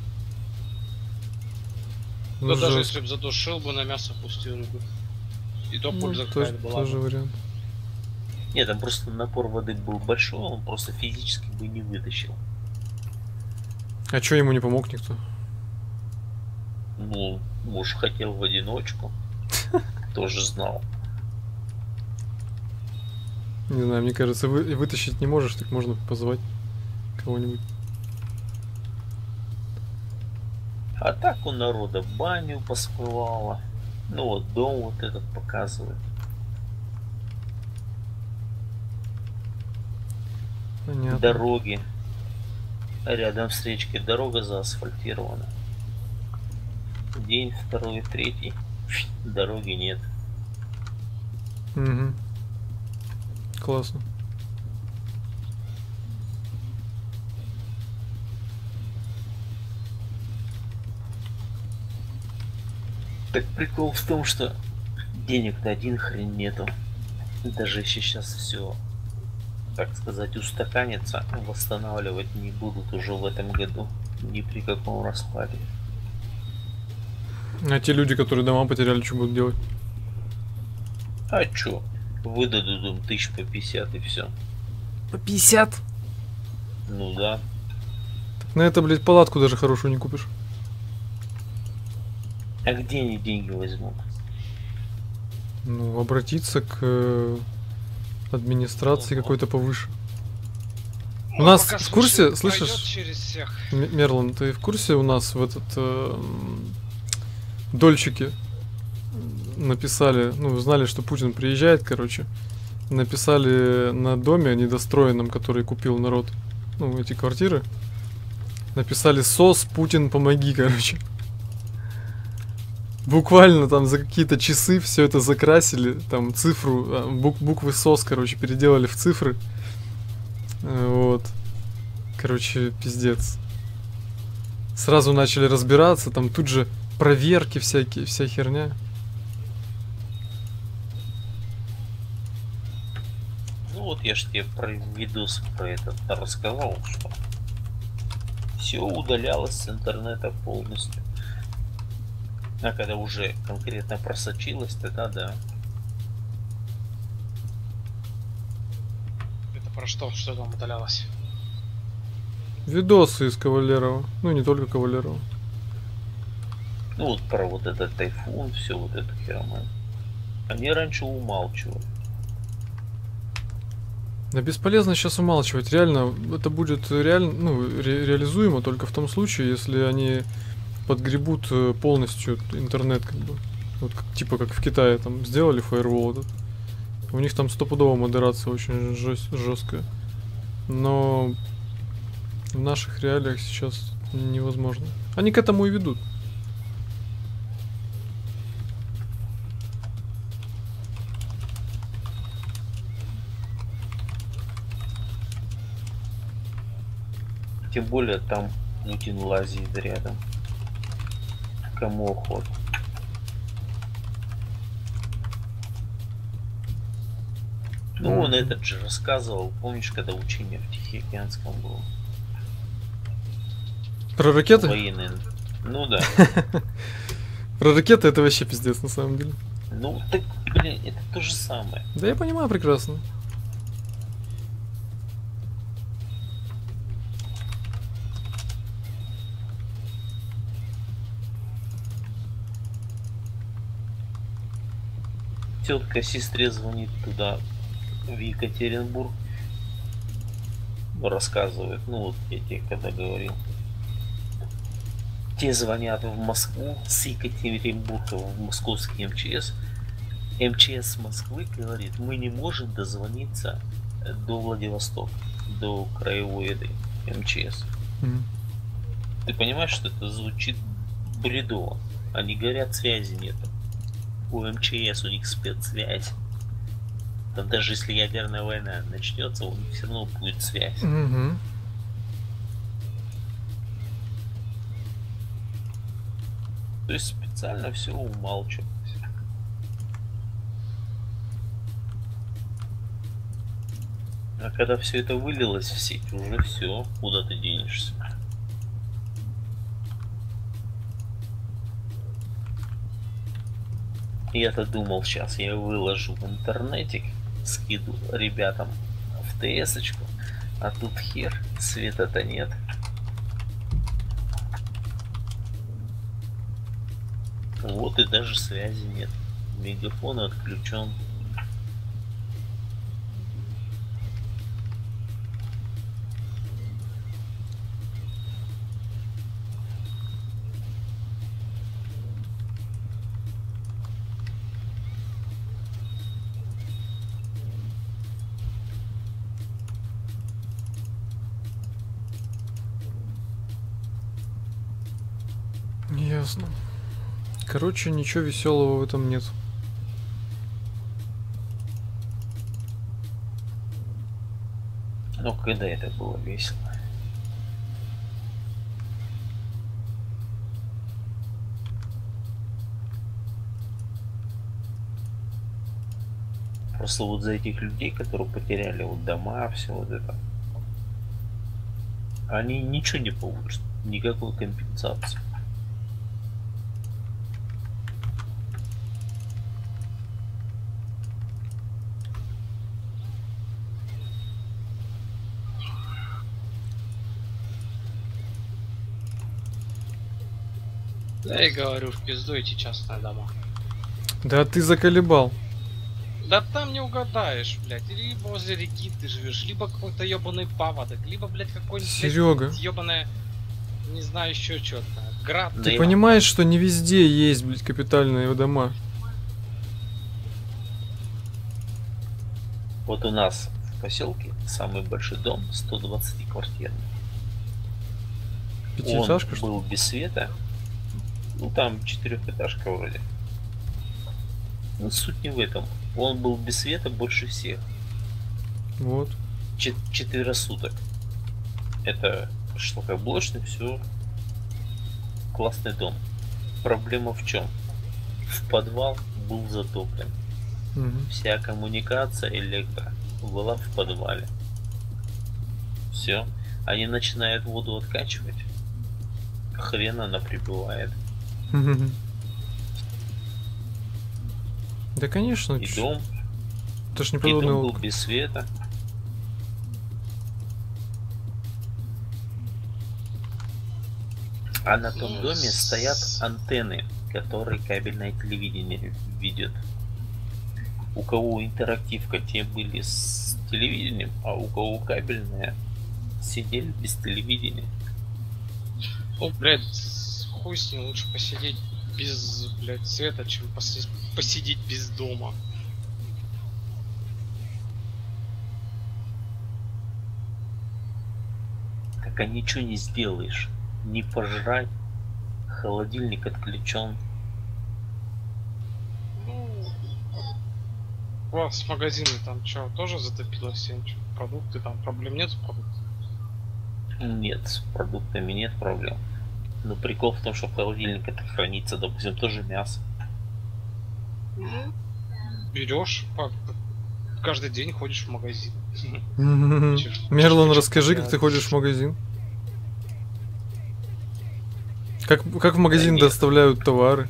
Ну, Ну, даже жестко. если бы задушил бы, на мясо пустил рыбу. И то Ну, польза тоже, какая-то была. тоже вариант. Нет, там просто напор воды был большой, он просто физически бы не вытащил. А чё ему не помог никто? Ну, муж хотел в одиночку. Тоже знал. Не знаю, мне кажется, вытащить не можешь, так можно позвать кого-нибудь. А так у народа баню посплывало. Ну вот дом вот этот показывает. Понятно. Дороги. Рядом с речкой дорога заасфальтирована. День, второй, третий. Дороги нет. Угу. Классно. Так прикол в том, что денег-то один хрен нету. Даже если сейчас все, так сказать, устаканится, восстанавливать не будут уже в этом году. Ни при каком раскладе. А те люди, которые дома потеряли, что будут делать? А чё? Выдадут им 1050 и все. По 50? Ну да. На это, блядь, палатку даже хорошую не купишь. А где они деньги возьмут? Ну, обратиться к администрации какой-то повыше. У Ну, нас пока в курсе, слушай, слышишь, пройдет через всех. Мерлан, ты в курсе у нас в этот дольщики написали, ну, знали, что Путин приезжает, короче, написали на доме недостроенном, который купил народ, ну, эти квартиры, написали «СОС, Путин, помоги», короче. Буквально там за какие-то часы все это закрасили, там цифру, буквы СОС, короче, переделали в цифры. Вот. Короче, пиздец. Сразу начали разбираться, там тут же проверки всякие, вся херня. Ну вот я ж тебе про видос про этот рассказал, что все удалялось с интернета полностью. А когда уже конкретно просочилось, тогда да. Это про что? Что там удалялось? Видосы из Кавалерова. Ну, не только Кавалерова. Ну вот про вот этот тайфун, все вот это херма. Они раньше умалчивали. Да бесполезно сейчас умалчивать. Реально, это будет реально, ну, реализуемо только в том случае, если они подгребут полностью интернет, как бы. Вот типа как в Китае там сделали фаервол этот. У них там стопудово модерация очень жесткая. Но в наших реалиях сейчас невозможно. Они к этому и ведут. Тем более там Путин лазит рядом. кому охота. Ну, он этот же рассказывал, помнишь, когда учение в Тихоокеанском было? Про ракеты? Военные. Ну да. Про ракеты это вообще пиздец на самом деле. Ну, так, блин, это то же самое. Да я понимаю прекрасно. Тетка сестре звонит туда, в Екатеринбург. Рассказывает, ну вот я тебе когда говорил. Те звонят в Москву с Екатеринбурга в московский МЧС. МЧС Москвы говорит, мы не можем дозвониться до Владивостока, до краевой этой МЧС. Ты понимаешь, что это звучит бредово? Они говорят, связи нет. У МЧС у них спецсвязь. Там даже если ядерная война начнется, у них все равно будет связь. Угу. То есть специально все умалчивать. А когда все это вылилось в сеть, уже все, куда ты денешься. Я-то думал, сейчас я выложу в интернете, скину ребятам в ТС-очку, а тут хер, света-то нет. Вот и даже связи нет. Мегафон отключен. Ясно. Короче, ничего веселого в этом нет. Но когда это было весело? Просто вот за этих людей, которые потеряли вот дома, все вот это, они ничего не получат, никакой компенсации. Да и говорю, в пизду эти частные дома. Да ты заколебал. Да там не угадаешь, блядь. Либо возле реки ты живешь, либо какой-то ебаный паводок, либо, блядь, какой-нибудь Серега, ебаное, не знаю, еще что-то. Град. ты понимаешь, что не везде есть, блядь, капитальные дома? Вот у нас в поселке самый большой дом 120 квартирный. Пятиэтажка, Он что был без света. Ну там 4-этажка вроде. Но суть не в этом. Он был без света больше всех. Вот. 4 суток. Это шлакоблочный, все. Классный дом. Проблема в чем? В подвал был затоплен. Угу. Вся коммуникация электро была в подвале. Все. Они начинают воду откачивать. Хрен она прибывает. Да конечно. И дом, Это ж не и дом подводная был лодка. без света. А на том доме стоят антенны, которые кабельное телевидение ведет. У кого интерактивка, те были с телевидением, а у кого кабельное, сидели без телевидения. О, блядь, хуй с ним, лучше посидеть без, блядь, света, чем посидеть без дома. Так а ничего не сделаешь. Не пожрать. Холодильник отключен. Ну, у вас магазины там что, тоже затопило все? Продукты там, проблем нет с продуктами? Нет, с продуктами нет проблем. Но прикол в том, что в холодильнике это хранится, допустим, тоже мясо. Берешь, каждый день ходишь в магазин. Мерлон, расскажи, как ты ходишь в магазин. Как в магазин Да нет. доставляют товары?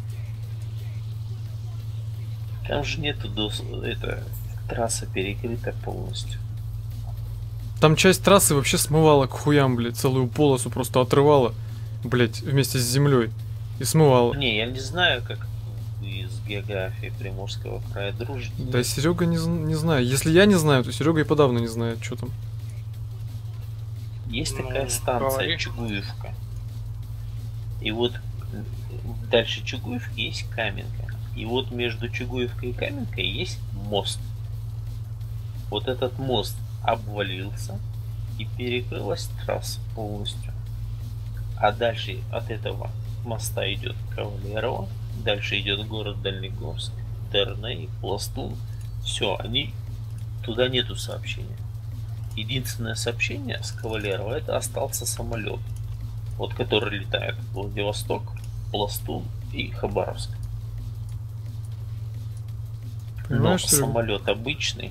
Там же нету это трасса перекрыта полностью. Там часть трассы вообще смывала к хуям, блядь, целую полосу просто отрывала, блядь, вместе с землей и смывала. Не, я не знаю, как вы с географией Приморского края дружите. Да, Серега не знаю. Если я не знаю, то Серега и подавно не знает, что там. Есть Ну, такая станция говори. Чугуевка. И вот дальше Чугуевки есть Каменка. И вот между Чугуевкой и Каменкой есть мост. Вот этот мост обвалился и перекрылась трасса полностью. А дальше от этого моста идет Кавалерово, дальше идет город Дальнегорск, Терней, Пластун. Все, они туда нету сообщения. Единственное сообщение с Кавалерово — это остался самолет, вот который летает в Владивосток, Пластун и Хабаровск. Но Понимаешь, Серега? самолет обычный.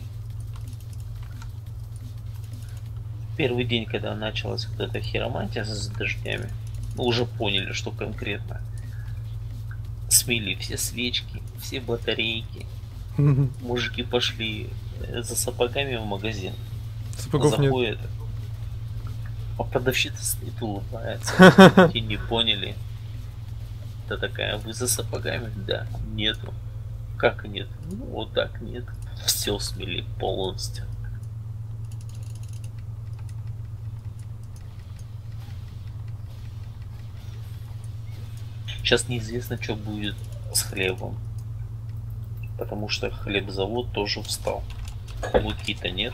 Первый день, когда началась вот эта хиромантия с дождями, мы уже поняли, что конкретно. Смели все свечки, все батарейки. Мужики пошли за сапогами в магазин. Сапогов нет. Заходят, а продавщица стоит, улыбается. И не поняли. Та такая: вы за сапогами? Да, нету. Как нет? Ну, вот так нет. Все смели полностью. Сейчас неизвестно, что будет с хлебом. Потому что хлебзавод тоже встал. Муки-то нет.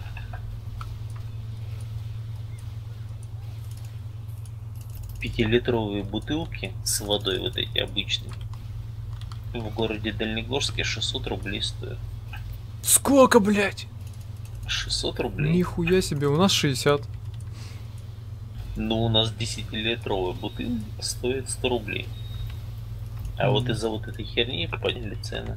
Пятилитровые бутылки с водой, вот эти обычные, в городе Дальнегорске 600 рублей стоят. Сколько, блядь? 600 рублей. Нихуя себе, у нас 60. Ну, у нас 10-литровая бутылка стоит 100 рублей. А вот из-за вот этой херни подняли цены.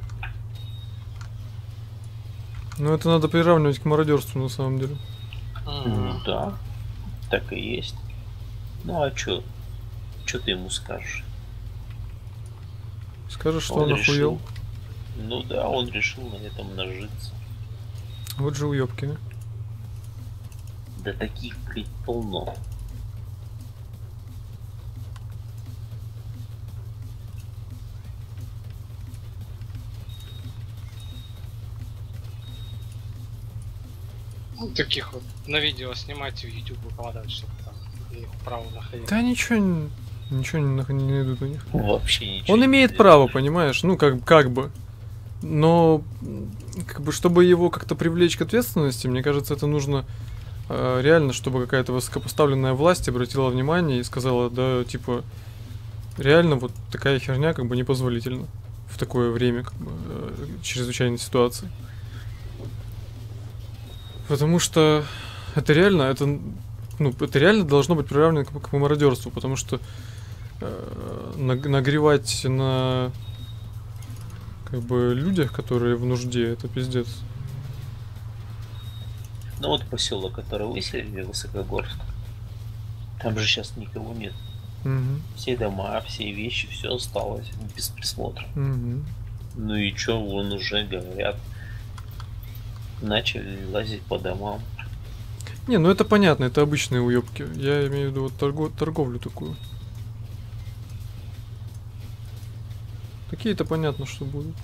Ну это надо приравнивать к мародерству на самом деле. Ну да, так и есть. Ну а чё ты ему скажешь? Скажешь, что он охуел. Ну да, он решил на этом нажиться. Вот же уёбки, а. Да таких, блядь, полно. Ну, таких вот на видео снимать и в YouTube выкладывать, чтобы там их право находить. Да ничего не найдут у них. Вообще ничего. Он не имеет сделаешь. право, понимаешь, ну как бы. Но как бы чтобы его как-то привлечь к ответственности, мне кажется, это нужно реально, чтобы какая-то высокопоставленная власть обратила внимание и сказала: да, типа, реально вот такая херня как бы непозволительна в такое время как бы, чрезвычайной ситуации. Потому что это реально должно быть приравнено к мародерству, потому что нагревать на как бы людях, которые в нужде, это пиздец. Ну вот поселок, который выселили, Высокогорск, там же сейчас никого нет. Мгм. Все дома, все вещи, все осталось без присмотра. Мгм. Ну и чё, вон уже говорят, начали лазить по домам. Не, ну это понятно, это обычные уёбки. Я имею в виду вот торговлю такую. Такие-то понятно, что будут.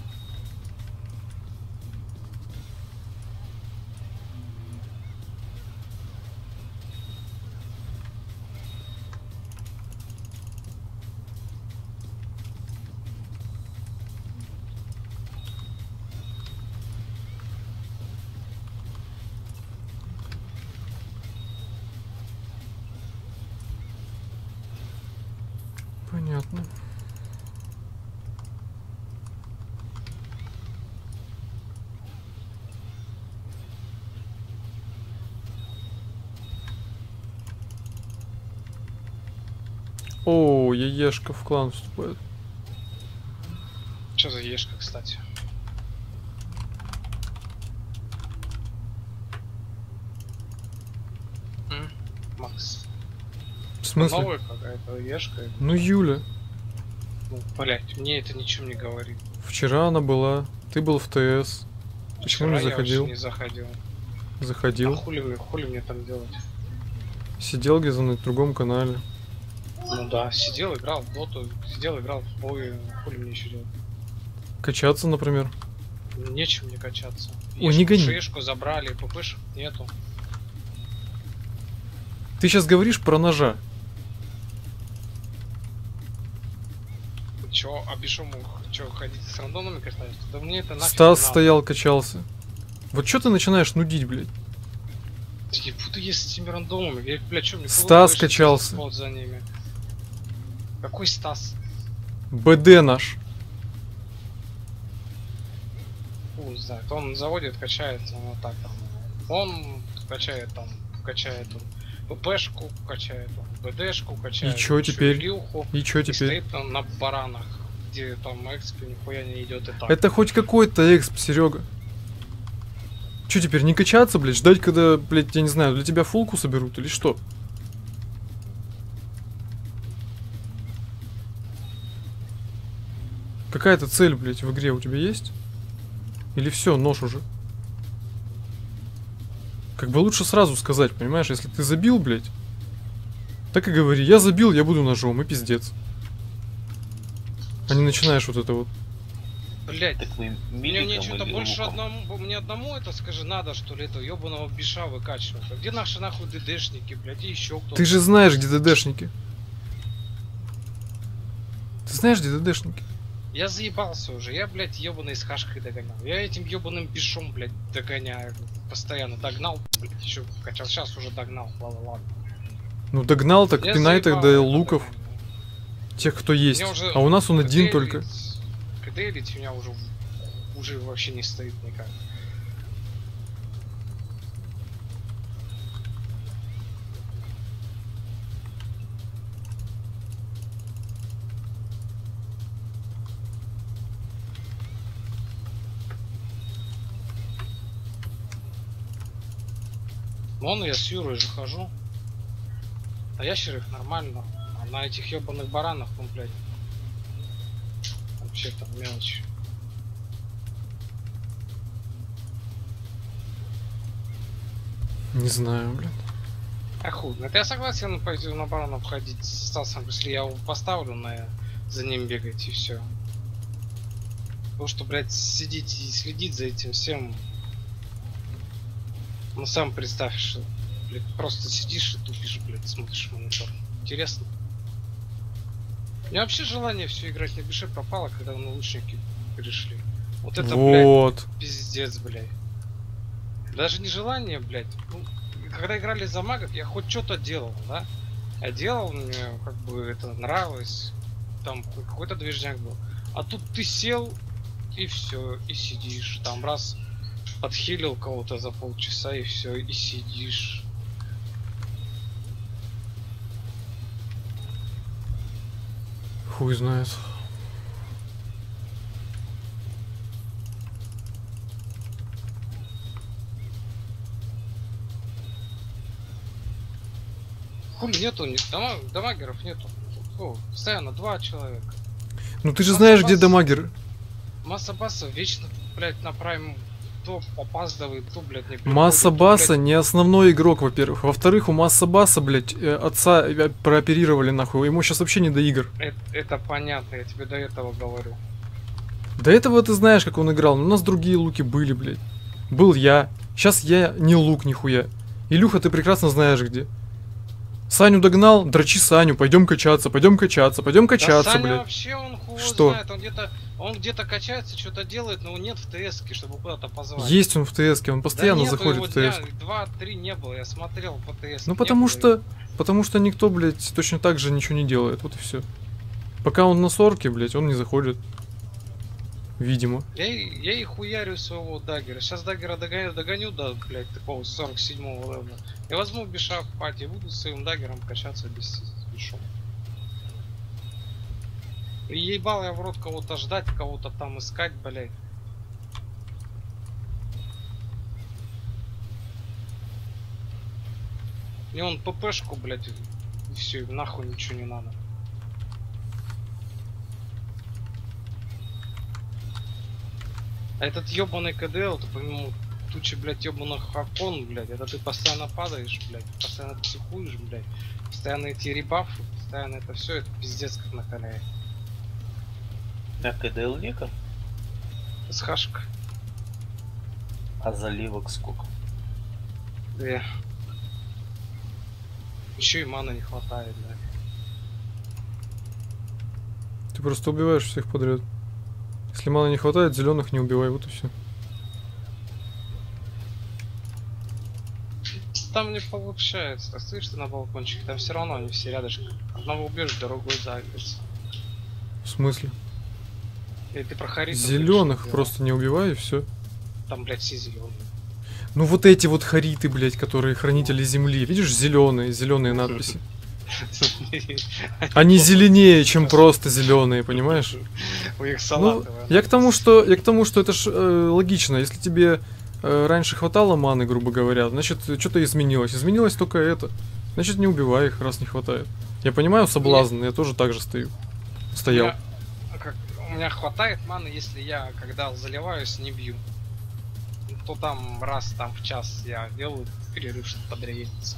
Понятно. О, яешка в клан вступает. Что за ешка, кстати? Макс. В смысле? Новая какая-то ешка. Ну, Юля. Ну, блять, мне это ничем не говорит. Вчера она была. Ты был в ТС. Почему Вчера не заходил? Я вообще не заходил. Заходил. А хули мне там делать? Сидел где-то на другом канале. Ну да, сидел, играл в доту, сидел, играл в бой, хули мне еще делать? Качаться, например. Нечем мне качаться. Ой, не гони. Шишку забрали, ППшек нету. Ты сейчас говоришь про ножа. Чё, а бешему, чё, ходить с рандомами кататься? Да мне это нафиг Стас не надо. стоял, качался. Вот что ты начинаешь нудить, блядь? Я буду есть с этими рандомами. Я, бля, чё, мне Стас было качался. спот за ними. Какой Стас? БД наш. Хуй знает. Он заводит, качается, вот так там. Он качает там, качает он ППшку, качает он БДшку, качает. И чё теперь? Илюху, И чё и теперь? стоит там на баранах, где там экспи нихуя не идет и так. Это хоть какой-то эксп, Серега. Че теперь, не качаться, блядь? Ждать, когда, блядь, я не знаю, для тебя фулку соберут или что? Какая-то цель, блядь, в игре у тебя есть? Или все, нож уже? Как бы лучше сразу сказать, понимаешь? Если ты забил, блядь, так и говори, я забил, я буду ножом, и пиздец. А не начинаешь вот это вот. Блять, Так вы мне миликом что-то или больше луком? мне одному это скажи надо, что ли, этого ебаного биша выкачивать. А где наши нахуй ДДшники, блядь, и еще кто-то? Ты же знаешь, где ДДшники. Ты знаешь, где ДДшники? Я заебался уже, я, блядь, ебаный с хашкой догонял. Я этим ебаным бишом, блядь, догоняю. Постоянно догнал, блядь, еще качал. Сейчас уже догнал, ладно. Ну догнал, так Я пинай заебал, тогда это луков. Тех, кто есть. Мне уже А у нас он один КД только. КД у меня уже вообще не стоит никак. Вон я с Юрой же хожу. На ящерах нормально. А на этих ебаных баранах, ну, блядь. Вообще там мелочь. Не знаю, блин. А хуй. Это я согласен пойти на баранов ходить с Стасом, если я его поставлю за ним бегать и все. Потому что, блядь, сидеть и следить за этим всем. Ну сам представь, что, блядь, просто сидишь и тупишь, блядь, смотришь в монитор. Интересно. У меня вообще желание все играть на бише пропало, когда мы лучники перешли. Вот это, Вот. блядь, пиздец, блядь. Даже не желание, блядь. Ну, когда играли за магов, я хоть что-то делал, да? Я делал, мне как бы это нравилось. Там какой-то движняк был. А тут ты сел и все, и сидишь. Там раз подхилил кого-то за полчаса и все, и сидишь. Хуй знает. Хули нету, дамагеров нету. О, постоянно 2 человека. Ну ты же Масса знаешь, где бас- дамагеры. Масса баса вечно, блядь, на прайм то опаздывает, то, блядь, не приходит. Масса то, Баса блядь, не основной игрок, во-первых. Во-вторых, у Масса Баса, блядь, отца прооперировали нахуй. Ему сейчас вообще не до игр. это понятно, я тебе до этого говорю. До этого ты знаешь, как он играл. Но у нас другие луки были, блядь. Был я. Сейчас я не лук нихуя. Илюха, ты прекрасно знаешь где. Саню догнал, дрочи Саню, пойдем качаться, пойдем качаться, пойдем Да качаться, Саня блядь. вообще, он хуй Что? знает, он где-то качается, что-то делает, но нет в ТС-ке, чтобы куда-то позвать. Есть он в ТС-ке, он постоянно нету заходит его в дня, ТС. 2-3 не было, я смотрел по ТС. Ну потому что никто, блядь, точно так же ничего не делает, вот и все. Пока он на сорке, блядь, он не заходит. Видимо. Я и хуярю своего даггера. Сейчас даггера догоню до, блядь, такого 47-го левела. Я возьму биша в пати, буду с своим даггером качаться без бишом. И ебал я в рот кого-то ждать, кого-то там искать, блядь. И он ППшку, блядь, и все, нахуй ничего не надо. А этот ебаный КДЛ, ты помимо тучи, блядь, ебаных окон, блядь, это ты постоянно падаешь, блядь, постоянно психуешь, блядь, постоянно эти ребафы, постоянно это все, это пиздец как накаляет. А КДЛ века? С хашка. А заливок сколько? 2. Еще и маны не хватает, да. Ты просто убиваешь всех подряд. Если маны не хватает, зеленых не убивай, вот и все. Там не получается. Слышишь, ты на балкончике, там все равно они все рядышком. Одного убьешь, другой загнется. В смысле? И ты прохори. Зеленых просто не убивай и все. Там, блядь, все зеленые. Ну вот эти вот хариты, блядь, которые хранители земли. Видишь, зеленые надписи. Они зеленее, чем просто зеленые, понимаешь? У них Ну, салатовые. я к тому, что это ж логично. Если тебе раньше хватало маны, грубо говоря, значит, что-то изменилось. Изменилось только это. Значит, не убивай их, раз не хватает. Я понимаю соблазн, я тоже так же стоял. У меня хватает маны, если я, когда заливаюсь, не бью. То там раз там в час я делаю перерыв, чтобы подреветиться.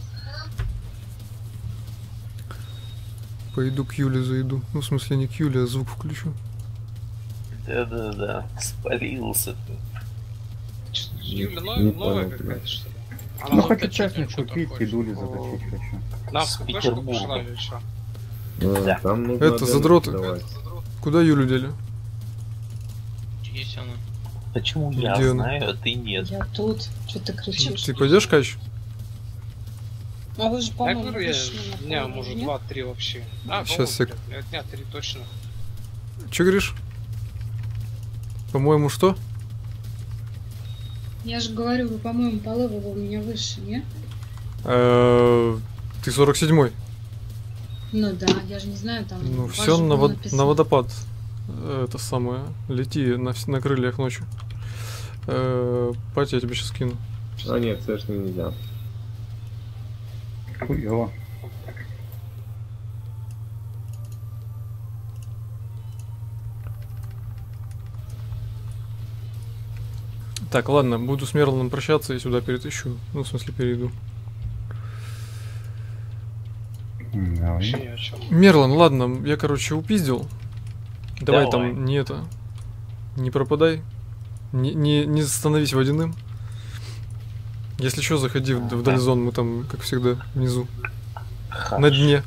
Пойду к Юле зайду. Ну, в смысле, не к Юле, а звук включу. Да-да-да, спалился ты. Юля не новая понял, какая-то, что ли? Ну, Она хочу вот частник что-то купить, хочет. идули заточить хочу. На С ФПшку Петербурга. пошла или что? Да. Там нужно Это, отдельно задроты. давать. Куда Юлю дели? Есть она. Почему я Где она? знаю, а ты нет? Я тут. Что ты кричишь? Ты пойдешь, Кач? А вы же, Я по-моему, говорю, вышли на не, поле, может нет? 2-3 вообще. Щас, сек. Дня 3 точно. Че говоришь? По-моему, что? Я же говорю, вы, по-моему, по левелу у меня выше, нет? Ты 47-й. Ну да, я же не знаю, там... Ну у вас все, же на, было написано. на водопад. Это самое. Лети на крыльях ночью. Пати, я тебе сейчас скину. А нет, совершенно нельзя. Хуёво. Так, ладно, буду с Мерланом прощаться и сюда перетащу. Ну, в смысле, перейду. Давай. Вообще ни о чем. Мерлан, ладно, я, короче, упиздил. Давай, Давай. там не это. Не пропадай. Не становись водяным. Если что, заходи в дальзон, мы там, как всегда, внизу. На дне.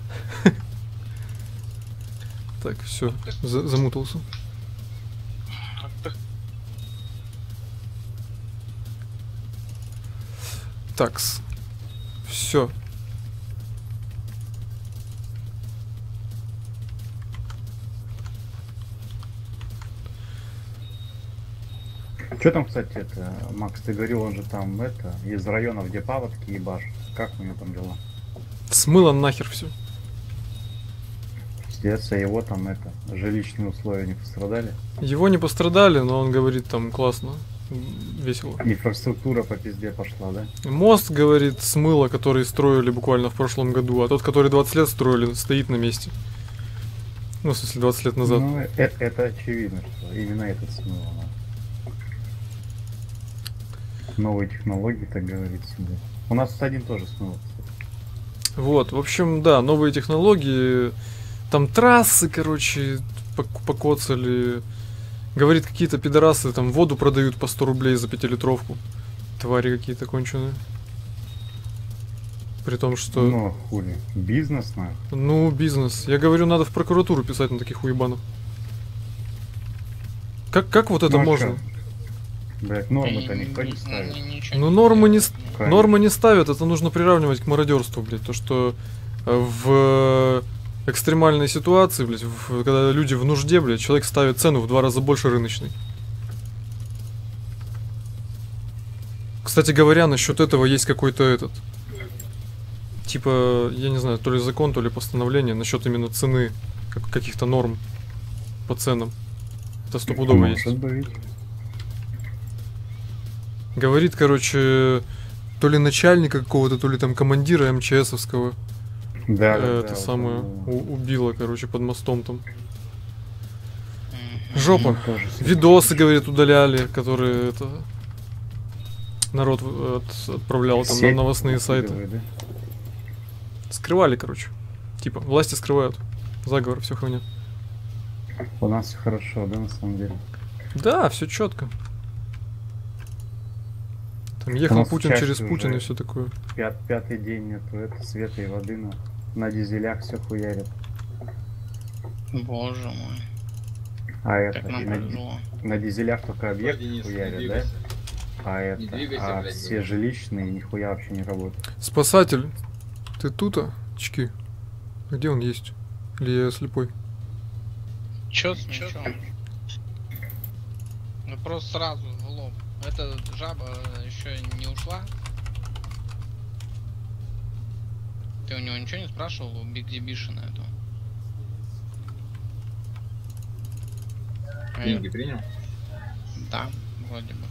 Так, все, замутался. Такс. Все. Что там, кстати, это, Макс, ты говорил, он же там, это, из районов, где паводки ебашут. Как у него там дела? Смыло нахер все. Пиздец, а его там, это, жилищные условия не пострадали? Его не пострадали, но он говорит, там классно, весело. Инфраструктура по пизде пошла, да? Мост, говорит, смыло, который строили буквально в прошлом году, а тот, который 20 лет строили, стоит на месте. Ну, в смысле, 20 лет назад. Ну, это очевидно, что именно этот смыло. Да. Новые технологии, так говорится. Да. У нас один тоже смыло, кстати. Вот, в общем, да, новые технологии. Там трассы, короче, покоцали. Говорит, какие-то пидорасы там воду продают по 100 рублей за 5-литровку. Твари какие-то конченые. При том, что... Ну, хули. Бизнес, на. Ну, бизнес. Я говорю, надо в прокуратуру писать на таких уебанов. Как вот это Ну, а можно? чё? Блять, нормы-то никто не ставит. Ну, нормы не, Конечно. нормы не ставят, это нужно приравнивать к мародерству, блядь. То, что в экстремальной ситуации, блядь, когда люди в нужде, блядь, человек ставит цену в 2 раза больше рыночной. Кстати говоря, насчет этого есть какой-то этот... Типа, я не знаю, то ли закон, то ли постановление насчет именно цены каких-то норм. по ценам. Это стопудово есть. Может быть. Говорит, короче, то ли начальника какого-то, то ли там командира МЧСовского. Да, Это вот самое там, убило, короче, под мостом там. Мгм. Жопа. тоже Видосы, говорит, удаляли, которые это народ отправлял там на Сеть новостные сайты. накидывает, да? Скрывали, короче. Типа, власти скрывают. Заговор, все хуйня. У нас все хорошо, да, на самом деле. Да, все четко. Там У ехал нас в Путин части через Путин и уже все такое. Пятый день нету света и воды на дизелях все хуярит. Боже мой, А это как нам и повезло. на дизелях только объект Денис, не хуярит, да? двигайся. А Не это, двигайся, блядь, все блядь. жилищные нихуя вообще не работают. Спасатель, ты тут-то? Чки. Где он есть? Или я слепой? Чё с ничего? Ну просто сразу в лоб. Эта жаба еще не ушла? Ты у него ничего не спрашивал, у Биг Дебишина этого? Деньги принял? Да, вроде бы.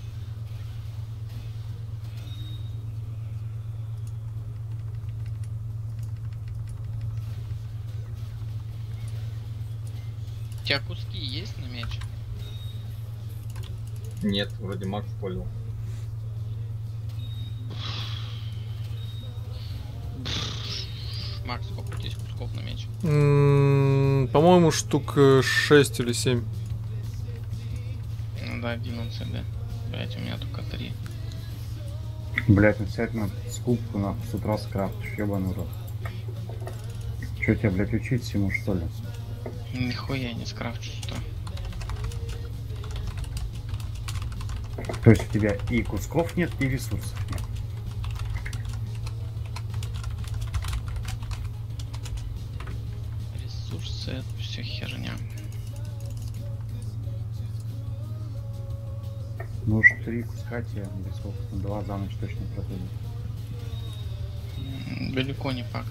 У тебя куски есть на меч? Нет, вроде Макс полил. Макс, сколько здесь кусков на меч? По-моему, штук 6 или 7. Ну да, 11, да. Блять, у меня только 3. Блять, ну сядь на скупку нахуй с утра скрафтишь, ебаный рот. Че тебя, блять, учить всему, что ли? Нихуя не скрафчу что. То есть у тебя и кусков нет, и ресурсов нет. Ресурсы, это все херня. Ну уж 3 куска тебе, или сколько там, 2 за ночь точно проходит. Далеко не факт.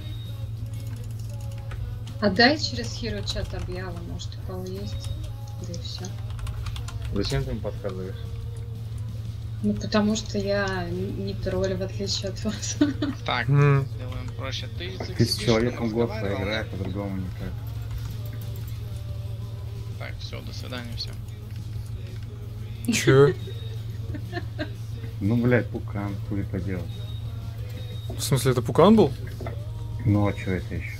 А дай через Hero чат объяву, может у кого есть. Да и все. Зачем ты ему подсказываешь? Ну потому что я не тролль, в отличие от вас. Так, М. сделаем проще. Ты Ты с сидишь, человеком год разговаривал, проиграй, по-другому никак. да? Так, все, до свидания, все. Че? Ну, блядь, пукан, хули поделать. В смысле, это пукан был? Ну, а чё это еще?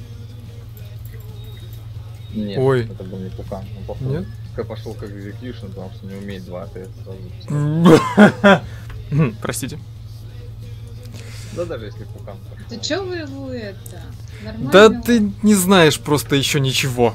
Нет, Ой. это был не Пукан. Он походу Нет? пошел как execution, потому что не умеет 2 АТС сразу. Простите. Да даже если Пукан пошел. Ты чё вы его это? Нормально? Да ты не знаешь просто еще ничего.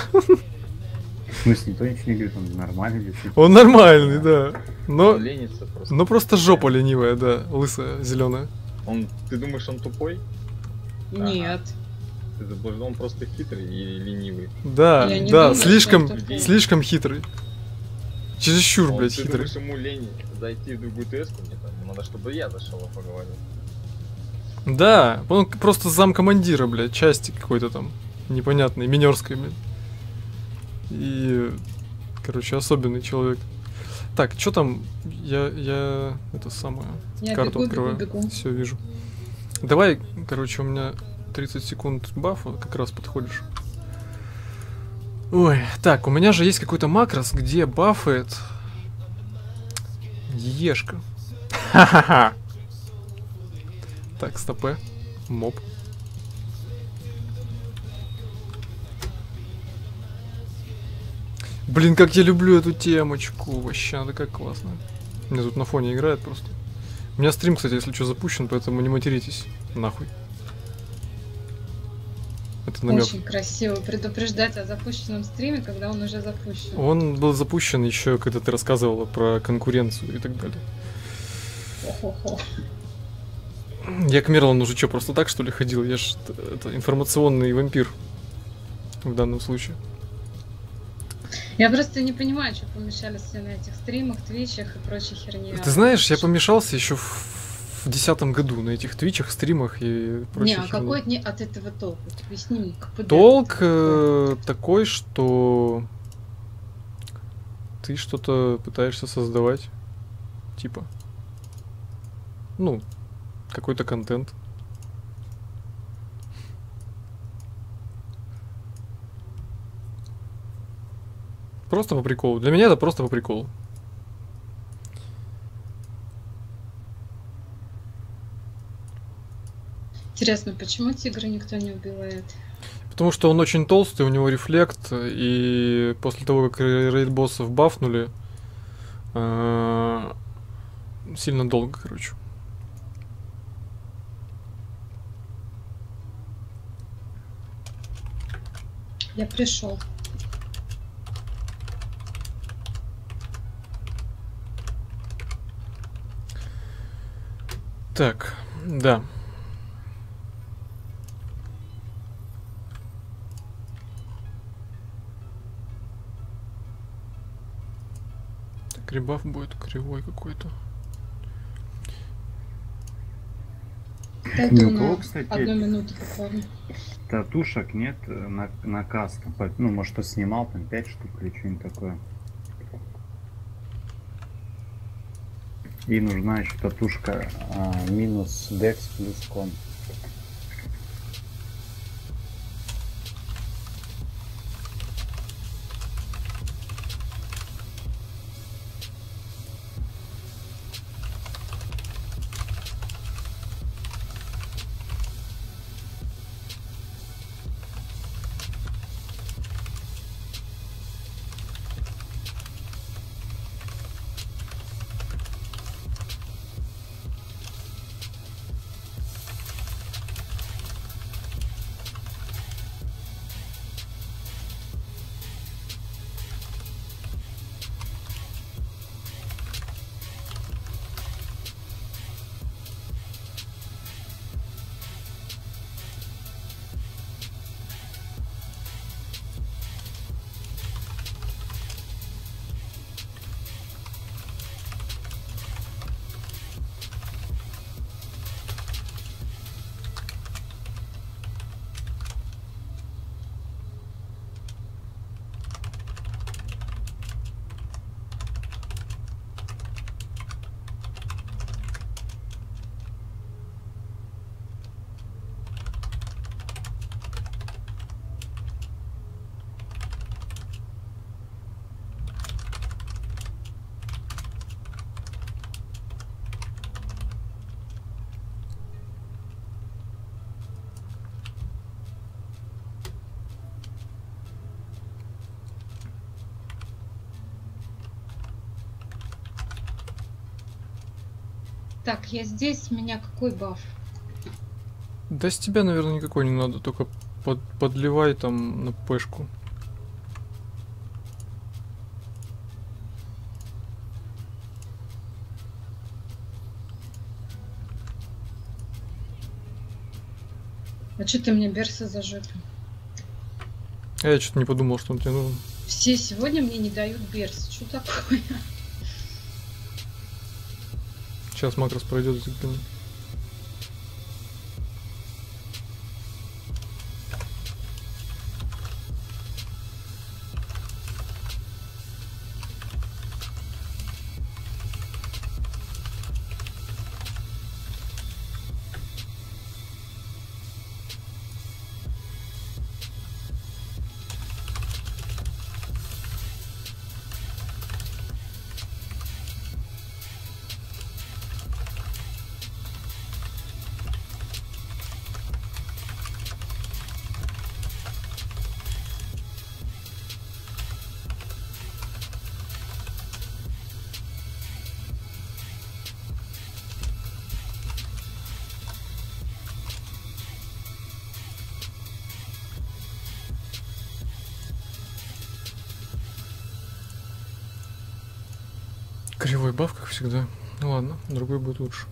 В смысле, никто ничего не говорит, он нормальный, действительно. Он нормальный, да. Но, Он ленится просто. но просто жопа ленивая, да, лысая, зеленая. Ты думаешь, он тупой? Нет. Ты заблужден, он просто хитрый и ленивый. Да, Я не да, думаю, слишком, что он тупой. слишком хитрый. Чересчур, блядь, Ты хитрый. думаешь, ему лень зайти в другую ТС-ку? Мне там надо, чтобы я зашел и поговорил. Да, он просто замкомандира, блядь, части какой-то там непонятной, минерской, блядь. И, короче, особенный человек. Так, что там? Я это самое, Я карту бегу, открываю. бегу. Все, вижу. Давай, короче, у меня 30 секунд бафа, как раз подходишь. Ой, так, у меня же есть какой-то макрос, где бафает Ешка. Ха-ха-ха. Так, стопэ. Моб. Блин, как я люблю эту темочку. Вообще, она такая классная. Мне тут на фоне играет просто. У меня стрим, кстати, если что, запущен, поэтому не материтесь. Нахуй. Это намек. Очень красиво предупреждать о запущенном стриме, когда он уже запущен. Он был запущен еще, когда ты рассказывала про конкуренцию и так далее. Хо-хо-хо. Я к Мерлану уже что, просто так, что ли, ходил? Я ж это информационный вампир в данном случае. Я просто не понимаю, что помешали все на этих стримах, твичах и прочей херне. Ты знаешь, я помешался еще в в 2010 году на этих твичах, стримах и Не, прочей а херне. какой от этого толк? Вот объясни мне, как бы Толк это такой, что ты что-то пытаешься создавать, типа, ну, какой-то контент. Просто по приколу. Для меня это просто по приколу. Интересно, почему тигра никто не убивает? Потому что он очень толстый, у него рефлект, и после того, как рейд-боссов бафнули, сильно долго, короче. Я пришел. Так, да. Так, ребаф будет кривой какой-то. Дайте Ни у на кого, кстати, 1 минуту буквально. татушек нет на кастом. Ну, может, кто снимал там 5 штук или что-нибудь такое. И нужна еще татушка минус декс плюс ком. Так, я здесь, с меня какой баф? Да с тебя, наверное, никакой не надо, только подливай там на пешку. А что ты мне берса зажег? А я что-то не подумал, что он тебе нужен. Все сегодня мне не дают берс. Что такое? Сейчас макрос пройдет, загляни. Кривой баф, как всегда. Ну ладно, другой будет лучше.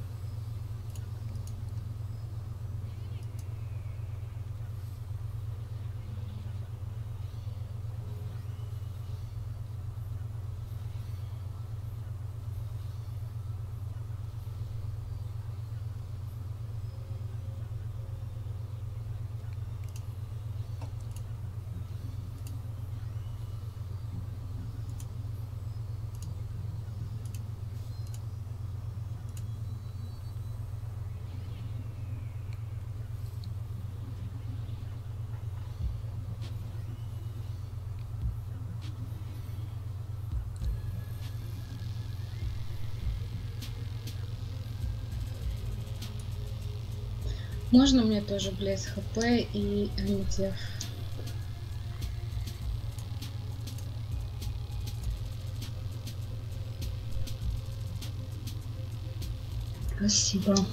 Можно мне тоже Блейз ХП и Амитев? Спасибо.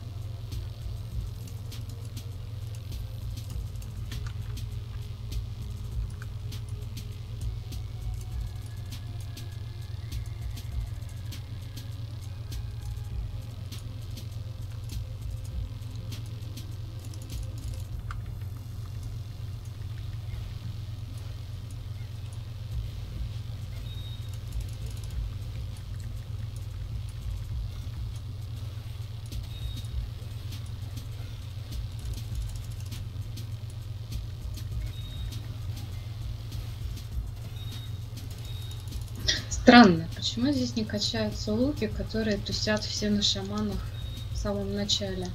Странно, почему здесь не качаются луки, которые тусят все на шаманах в самом начале?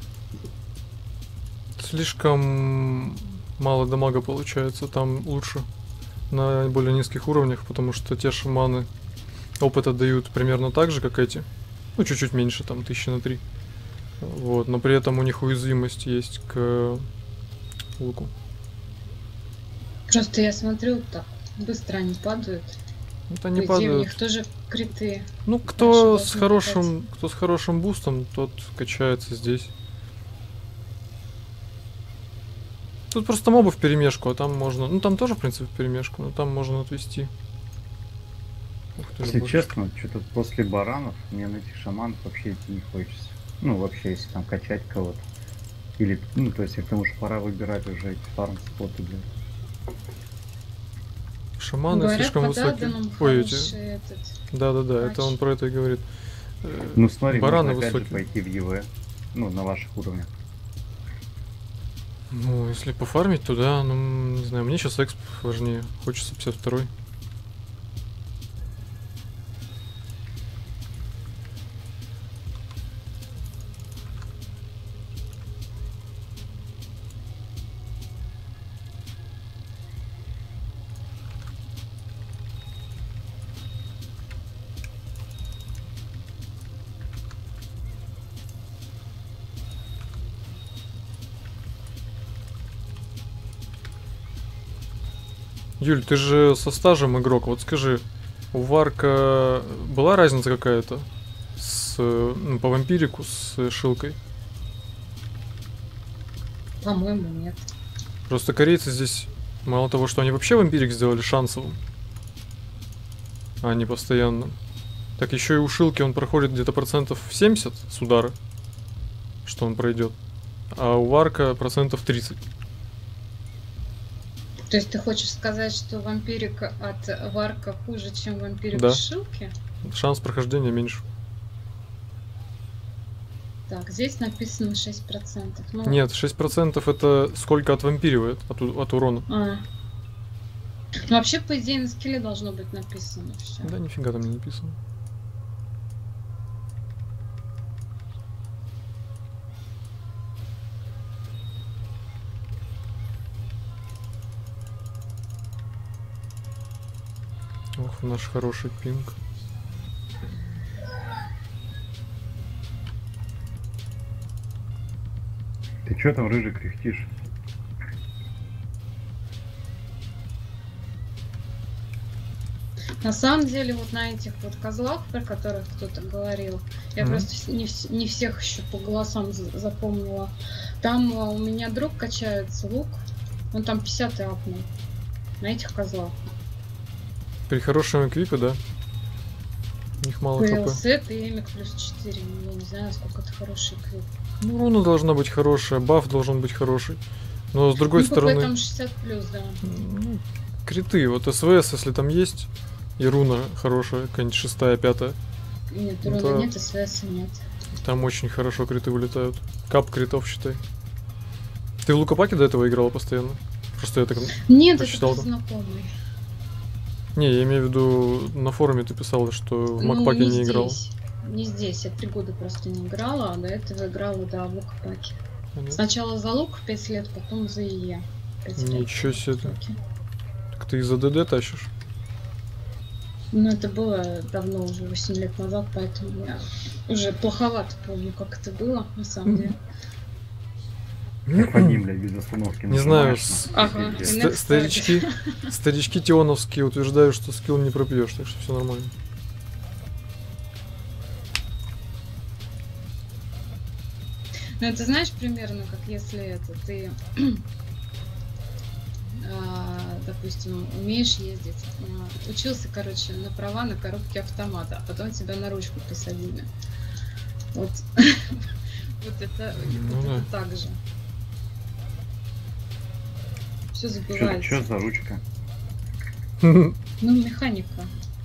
Слишком мало дамага получается, там лучше на более низких уровнях, потому что те шаманы опыта дают примерно так же, как эти. Ну, чуть-чуть меньше, там, 1000 на 3. Вот, но при этом у них уязвимость есть к луку. Просто я смотрю, так быстро они падают. Это не По идее, падают. у них тоже криты. Ну, кто Дальше с должны хорошим бустом, тот качается здесь. Тут просто мобы вперемешку, а там можно... Ну, там тоже, в принципе, вперемешку, но там можно отвести. Ух ты, Если любовь. честно, что-то после баранов мне на этих шаманов вообще идти не хочется. Ну, вообще, если там качать кого-то. Или, ну, то есть, потому что пора выбирать уже эти фарм-споты, блин. Шаманы Говорят, слишком под высокие. Адамом Ой, эти... хороший этот. Да-да-да, это патч. он про это и говорит. Ну, смотри, Бараны можно опять же высокие. пойти в ЕВ. Ну, на ваших уровнях. Ну, если пофармить, то да, ну, не знаю, мне сейчас эксп важнее. Хочется 52-й. Юль, ты же со стажем игрок, вот скажи, у Варка была разница какая-то с, ну, по вампирику с шилкой? По-моему, нет. Просто корейцы здесь, мало того, что они вообще вампирик сделали шансовым, а не постоянным, так еще и у шилки он проходит где-то процентов 70 с удара, что он пройдет, а у Варка процентов 30. То есть ты хочешь сказать, что вампирик от Варка хуже, чем вампирик Да. от Шилки? Шанс прохождения меньше. Так, здесь написано 6%. Ну, Нет, 6% это сколько отвампиривает от урона. Ну, вообще, по идее, на скилле должно быть написано все. Да, нифига там не написано. Ох, наш хороший пинг. Ты чё там, рыжий, кряхтишь? На самом деле, вот на этих вот козлах, про которых кто-то говорил, я просто не всех еще по голосам запомнила. Там у меня друг качается лук, он там 50 апнул на этих козлах. При хорошем эквипе, да? У них мало хп. ПЛС и эмик плюс 4. Я не знаю, насколько это хороший эквип. Ну, руна должна быть хорошая, баф должен быть хороший. Но с другой стороны... там 60 плюс, да. Ну, криты, вот СВС, если там есть, и руна хорошая, какая-нибудь 6-я, 5-я, Нет, Ну, руны то- нет, СВС нет. там очень хорошо криты вылетают. Кап критов, считай. Ты в Лукопаке до этого играла постоянно? Просто я так... Нет, Посчитал, это да? просто знакомый. Не, я имею в виду, на форуме ты писала, что в Ну, Макпаке не играл. здесь. Не здесь, я 3 года просто не играла, а до этого играла, да, в Лукопаке. Понятно. Сначала за лук 5 лет, потом за ИЕ. 5 лет. Ничего себе. Луки. Так ты из-за ДД тащишь? Ну, это было давно, уже 8 лет назад, поэтому я уже плоховато помню, как это было, на самом деле. Как под ним, блядь, без остановки. Не знаю, нажимаешь, Ага. пиздец. Next старички тионовские утверждают, что скилл не пропьешь, так что все нормально. Ну, это знаешь примерно, как если это ты, допустим, умеешь ездить, учился, короче, на права на коробке автомата, а потом тебя на ручку посадили. Вот, вот это, Ну вот да. это так же. Все Чё забывается. за ручка? Ну, механика.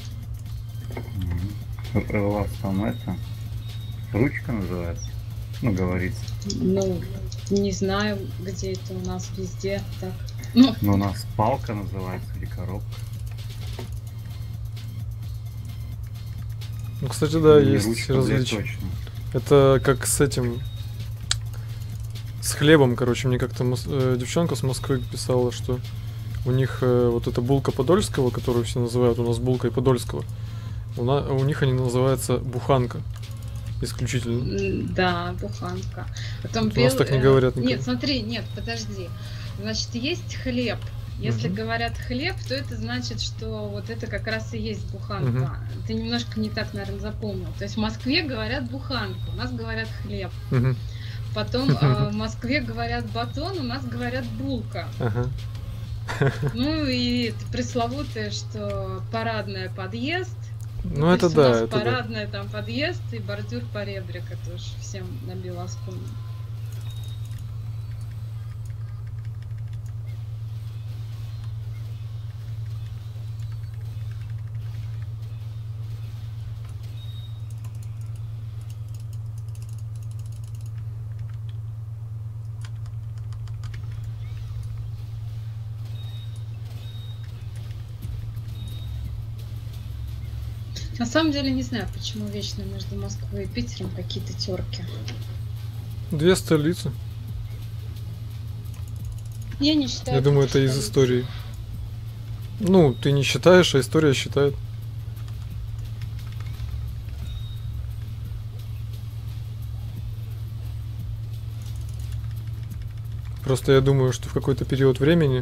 У вас там это... Ручка называется? Ну, говорится. Ну, не знаю, где это у нас везде так. Ну, Но у нас палка называется или коробка. Ну, кстати, да, Не есть ручка, блядь, различия. точно. Это как с этим... С хлебом, короче, мне как-то девчонка с Москвы писала, что у них вот эта булка Подольского, которую все называют у нас булкой Подольского, у них они называются буханка. Исключительно. да, буханка. Потом Вот у нас так не говорят никогда. Нет, смотри, нет, подожди. Значит, есть хлеб. Если Мгм. говорят хлеб, то это значит, что вот это как раз и есть буханка. Ты немножко не так, наверное, запомнил. То есть в Москве говорят буханка, у нас говорят хлеб. Мгм. Потом в Москве говорят батон, у нас говорят булка. Ага. Ну и это пресловутое, что парадная подъезд. Ну то это есть у нас да, это да. парадная там подъезд и бордюр поребрика тоже всем набил оскомину. На самом деле не знаю, почему вечно между Москвой и Питером какие-то терки. Две столицы. Я не считаю. Я думаю, это из столицей. истории. Ну, ты не считаешь, а история считает. Просто я думаю, что в какой-то период времени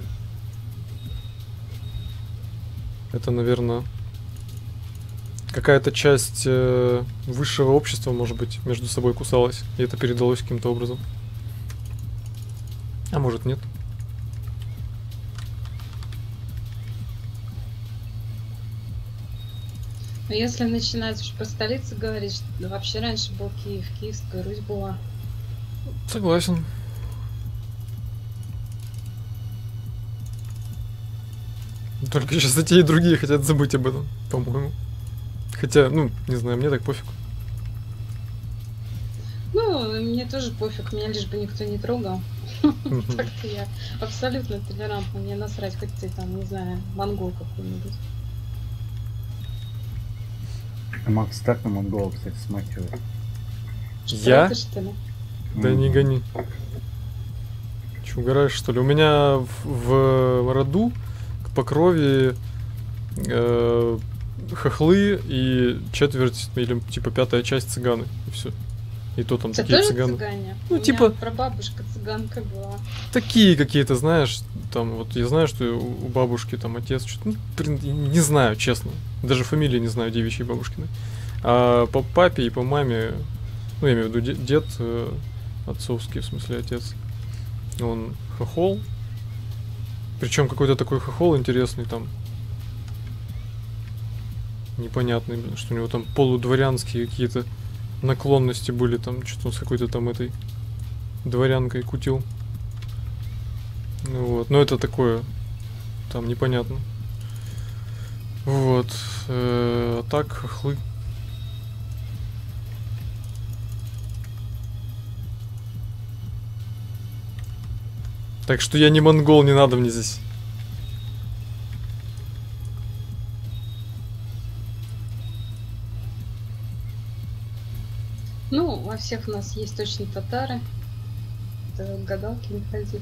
это, наверное, какая-то часть высшего общества, может быть, между собой кусалась, и это передалось каким-то образом. А может, нет. А если начинать уж по столице говорить, что вообще раньше был Киев, Киевская Русь была. Согласен. Только сейчас и те, и другие хотят забыть об этом, по-моему. Хотя, ну, не знаю, мне так пофиг. Ну, мне тоже пофиг, меня лишь бы никто не трогал. Мгм. Так-то я абсолютно толерантна, мне насрать, хоть ты там, не знаю, монгол какой-нибудь. Макс так на монгола, кстати, смахивает. Я? Ты что ли? Да не гони. Че, угораешь, что ли? У меня в роду по крови хохлы и четверть, или типа пятая часть цыганы. И все. И то там Ты такие тоже цыганы. цыгане? Ну, У меня типа- прабабушка цыганка была. Такие какие-то, знаешь, там вот я знаю, что у бабушки там отец что-то, ну, блин, я не знаю, честно. Даже фамилии не знаю девичьей бабушкиной. А по папе и по маме, ну, я имею в виду дед, отцовский, в смысле отец, он хохол. Причем какой-то такой хохол интересный там. Непонятный, блин, что у него там полудворянские какие-то наклонности были, там что-то он с какой-то там этой дворянкой кутил. Ну вот, но это такое, там непонятно. Вот, а так хохлы. Так что я не монгол, не надо мне здесь. Ну, во всех у нас есть точно татары. Это к гадалке не ходи.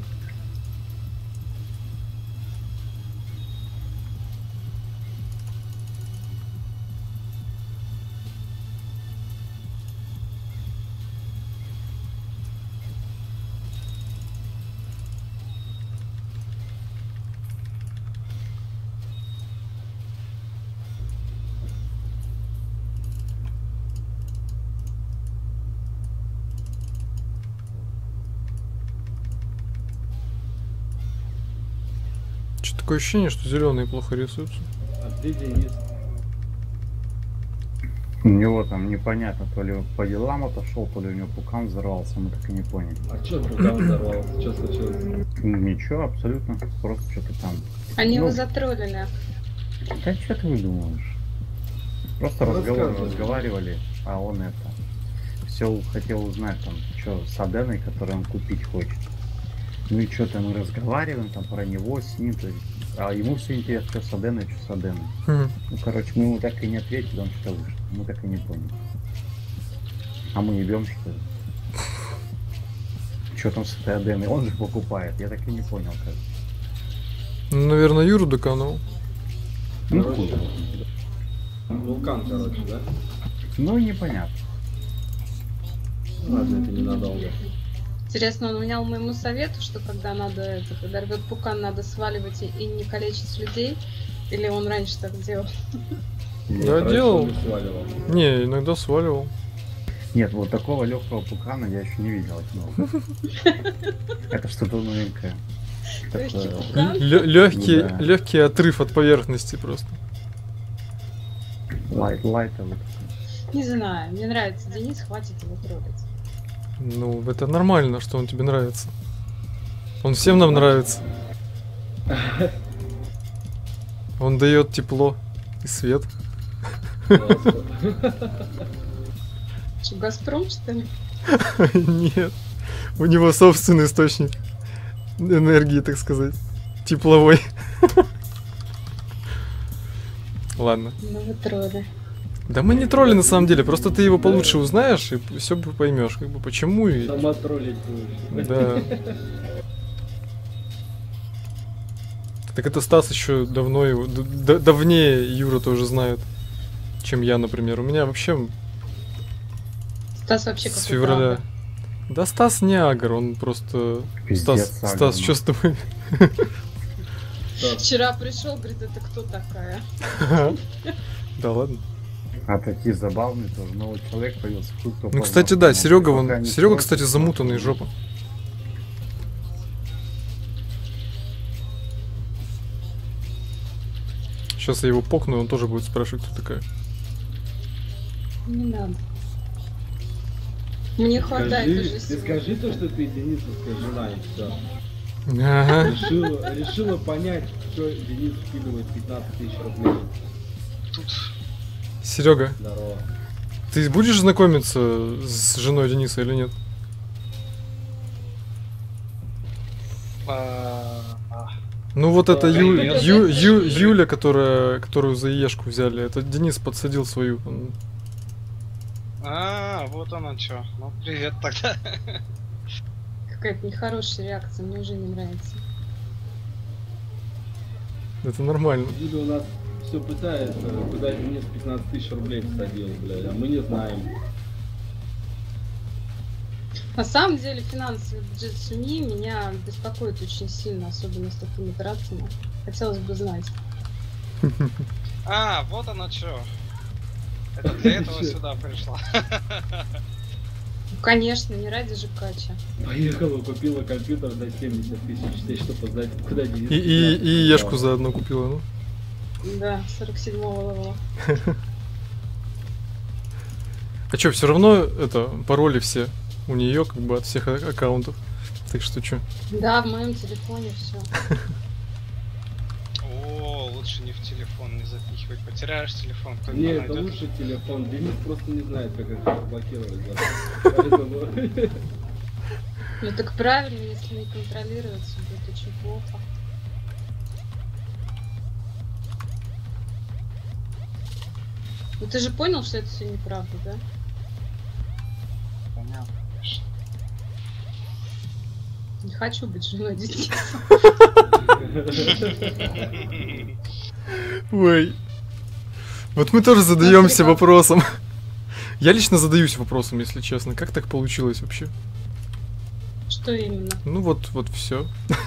Что такое ощущение, что зеленые плохо рисуются? А где Денис? У него там непонятно, то ли по делам отошел, то ли у него пукан взорвался, мы так и не поняли. А чё пукан взорвался? Что случилось? Ничего, абсолютно. Просто что-то там. Они его Ну, затроллили. Да что ты выдумываешь? Просто разговаривали, а он это. Все хотел узнать там, что с Аденой, которую он купить хочет. Ну и что-то мы разговариваем там про него, с ним, то есть, а ему все интересно, что с Аденой, что с Аденой. Ну, короче, мы ему так и не ответили, он что вышел. Мы так и не поняли. А мы ебем, что ли? Что там с этой Аденой? Он же покупает, я так и не понял, как. Ну, наверное, Юру доканул. Ну, Короче, хуй. вулкан, короче, да? Ну, непонятно. Ладно, это ненадолго. Интересно, он внял моему совету, что когда надо, когда рвет пукан, надо сваливать и не калечить людей? Или он раньше так делал? Да, делал. Не сваливал. Не, иногда сваливал. Нет, вот такого легкого пукана я еще не видел от него. Это что-то новенькое. Легкий Такое. пукан? Легкий, Да. легкий отрыв от поверхности просто. Лайтовый. Не знаю, мне нравится Денис, хватит его трогать. Ну, это нормально, что он тебе нравится. Он всем нам нравится. Он дает тепло и свет. Что, Газпром, что ли? Нет. У него собственный источник энергии, так сказать. Тепловой. Ладно. Ну вы тролли. Да мы не тролли на самом деле, просто ты его получше узнаешь и все поймешь, как бы почему и. Сама троллить будешь. Да. Так это Стас еще давно его. Давнее Юра тоже знает, чем я, например. У меня вообще Стас вообще с какой февраля. Да Стас не агр, он просто. Пиздец, Стас, агр, что с тобой? Вчера пришел, говорит, это кто такая? Да ладно. А такие забавные тоже. Новый человек появился. Хуй кто Ну, познал. кстати, да, Серега, Пока вон. не Серега, спросит, кстати, замутанный жопа. Сейчас я его покну, и он тоже будет спрашивать, кто такая. Не надо. Мне хватает уже Ты всего. скажи то, что ты Денисовская жена, и все. Ага. Решила понять, что Денис скидывает 15 тысяч рублей. Серега, Здорово. ты будешь знакомиться с женой Дениса или нет? Ну вот это Юля, которую за Ешку взяли, это Денис подсадил свою. Вот оно чё. Ну, привет тогда. Какая-то нехорошая реакция, мне уже не нравится. Это нормально. Юля у нас все пытается, куда Денис 15 тысяч рублей всадил, блядь, а мы не знаем. На самом деле финансовый бюджет семьи меня беспокоит очень сильно, особенно с такими операциями. Хотелось бы знать. Вот оно чё. Это для этого сюда пришла. Ну, конечно, не ради же Кача. Поехала, купила компьютер за 70 тысяч, ты что познать, куда Денис... И Ешку заодно купила, ну. Да, 47-го левела. А чё, все равно это пароли все у нее как бы от всех аккаунтов. Так что чё? Да, в моем телефоне все. Лучше не в телефон не запихивать. Потеряешь телефон, кто Не, это найдет. лучше телефон. Денис просто не знает, как это заблокировать. Да. Поэтому... Ну так правильно, если не контролируется, будет очень плохо. Ну ты же понял, что это все неправда, да? Понятно, конечно. Не хочу быть женой детей. Ой. Вот мы тоже задаемся вопросом. Я лично задаюсь вопросом, если честно. Как так получилось вообще? Что именно? Ну вот все.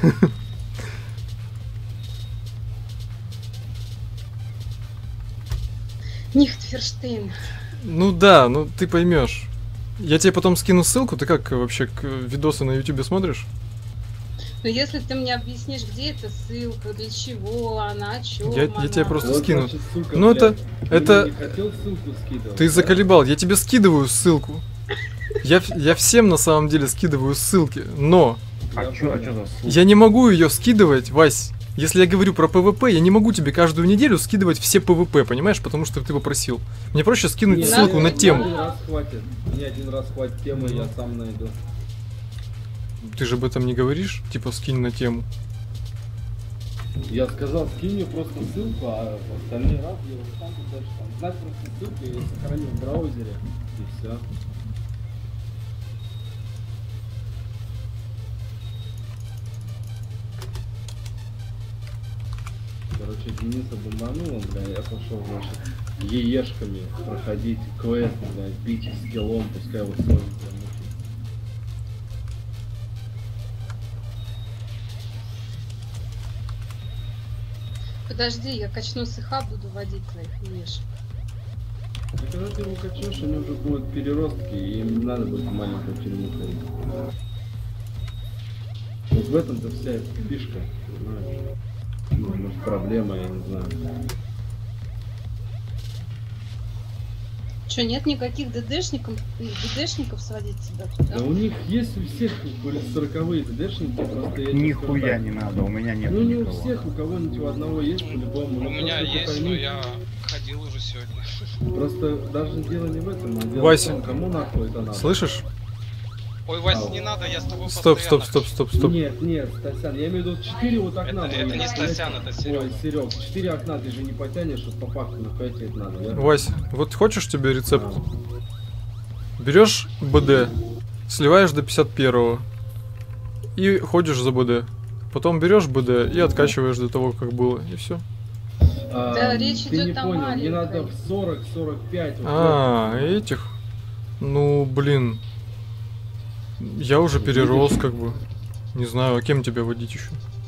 Нихтферштейн. Ну да, ну ты поймешь. Я тебе потом скину ссылку. Ты как вообще видосы на YouTube смотришь? Но если ты мне объяснишь, где эта ссылка, для чего она, о чем Я она. тебе просто Вот, скину. значит, сука, Ну блядь, это... ты мне не хотел ссылку скидывать, Ты да? заколебал, я тебе скидываю ссылку. Я всем на самом деле скидываю ссылки, но А чё за ссылка? я не могу ее скидывать, Вась. Если я говорю про ПВП, я не могу тебе каждую неделю скидывать все ПВП, понимаешь? Потому что ты попросил. Мне проще скинуть Не, ссылку на мне тему. один раз хватит. Мне один раз хватит темы, я сам найду. Ты же об этом не говоришь? Типа скинь на тему. Я сказал, скинь мне просто ссылку, а в остальные раз я уже сам тут дальше там. Знать просто ссылку, я ее сохраню в браузере, и все. Короче, Дениса бомбануло, бля, я пошел, значит, яешками проходить квест, блядь, бить скиллом, пускай вот свой прям мучит. Подожди, я качну с ИХа, буду водить твоих ешь. А когда ты его качнешь, они уже будут переростки, и им не надо будет в маленькую тюрьму ходить. Вот в этом-то вся эта фишка, понимаешь? Ну, может, проблема, я не знаю. Что, нет никаких ДДшников сводить тебя туда? Да у них есть у всех были 40-е ДДшники, просто я тебе Нихуя скажу так. не надо, у меня нет Ну не у никого. всех, у кого-нибудь у одного есть по-любому. У но меня просто ты есть, пойми, но я ходил уже сегодня. Просто даже дело не в этом, а дело Вася, в том, кому нахуй это надо. Слышишь? Ой, Вася, не надо, я с тобой Стоп, постоянно. стоп. Нет, Стасян, я имею в виду 4 вот окна. Это были. не Стасян, это Серега. Ой, Серег, 4 окна ты же не потянешь, вот по факту нахуй тебе это надо, верно? Вась, вот хочешь тебе рецепт? Берешь БД, сливаешь до 51-го и ходишь за БД. Потом берешь БД и откачиваешь до того, как было, и все. Да, речь ты идет не о понял, мне маленькой. надо в 40-45. вот А, этих? Ну, блин. Я уже перерос, как бы. Не знаю, а кем тебя водить еще?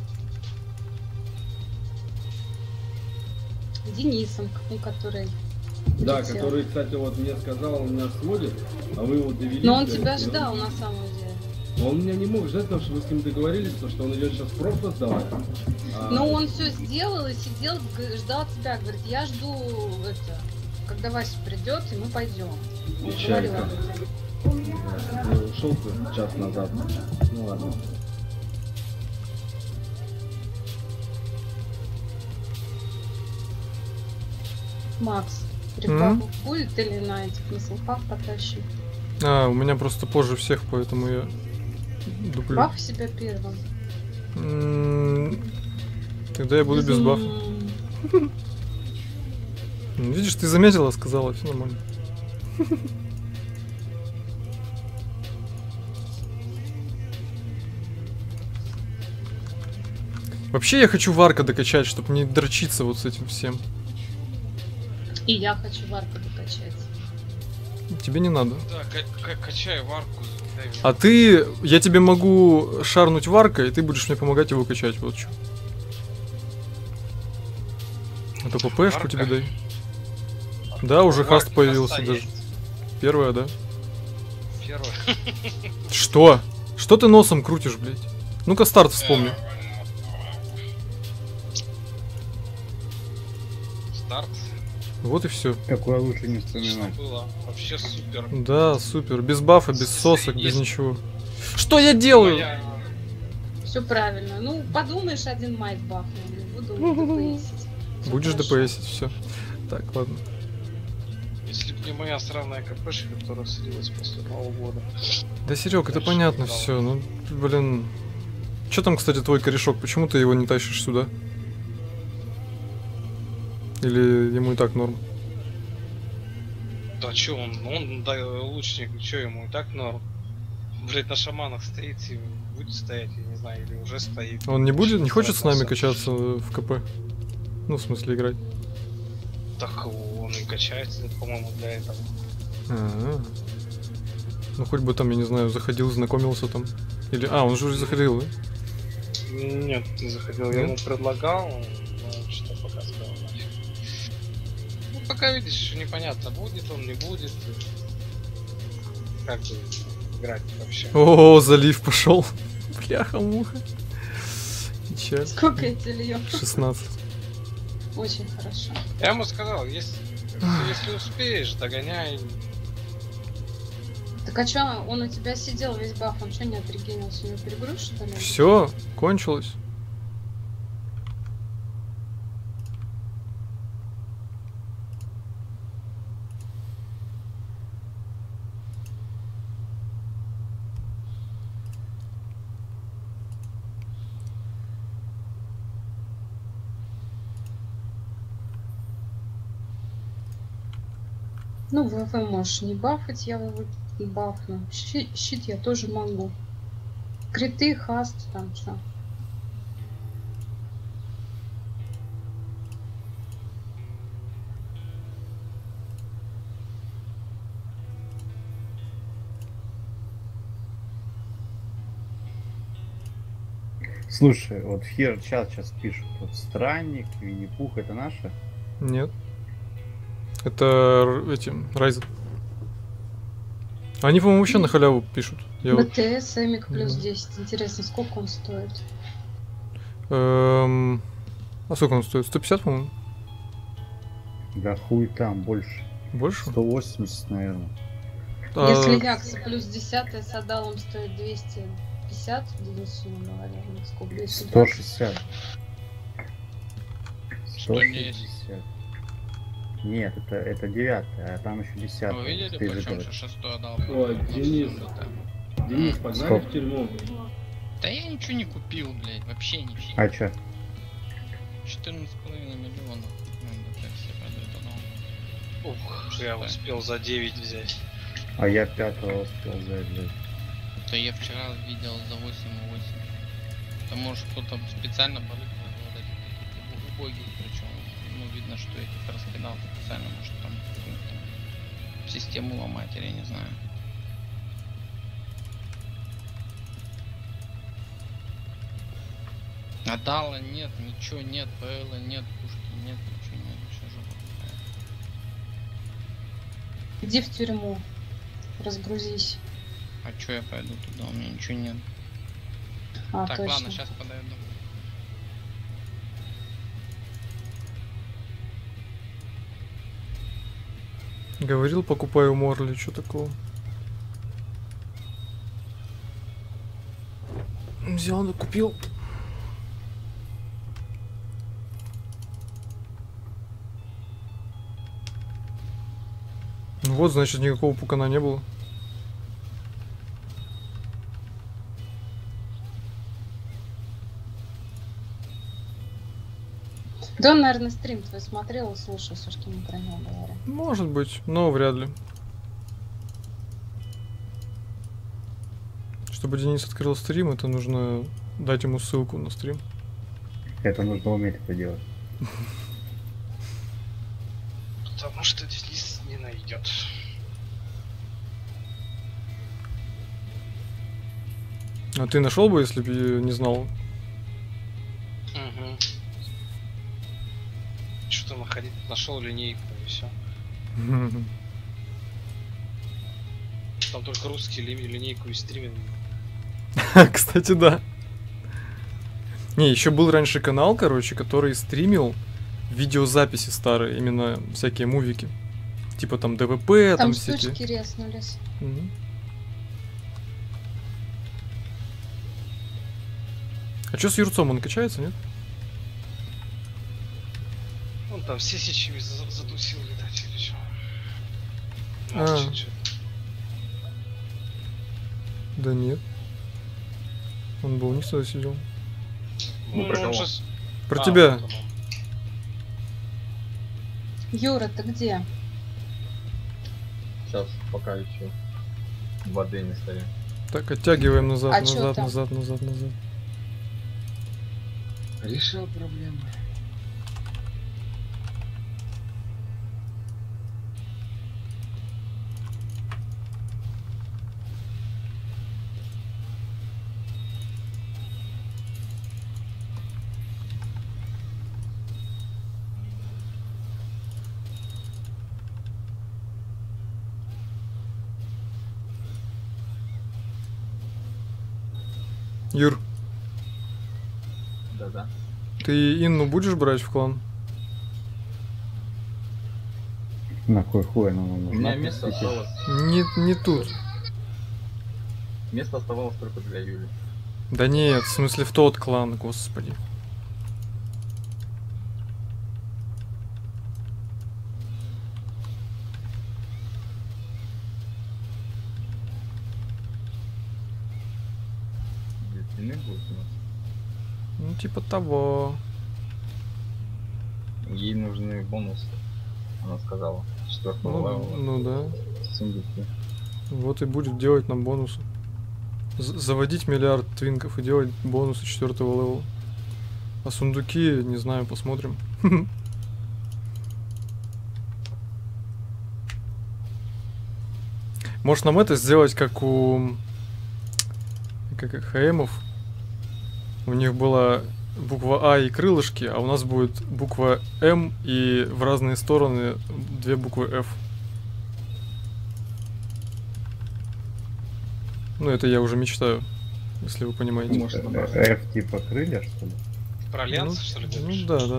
Денисом, ну, который... Да, летел. который, кстати, вот мне сказал, он меня сводит, а вы его довели. Но он блядь, тебя и ждал на самом деле. Он меня не мог ждать, потому что мы с ним договорились, потому что он идет сейчас профа сдавать. Но он все сделал и сидел, ждал тебя, говорит, я жду это, когда Вася придет, и мы пойдем. Он говорил Печалька. об этом. Я ушел час назад. Ну ладно. Макс, прибавок будет или на этих на слухах потащи? А, у меня просто позже всех, поэтому я дуплю. Баф себя первым. Тогда я буду без бафа. Видишь, ты заметила, сказала, все нормально. Вообще я хочу варка докачать, чтобы не дрочиться вот с этим всем. И я хочу варку докачать. Тебе не надо. Да, качай варку. дай мне. А ты, я тебе могу шарнуть варка, и ты будешь мне помогать его качать, вот что. А то ППшку Варка? тебе дай. Да, уже Варка хаст появился хаста даже. есть. Первая, да? Первое. Что? Что ты носом крутишь, блядь? Ну-ка старт вспомни. Старт. Вот и все. Такое лучше не Что вспоминать. было? Вообще супер. Да, супер. Без бафа, без Если сосок, без есть- ничего. Что я делаю? Моя- Все правильно. Ну, подумаешь, один майт бафнул. Буду ДПСить. Всё Будешь хорошо. ДПСить, все. Так, ладно. Если бы не моя странная КПшка, которая слилась после Нового года. Да, Серег, это Дальше понятно стало. все. Ну, блин. Че там, кстати, твой корешок? Почему ты его не тащишь сюда? Или ему и так норм? Да чё он да, лучник, чё ему и так норм. Блять, на шаманах стоит и будет стоять, я не знаю, или уже стоит. Он не будет, не хочет с нами Всё. качаться в КП? Ну, в смысле, играть. Так он и качается, по-моему, для этого. А-а-а. Ну, хоть бы там, я не знаю, заходил, знакомился там. Или... А, он же уже заходил, да? Нет, не заходил, я Нет? ему предлагал, но что пока сказал нафиг. Ну, пока видишь, еще непонятно, будет он, не будет. Как бы играть вообще. О, залив пошел. Бляха-муха. Печаль. Сколько я тебе лью? 16. Очень хорошо. Я ему сказал, если успеешь, догоняй. Так а чё, он у тебя сидел весь баф, он что не отрегенился? У него перегруз, что ли? Все, кончилось. Ну, ВВ можешь не бафать, я ВВ бафну. Щит я тоже могу. Криты, хаст, там что. Слушай, вот в Хер чат сейчас пишут, вот Странник, Винни-Пух, это наши? Нет. Это эти, Райзен. Они, по-моему, вообще на халяву пишут. Я вот, БТС, Эмик плюс Да. 10. Интересно, сколько он стоит? а сколько он стоит? 150, по-моему? Да хуй там, больше. Больше? 180, наверное. А, Если Якса плюс 10 с Адалом стоит 250, Денису говорил, сколько? 220. 160. 110. 160. Нет, это 9, а там еще 10. Вы видели, почем же шестой отдал? Ой, Денис. Денис, погнали Сколько? в тюрьму. Да я ничего не купил, блядь, вообще ничего. А чё? 14,5 миллионов. Надо так себе подать, Ух, я успел за 9 взять. А я 5-го успел взять, блядь. Да я вчера видел за 8,8. Это может кто-то специально барыгал, вот эти убогие, причем. Ну, видно, что этих раскидал специально, может там какую-то там систему ломать, или я не знаю. Адала нет, ничего нет, ПЛ нет, пушки нет, ничего нет, вообще жопа какая. Иди в тюрьму. Разгрузись. А чё я пойду туда, у меня ничего нет. А, Так, точно. ладно, сейчас подойду. говорил, покупаю Морли, что такого? Взял, да купил. Ну вот, значит, никакого пукана не было. Да он, наверное, стрим твой смотрел и слушал все, что мы про него говорим. Может быть, но вряд ли. Чтобы Денис открыл стрим, это нужно дать ему ссылку на стрим. Это нужно уметь это делать. Потому что Денис не найдет. А ты нашел бы, если бы не знал? Угу. Что находить? Нашел линейку и все. Там только русские линейку и стриминг. Кстати, да. Не, еще был раньше канал, короче, который стримил видеозаписи старые, именно всякие мувики. Типа там ДВП, Там все сучки эти. резнулись. Мгм. А что с Юрцом, он качается, нет? Он там все сечами затусил, видать, или что. А. Молчит что-то. Да нет. Он был у них сюда сидел. Ну, про он кого? же Про А, тебя. вот он. Юра, ты где? Сейчас пока еще воды не стоит. Так, оттягиваем назад, А чё назад, там? назад, назад, назад. Решил проблему. Юр, Да. Да. Ты Инну будешь брать в клан? На кой хуй она нам У нужна? меня место простите? осталось. Не тут. Место оставалось только для Юли. Да нет, в смысле в тот клан, господи. Длины будет у нас. Ну, типа того. Ей нужны бонусы, она сказала. 4-го левела. Ну да. Сундуки. Вот и будет делать нам бонусы. Заводить миллиард твинков и делать бонусы 4-го левела. А сундуки, не знаю, посмотрим. Может нам это сделать, как у ХМов. У них была буква А и крылышки, а у нас будет буква М и в разные стороны 2 буквы F. Ну, это я уже мечтаю, если вы понимаете. Может, F типа крылья, что ли? Про альянс, что ли, Ну говоришь? да.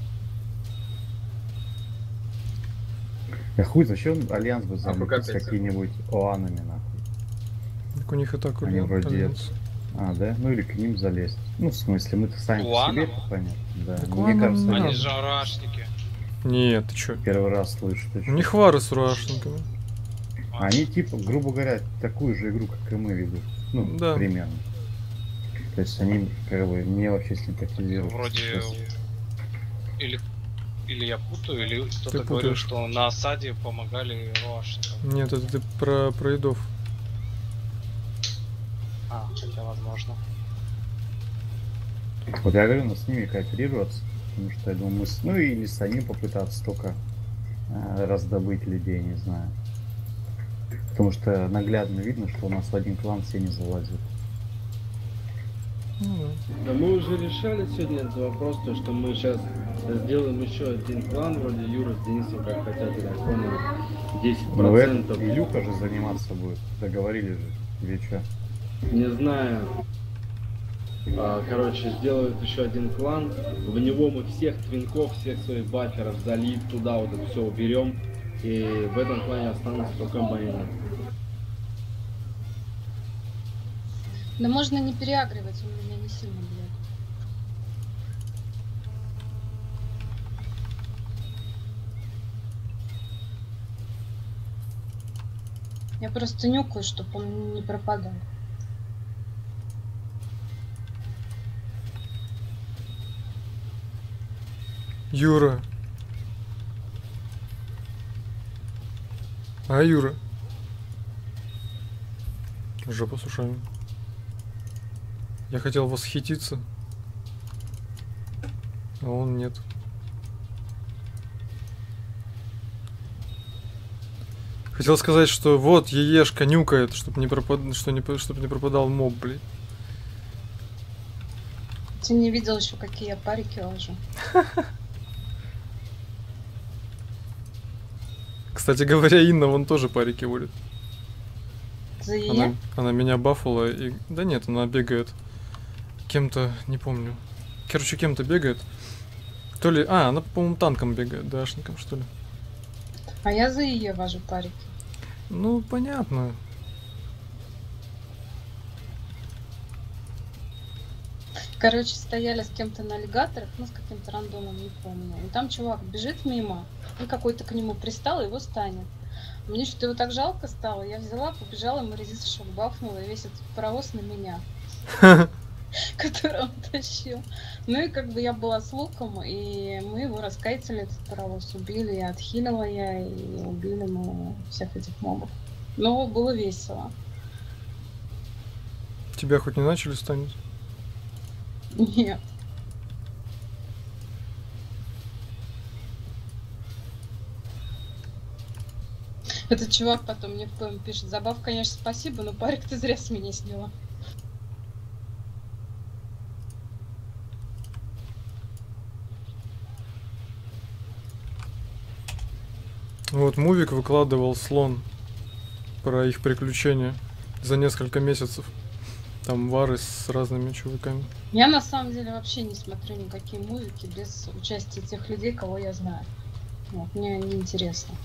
Я хуй, зачем Альянс бы А пока замутить с 5 какими-нибудь Оанами, нахуй? Так у них и так Они вроде альянс. А, да? Ну или к ним залезть. Ну, в смысле, мы-то сами по Уанам? себе, понятно, да. Так Мне Уанам кажется, не я Они надо. же арашники. Нет, ты чё? первый раз слышу. Ты У чё? них вары с руашниками. Они, типа, грубо говоря, такую же игру, как и мы ведут. Ну, Да. примерно. То есть они, как бы, мне вообще симпатизируют. Вроде Сейчас. или я путаю, или кто-то Ты говорил, путаешь. что на осаде помогали руашникам. Нет, это ты про едов. А, хотя возможно. Вот я говорю, надо с ними кооперироваться, потому что я думаю, ну или самим попытаться только раздобыть людей, не знаю. Потому что наглядно видно, что у нас в один клан все не залазят. Ну, Да мы уже решали сегодня этот вопрос, то что мы сейчас сделаем еще один клан, вроде Юра с Денисом, как хотят, я понял, 10%. Но этот Илюха же заниматься будет, договорились же, или что? Не знаю. Короче, сделают еще один клан. В него мы всех твинков, всех своих баферов залив туда, вот это все уберем. И в этом клане останутся только майны. Да можно не переагривать, он меня не сильно бьет. Я просто нюкаю, чтобы он не пропадал. Юра. А, Юра. Жопа с ушами. Я хотел восхититься. А он нет. Хотел сказать, что вот яешка нюкает, чтобы не пропадал моб, блядь. Ты не видел еще, какие я парики ложу. Кстати говоря, Инна вон тоже парики водит. За ее? Она меня бафала и... Да нет, она бегает. Кем-то, не помню. Короче, кем-то бегает. То ли... А, она, по-моему, танком бегает, дашником, что ли. А я за ее вожу парики. Ну, понятно. Короче, стояли с кем-то на аллигаторах, ну, с каким-то рандомом, не помню. И там чувак бежит мимо, и какой-то к нему пристал, и его станет. Мне что-то его так жалко стало, я взяла, побежала, ему резист шок бафнула, и весь этот паровоз на меня, который он тащил. Ну и как бы я была с луком, и мы его раскайтили, этот паровоз, убили, и отхилила я, и убили мы всех этих мобов. Но было весело. Тебя хоть не начали станить? Нет. Этот чувак потом мне в ПМ пишет: забав, конечно, спасибо, но парик ты зря с меня сняла. Вот Мувик выкладывал слон про их приключения за несколько месяцев. Там вары с разными чуваками. Я на самом деле вообще не смотрю никакие музыки без участия тех людей, кого я знаю. Вот, мне не интересно.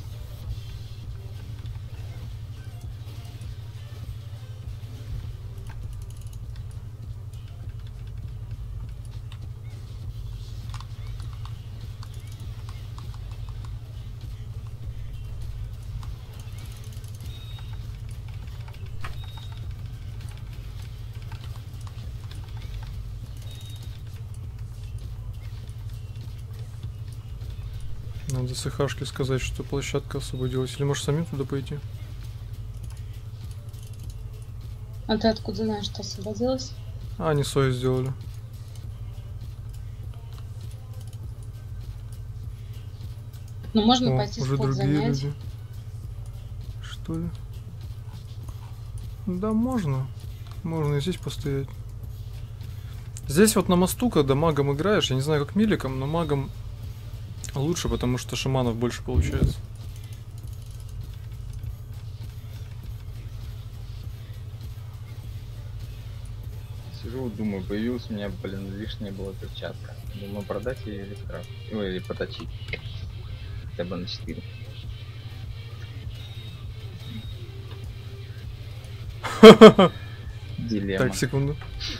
Надо с ИХашки сказать, что площадка освободилась. Или можешь самим туда пойти? А ты откуда знаешь, что освободилась? А, они сою сделали. Ну, можно О, пойти уже спот другие занять. люди. Что ли? Да, можно. Можно и здесь постоять. Здесь вот на мосту, когда магом играешь, я не знаю как миликом, но магом лучше, потому что шаманов больше получается. Сижу, думаю, появилась у меня, блин, лишняя была перчатка. Думаю, продать ее или скрафтить. Ой, или поточить. Хотя бы на 4. Дилемма. Так, секунду.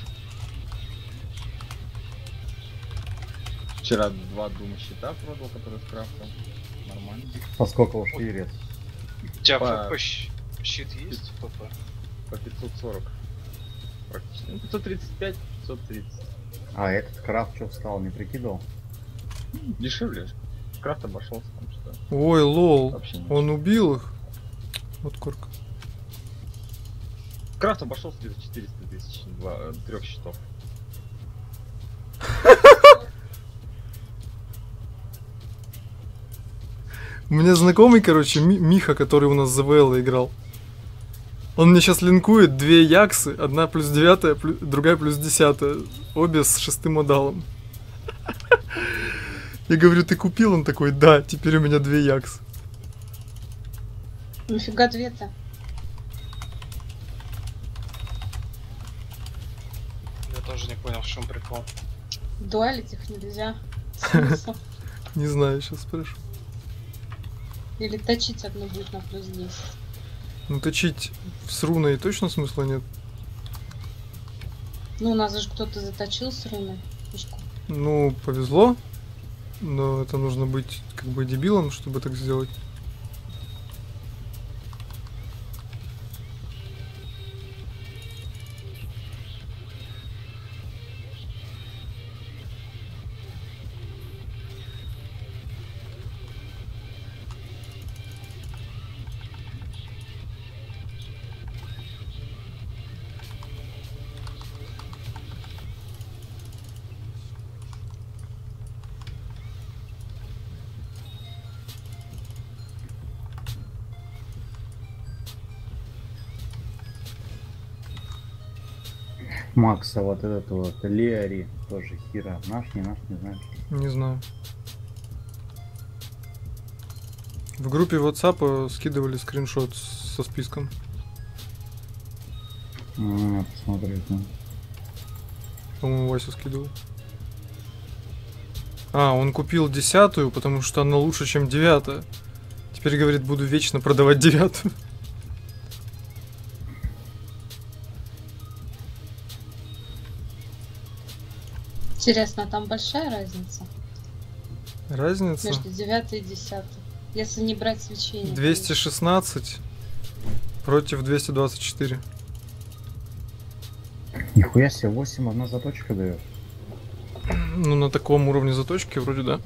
Вчера 2 дума щита продал, которые скрафтил. Нормально. Поскольку ушли рез. У тебя По- ФП щит есть? ФП? По 540. Практически. Ну, 535, 530. А этот крафт что встал, не прикидывал? Дешевле же. Крафт обошелся там что. Ой, лол. Вообще не Он убил их. Вот корка. Крафт обошелся где-то 400 тысяч. 3 щитов. У меня знакомый, короче, Миха, который у нас за ВЛ играл. Он мне сейчас линкует 2 яксы, одна плюс 9, другая плюс 10. Обе с 6 модалом. Я говорю, ты купил? Он такой, да, теперь у меня 2 яксы. Нафига 2-то? Я тоже не понял, в чем прикол. Дуалить их нельзя. Смысл? Не знаю, сейчас спрошу. Или точить одну будет на плюс 10. Ну, точить с руной точно смысла нет. Ну, у нас же кто-то заточил с руной пушку. Ну, повезло. Но это нужно быть как бы дебилом, чтобы так сделать. Макса, вот этот вот, Леари, тоже хера. Наш, не знаю. Не знаю. В группе WhatsApp скидывали скриншот со списком. Посмотреть, да. По-моему, Вася скидывал. А, он купил 10-ю, потому что она лучше, чем 9-я. Теперь, говорит, буду вечно продавать 9-ю. Интересно, а там большая разница Разница? между 9 и 10? Если не брать свечение. 216 против 224. Нихуя себе, 8 одна заточка дает. Ну, на таком уровне заточки вроде да.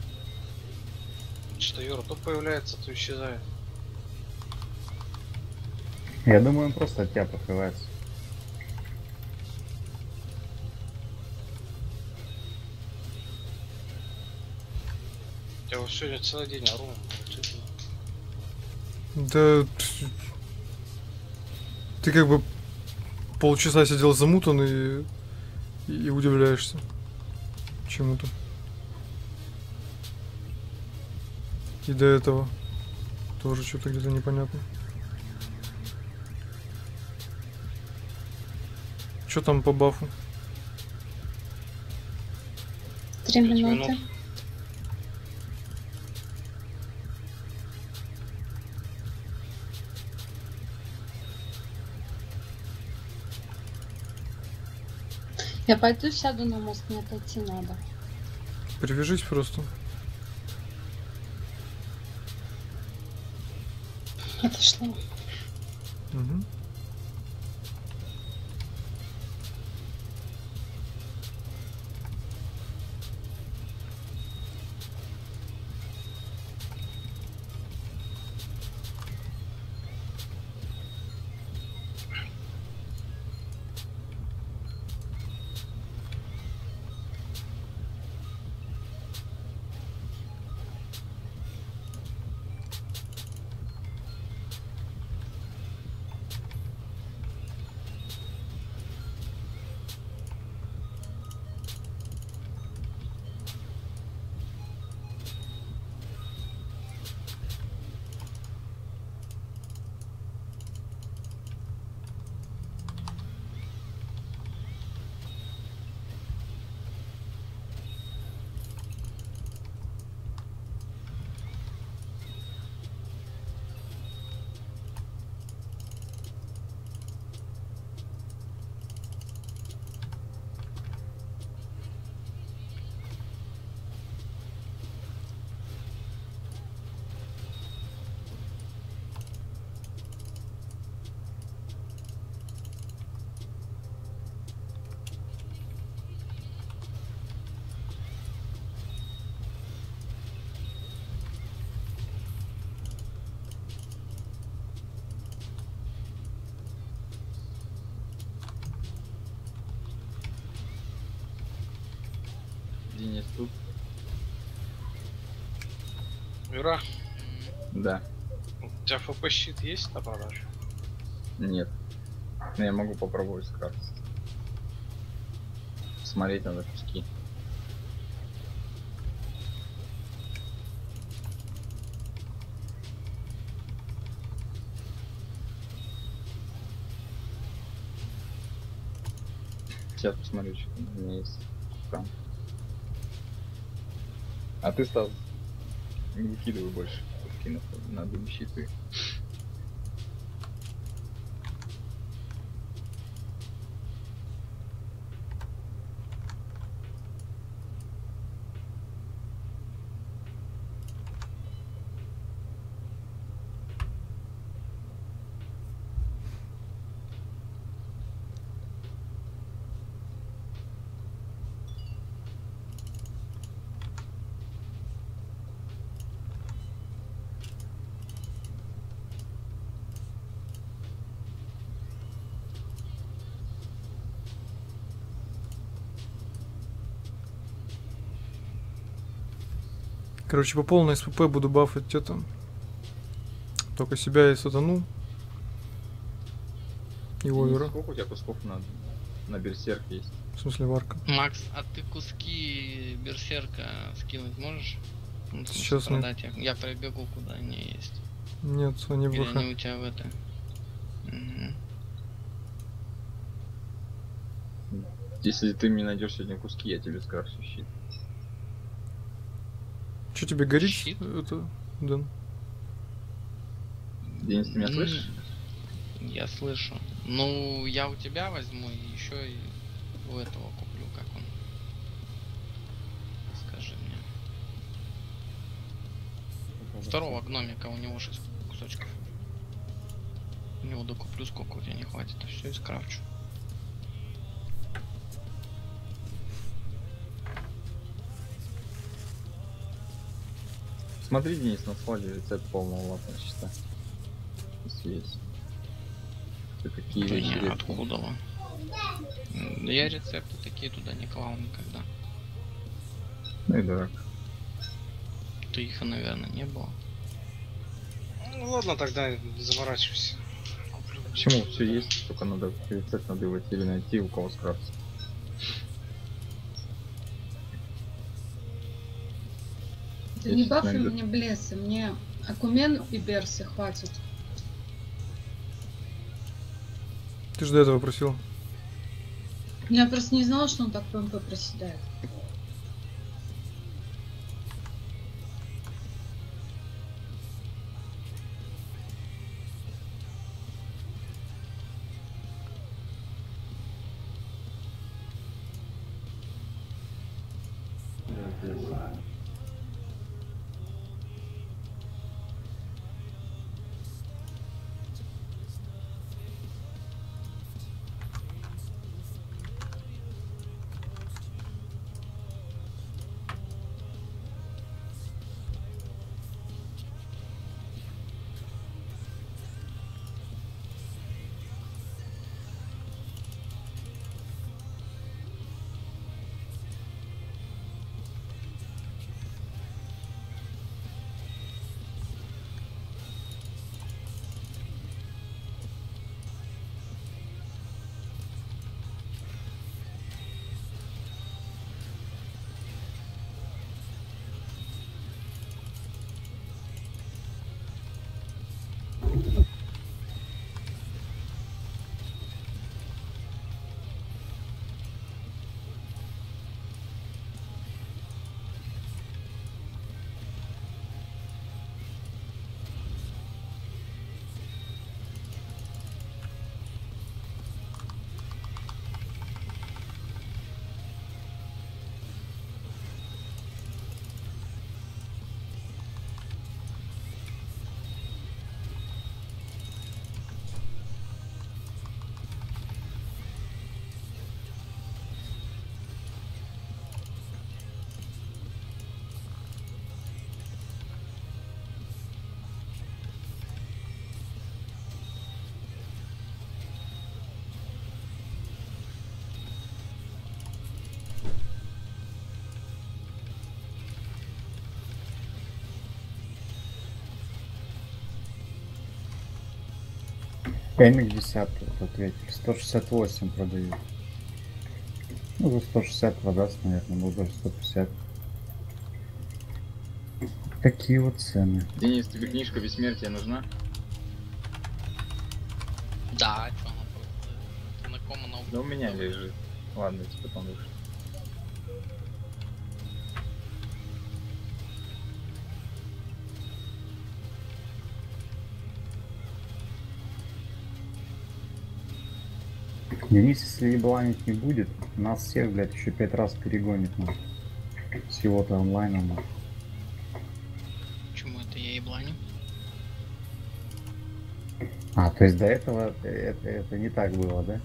Что Юра то появляется, то исчезает. Я думаю, он просто от тебя покрывается. Я вот сегодня целый день ору. Да... Ты как бы полчаса сидел замутанный и удивляешься чему-то. И до этого тоже что-то где-то непонятно. Что там по бафу? 3 минуты. Я пойду сяду на мост, мне отойти надо. Привяжись просто. Отошла. Угу. Денис тут? Юра, Да. у тебя ФП щит есть на продажу? Нет. Но я могу попробовать скрафтить. Смотреть надо куски. Сейчас посмотрю, что у меня есть там. А ты, Стас, не выкидывай больше куски на дым щиты. Короче, по полной СПП буду бафать это. Только себя и сатану. И овера. Сколько у тебя кусков на берсерк есть? В смысле варка? Макс, а ты куски берсерка скинуть можешь? Ну, в смысле, Сейчас нет. продать их? Я пробегу, куда они есть. Нет, они в Или ВХ. они у тебя в это? Мгм. Если ты мне найдешь сегодня куски, я тебе скрафчу щит. Что тебе горит? Щит? Это, Дэн? Денис, ты меня слышишь? Я слышу. Ну, я у тебя возьму и еще и у этого куплю, как он. Скажи мне. Второго гномика, у него 6 кусочков. У него докуплю, сколько у тебя не хватит, а все и скрафчу. Смотри, Денис, на складе рецепт полного латного щита. Если есть. Ты такие Да вещи не, редко. откуда вы? Я рецепты такие туда не клал никогда. Ну и дурак. То их, наверное, не было. Ну ладно, тогда не заморачивайся. Куплю. Почему все есть, только надо рецепт надо его или найти, у кого скрафтить. Ты Я не щас бафай найду. мне блесы, мне Акумен и Берси хватит. Ты же до этого просил. Я просто не знала, что он так ПМП проседает. Эмик 10 вот ответил. 168 продают. Ну, за 160 продаст, наверное, будет даже 150. Такие вот цены. Денис, тебе книжка бессмертия нужна? Да, что она просто... На ком она Да у меня лежит. Ладно, я тебе потом вышлю. Денис, если ебланить не будет, нас всех, блядь, еще 5 раз перегонит, ну. С его-то онлайном. Ну. Почему это я ебланю? А, то есть до этого это не так было, да?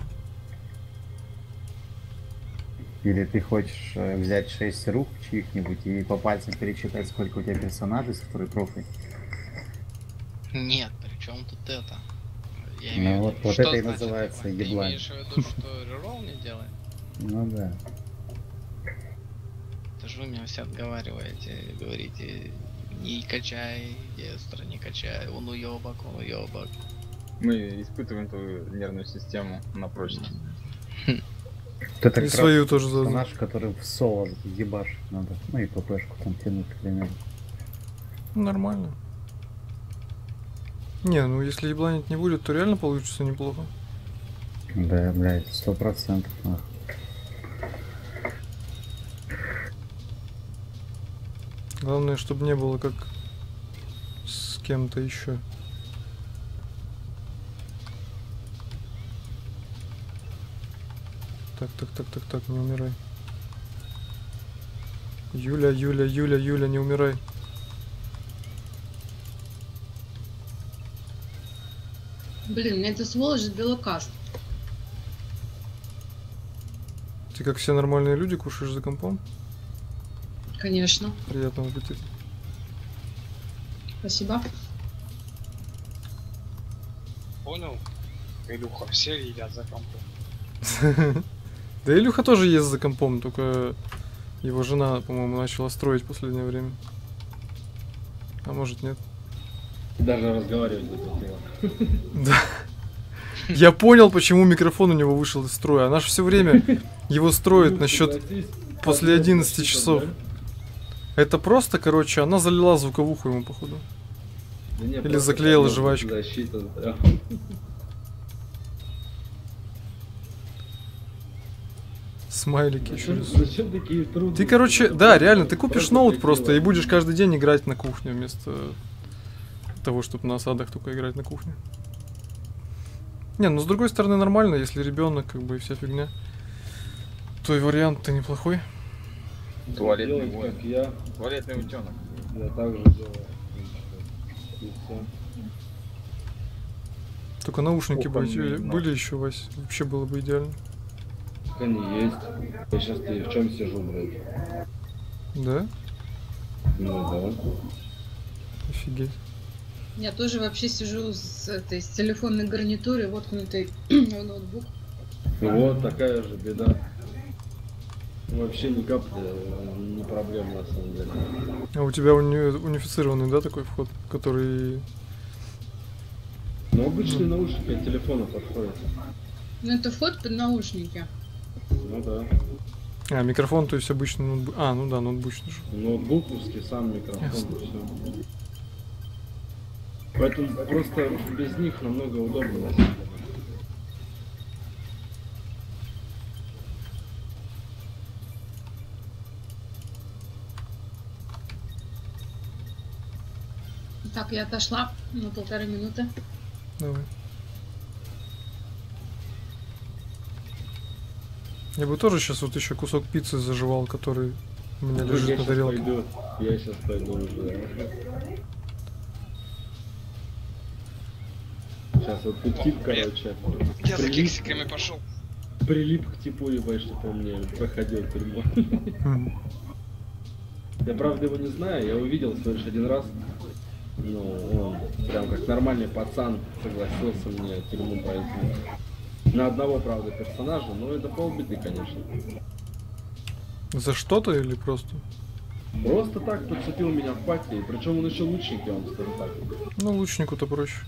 Или ты хочешь взять 6 рук чьих-нибудь и по пальцам перечитать, сколько у тебя персонажей с второй профой? Нет, при чем тут это? Я Ну имею в вот, виду, вот что это и значит называется еблань? Ты еблань. имеешь в виду, что реролл не делает? Ну да. Это же вы меня все отговариваете, говорите, не качай, Дестро, не качай, он уебок, он уебок. Мы испытываем твою нервную систему на прочность. Вот это И как свою раз тоже заодно. персонаж, который в соло ебашить надо. Ну и ППшку там тянуть, к примеру. Нормально. Не, ну если ебланить не будет, то реально получится неплохо. Да, блядь, 100%. Нахуй. Главное, чтобы не было как с кем-то еще. Так, не умирай. Юля, не умирай. Блин, мне эта сволочь сбила каст. Ты как все нормальные люди кушаешь за компом? Конечно. Приятного аппетита. Спасибо. Понял? как Илюха, все едят за компом. Да Илюха тоже ест за компом, только его жена, по-моему, начала строить в последнее время. А может нет? Даже разговаривать запретила. Да. Я понял, почему микрофон у него вышел из строя. Она же все время его строит насчет после 11 часов. Это просто, короче, она залила звуковуху ему, походу. Да не, или заклеила жвачку. Защита, да. Смайлики еще раз. Зачем такие трудные? Ты, короче, да, реально, ты купишь ноут просто и будешь каждый день играть на кухне вместо того, чтобы на осадах только играть на кухне. Не, ну с другой стороны нормально, если ребенок, как бы, и вся фигня. То и вариант-то неплохой. Туалетный Делать, воин. как я. Туалетный утенок. Я так же делаю. И всё. Только наушники Сколько бы мне были еще, Вась. Вообще было бы идеально. Так они есть. Я сейчас в чем сижу, блядь? Да? Ну да. Офигеть. Я тоже вообще сижу с телефонной гарнитурой, воткнутой в ноутбук. Вот такая же беда. Вообще ни капли не проблема на самом деле. А у тебя унифицированный, да, такой вход, который... Но обычные наушники от телефона подходят. Ну это вход под наушники. Ну да. А, микрофон, то есть обычный ноутбук. А, ну да, ноутбучный же. Ноутбуковский сам микрофон. Ясно. И всё. Поэтому просто без них намного удобнее. на самом деле. Так, я отошла на 1,5 минуты. Давай. Я бы тоже сейчас вот еще кусок пиццы заживал, который у меня Ну, лежит я на щас тарелке. пойду. Я сейчас пойду уже. Сейчас вот тут тип, короче. Я за прилип- кексиками пошел. Прилип к типу, ебать, что по мне проходил тюрьму. Мгм. Я правда его не знаю, я увидел всего лишь один раз. Ну, он прям как нормальный пацан согласился мне тюрьму пройти. На одного, правда, персонажа, но это полбеды, конечно. За что-то или просто? Просто так подцепил меня в пати, причем он еще лучник, я вам скажу так. Ну, лучнику-то проще.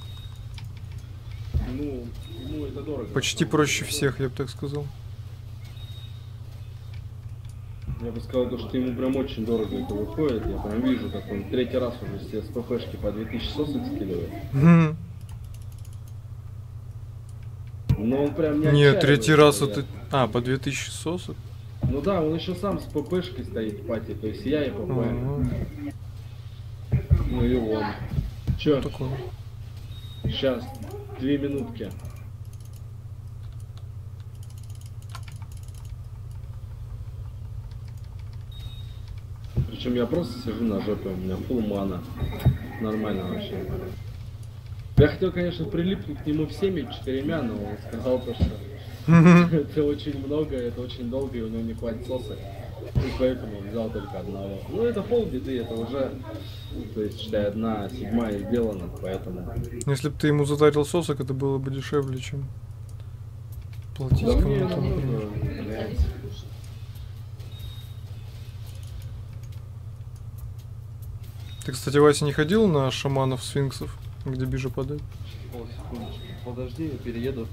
Ну, ему это дорого. Почти проще всех, я бы так сказал. Я бы сказал, то, что ему прям очень дорого это выходит. Я прям вижу, как он третий раз уже себе с ППшки по 2000 сосок скидывает. Мгм. Но он прям не Нет, отчаивается, третий раз я- это... А, по 2000 сосок? Ну да, он еще сам с ППшкой стоит в пати, то есть я и ПП. Ага. Ну и он. Чё? Такое. Сейчас, 2 минутки. Причем я просто сижу на жопе, у меня фулл мана. Нормально вообще. Я хотел, конечно, прилипнуть к нему всеми 4, но он сказал то, что это очень много, это очень долго, и у него не хватит сосок. И поэтому он взял только одного. Ну это полбеды, это уже, то есть, считай, 1/7 сделана, поэтому... Если бы ты ему затарил сосок, это было бы дешевле, чем платить Да мне кому-то, это например. нужно, блядь. Ты, кстати, Вася, не ходил на шаманов сфинксов, где бижа падает? Секундочку, подожди, я перееду.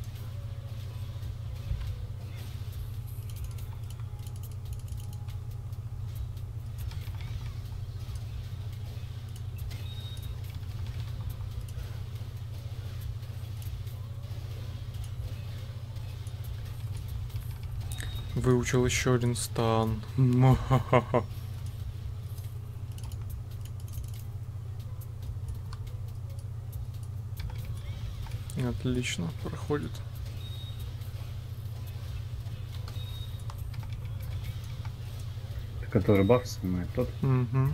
Выучил еще один стан. Мо-ха-ха-ха. Отлично, проходит. Который баф снимает, тот. Мгм.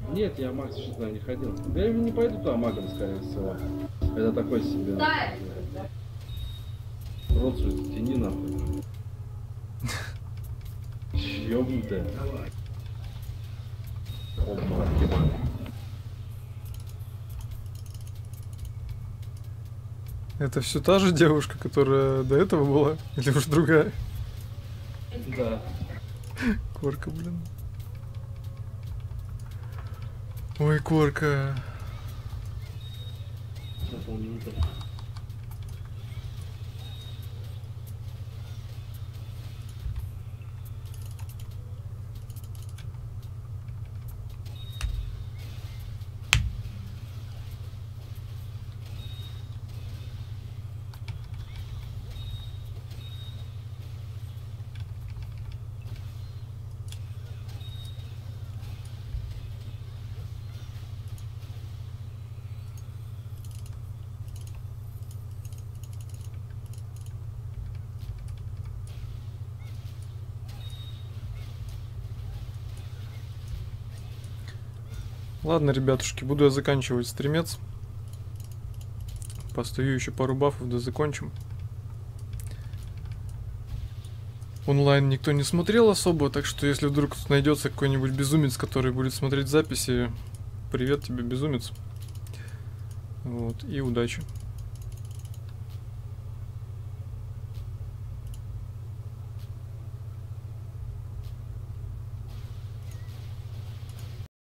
Нет, я Макс еще туда не ходил. Да я не пойду туда магом, скорее всего. Это такой себе. Рот что тяни нахуй. Ёбнутая. Это все та же девушка, которая до этого была? Или уж другая? Да. Корка, блин. Ой, Корка. Ладно, ребятушки, буду я заканчивать стримец. Постою еще пару бафов, да закончим. Онлайн никто не смотрел особо, так что если вдруг найдется какой-нибудь безумец, который будет смотреть записи, привет тебе, безумец. Вот, и удачи.